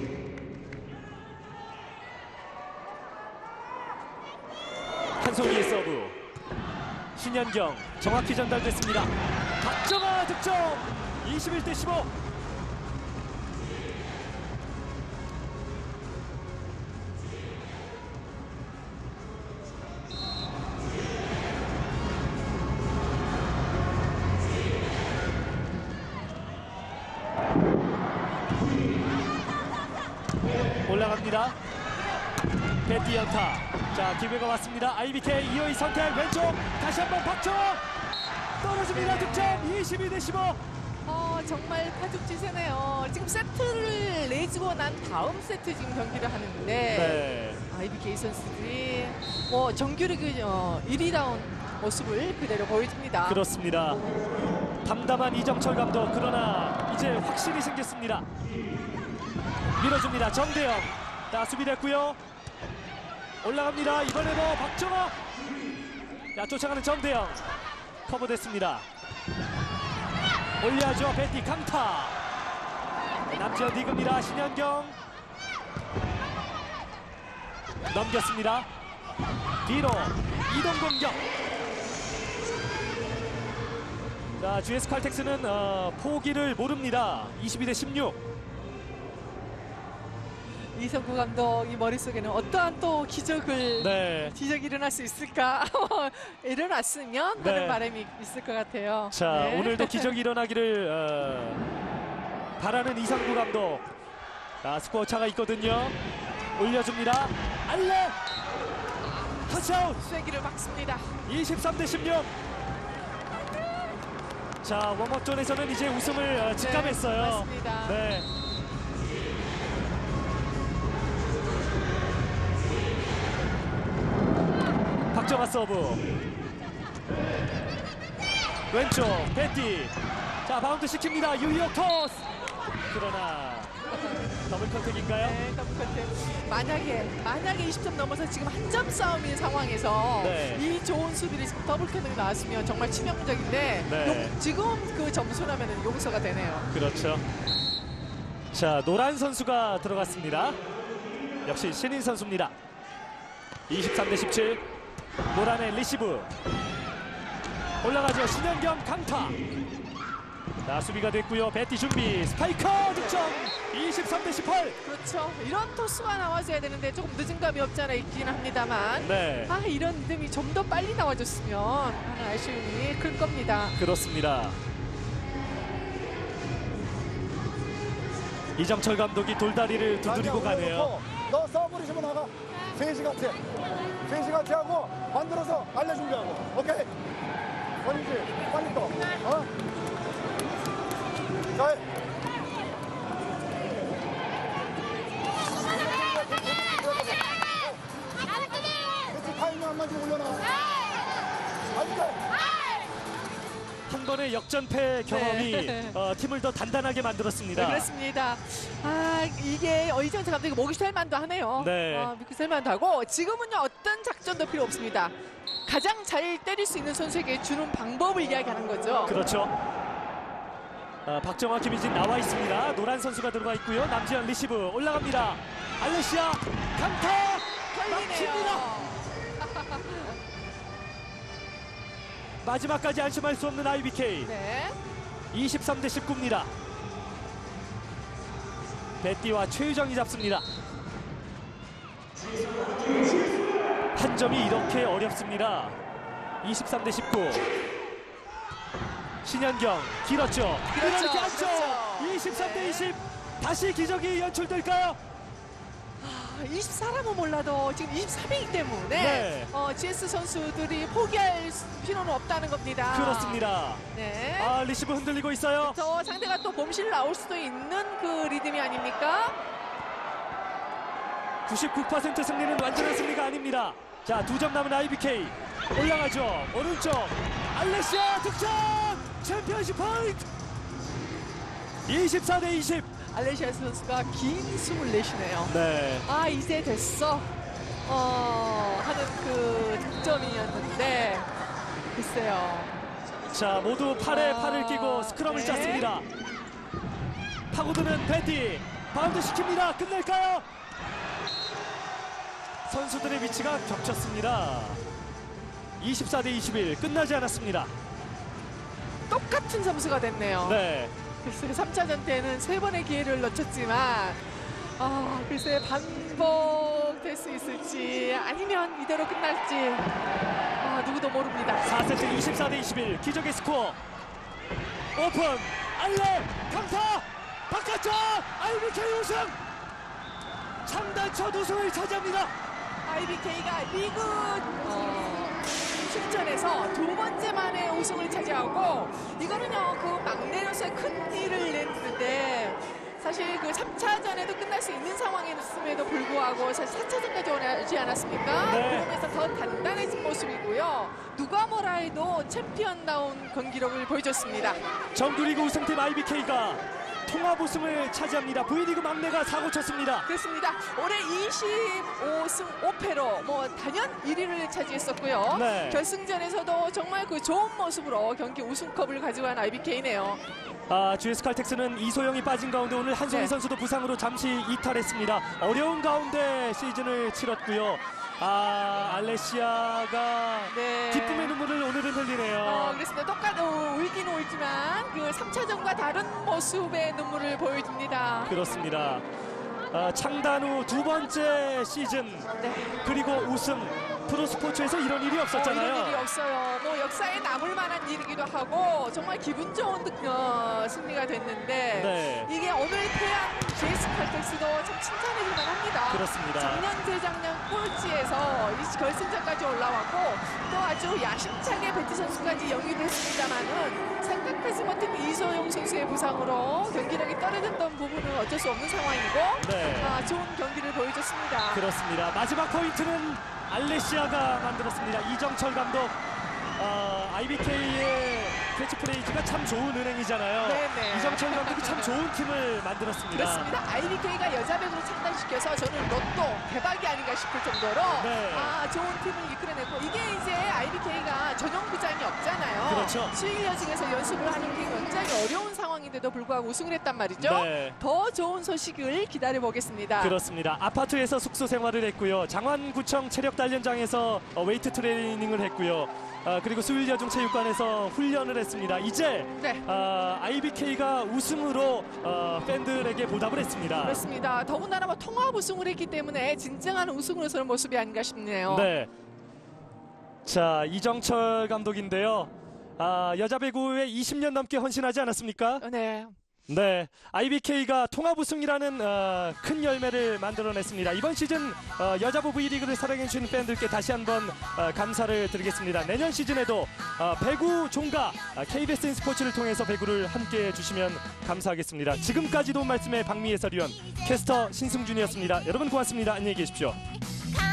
한송이의 서브. 신현경 정확히 전달됐습니다. 박정아 득점. 21대 15. 올라갑니다. 배티 연타. 자, 기회가 왔습니다. IBK 이호희 선택 왼쪽. 다시 한번 박정아 떨어집니다. 득점. 22대 15. 정말 파죽지세네요. 지금 세트를 내주고 난 다음 세트 지금 경기를 하는데 네. IBK 선수들이 뭐 정규리그 1위다운 모습을 그대로 보여줍니다. 그렇습니다. 담담한 이정철 감독. 그러나 이제 확신이 생겼습니다. 밀어줍니다. 정대영. 자, 수비됐고요. 올라갑니다. 이번에도 박정아. 자, 쫓아가는 정대영. 커버됐습니다. 올려야죠. 배티 강타. 남지현 디그입니다. 신현경 넘겼습니다. 뒤로 이동 공격. 자, GS 칼텍스는 포기를 모릅니다. 22대 16. 이성구 감독이 머릿속에는 어떠한 또 기적이 일어날 수 있을까? 일어났으면 하는 네. 바람이 있을 것 같아요. 자, 네. 오늘도 기적이 일어나기를 바라는 이상구 감독. 자, 스코어 차가 있거든요. 올려줍니다. 알레! 터치아웃! 쐐기를 박습니다. 23대 16. 자, 웜업존에서는 이제 우승을 직감했어요. 맞습니다. 네. 박정아 서브. 왼쪽 베티. 자, 바운드 시킵니다. 유희옥 토스. 그러나 더블 컨택인가요? 네, 더블 컨택. 만약에 20점 넘어서 지금 한 점 싸움인 상황에서 네. 이 좋은 수비를 지금 더블 컨택 나왔으면 정말 치명적인데 네. 지금 그 점수라면 용서가 되네요. 그렇죠. 자, 노란 선수가 들어갔습니다. 역시 신인 선수입니다. 23대 17. 노란의 리시브. 올라가죠. 신현경 강타. 자, 수비가 됐고요. 베티 준비. 스파이커 득점. 23대 18. 그렇죠. 이런 토스가 나와줘야 되는데 조금 늦은 감이 없지 않아 있긴 합니다만 네, 이런 리듬이 좀 더 빨리 나와줬으면 하는 아쉬움이 클 겁니다. 그렇습니다. 이정철 감독이 돌다리를 두드리고 가네요. 너 서브를 집어 나가. 3시 같이. 3시 같이 하고 만들어서 알려 준비하고. 오케이. 원인지 빨리 떠. 자. 그렇지, 타이밍 한 마디 올려놔. 한 번의 역전패 경험이 팀을 더 단단하게 만들었습니다. 네, 그렇습니다. 이게 이정철 감독이 목이 셀만도 하네요. 네. 목이 셀만도 하고 지금은요 어떤 작전도 필요 없습니다. 가장 잘 때릴 수 있는 선수에게 주는 방법을 이야기하는 거죠. 그렇죠. 박정화, 김희진 나와 있습니다. 노란 선수가 들어가 있고요. 남지현 리시브 올라갑니다. 알레시아 강타 막힙니다. 걸리네요. 마지막까지 안심할 수 없는 IBK. 네. 23대 19입니다. 베띠와 최유정이 잡습니다. 한 점이 이렇게 어렵습니다. 23대 19. 신현경 길었죠. 그렇죠, 이렇게 안쪽. 그렇죠. 23대 20. 다시 기적이 연출될까요? 24라면 몰라도 지금 23이기 때문에 네. GS 선수들이 포기할 필요는 없다는 겁니다. 그렇습니다. 네. 리시브 흔들리고 있어요. 저 상대가 또 범실 나올 수도 있는 그 리듬이 아닙니까? 99% 승리는 완전한 승리가 아닙니다. 자, 2점 남은 IBK. 올라가죠. 오른쪽. 알레시아 득점! 챔피언십 포인트! 24대 20. 알레시아 선수가 긴 숨을 내쉬네요. 네. 이제 됐어. 하는 그 득점이었는데 글쎄요. 자, 모두 팔에 팔을 끼고 스크럼을 네. 짰습니다. 파고드는 베티. 바운드 시킵니다. 끝낼까요? 선수들의 위치가 겹쳤습니다. 24대 21. 끝나지 않았습니다. 똑같은 점수가 됐네요. 네. 글쎄 3차전 때는 3번의 기회를 놓쳤지만 글쎄 반복될 수 있을지 아니면 이대로 끝날지 누구도 모릅니다. 4세트 24대 21. 기적의 스코어. 오픈. 알레 강타. 바깥쪽. IBK 우승. 창단 첫 우승을 차지합니다. IBK가 리그 출전에서 2번째 만에 우승을 차지하고 이거는요 그 막내로서의 큰 일을 냈는데 사실 그 3차전에도 끝날 수 있는 상황이었음에도 불구하고 사실 4차전까지 오지 않았습니까? 네. 그러면서 더 단단해진 모습이고요. 누가 뭐라 해도 챔피언다운 경기력을 보여줬습니다. 정규리그 우승팀 IBK가 통합 우승을 차지합니다. V리그 막내가 사고 쳤습니다. 그렇습니다. 올해 25승 5패로 뭐 단연 1위를 차지했었고요. 네. 결승전에서도 정말 그 좋은 모습으로 경기 우승컵을 가져간 IBK네요. GS 칼텍스는 이소영이 빠진 가운데 오늘 한송이 네. 선수도 부상으로 잠시 이탈했습니다. 어려운 가운데 시즌을 치렀고요. 알레시아가 네. 기쁨의 눈물을 오늘은 흘리네요. 그렇습니다. 똑같은 울기는 울지만 그 3차전과 다른 모습의 눈물을 보여줍니다. 그렇습니다. 창단 후 두 번째 시즌 네. 그리고 우승. 프로스포츠에서 이런 일이 없었잖아요. 이런 일이 없어요. 뭐 역사에 남을 만한 일이기도 하고 정말 기분 좋은 승리가 됐는데 네. 이게 오늘 패한 GS 칼텍스도 참 칭찬해줄 만합니다. 그렇습니다. 작년 재작년 꼴찌에서 이 결승전까지 올라왔고 또 아주 야심차게 베티 선수까지 영입을 했습니다만은 생각하지 못한 이소영 선수의 부상으로 경기력이 떨어졌던 부분은 어쩔 수 없는 상황이고 네. 좋은 경기를 보여줬습니다. 그렇습니다. 마지막 포인트는 알레시아가 만들었습니다. 이정철 감독, IBK의 캐치프레이즈가 참 좋은 은행이잖아요. 네네. 이정철 감독이 참 좋은 팀을 만들었습니다. 그렇습니다. IBK가 여자배구로 창단시켜서 저는 로또 대박이 아닌가 싶을 정도로 네. 좋은 팀을 이끌어내고 이게 이제 IBK가 전용 구장이 없잖아요. 그렇죠. 수일 여직에서 연습을 하는 게 굉장히 어려운 상황인데도 불구하고 우승을 했단 말이죠. 네. 더 좋은 소식을 기다려보겠습니다. 그렇습니다. 아파트에서 숙소 생활을 했고요. 장안구청 체력단련장에서 웨이트 트레이닝을 했고요. 그리고 수일여중체육관에서 훈련을 했습니다. 이제 네. IBK가 우승으로 팬들에게 보답을 했습니다. 그렇습니다. 더군다나 뭐 통합 우승을 했기 때문에 진정한 우승으로서의 모습이 아닌가 싶네요. 네. 자, 이정철 감독인데요. 여자 배구에 20년 넘게 헌신하지 않았습니까? 네. 네, IBK가 통합 우승이라는 큰 열매를 만들어냈습니다. 이번 시즌 여자부 V리그를 사랑해주신 팬들께 다시 한번 감사를 드리겠습니다. 내년 시즌에도 배구 종가 KBS N스포츠를 통해서 배구를 함께해 주시면 감사하겠습니다. 지금까지 도움 말씀의 박미 해설위원 캐스터 신승준이었습니다. 여러분 고맙습니다. 안녕히 계십시오. 가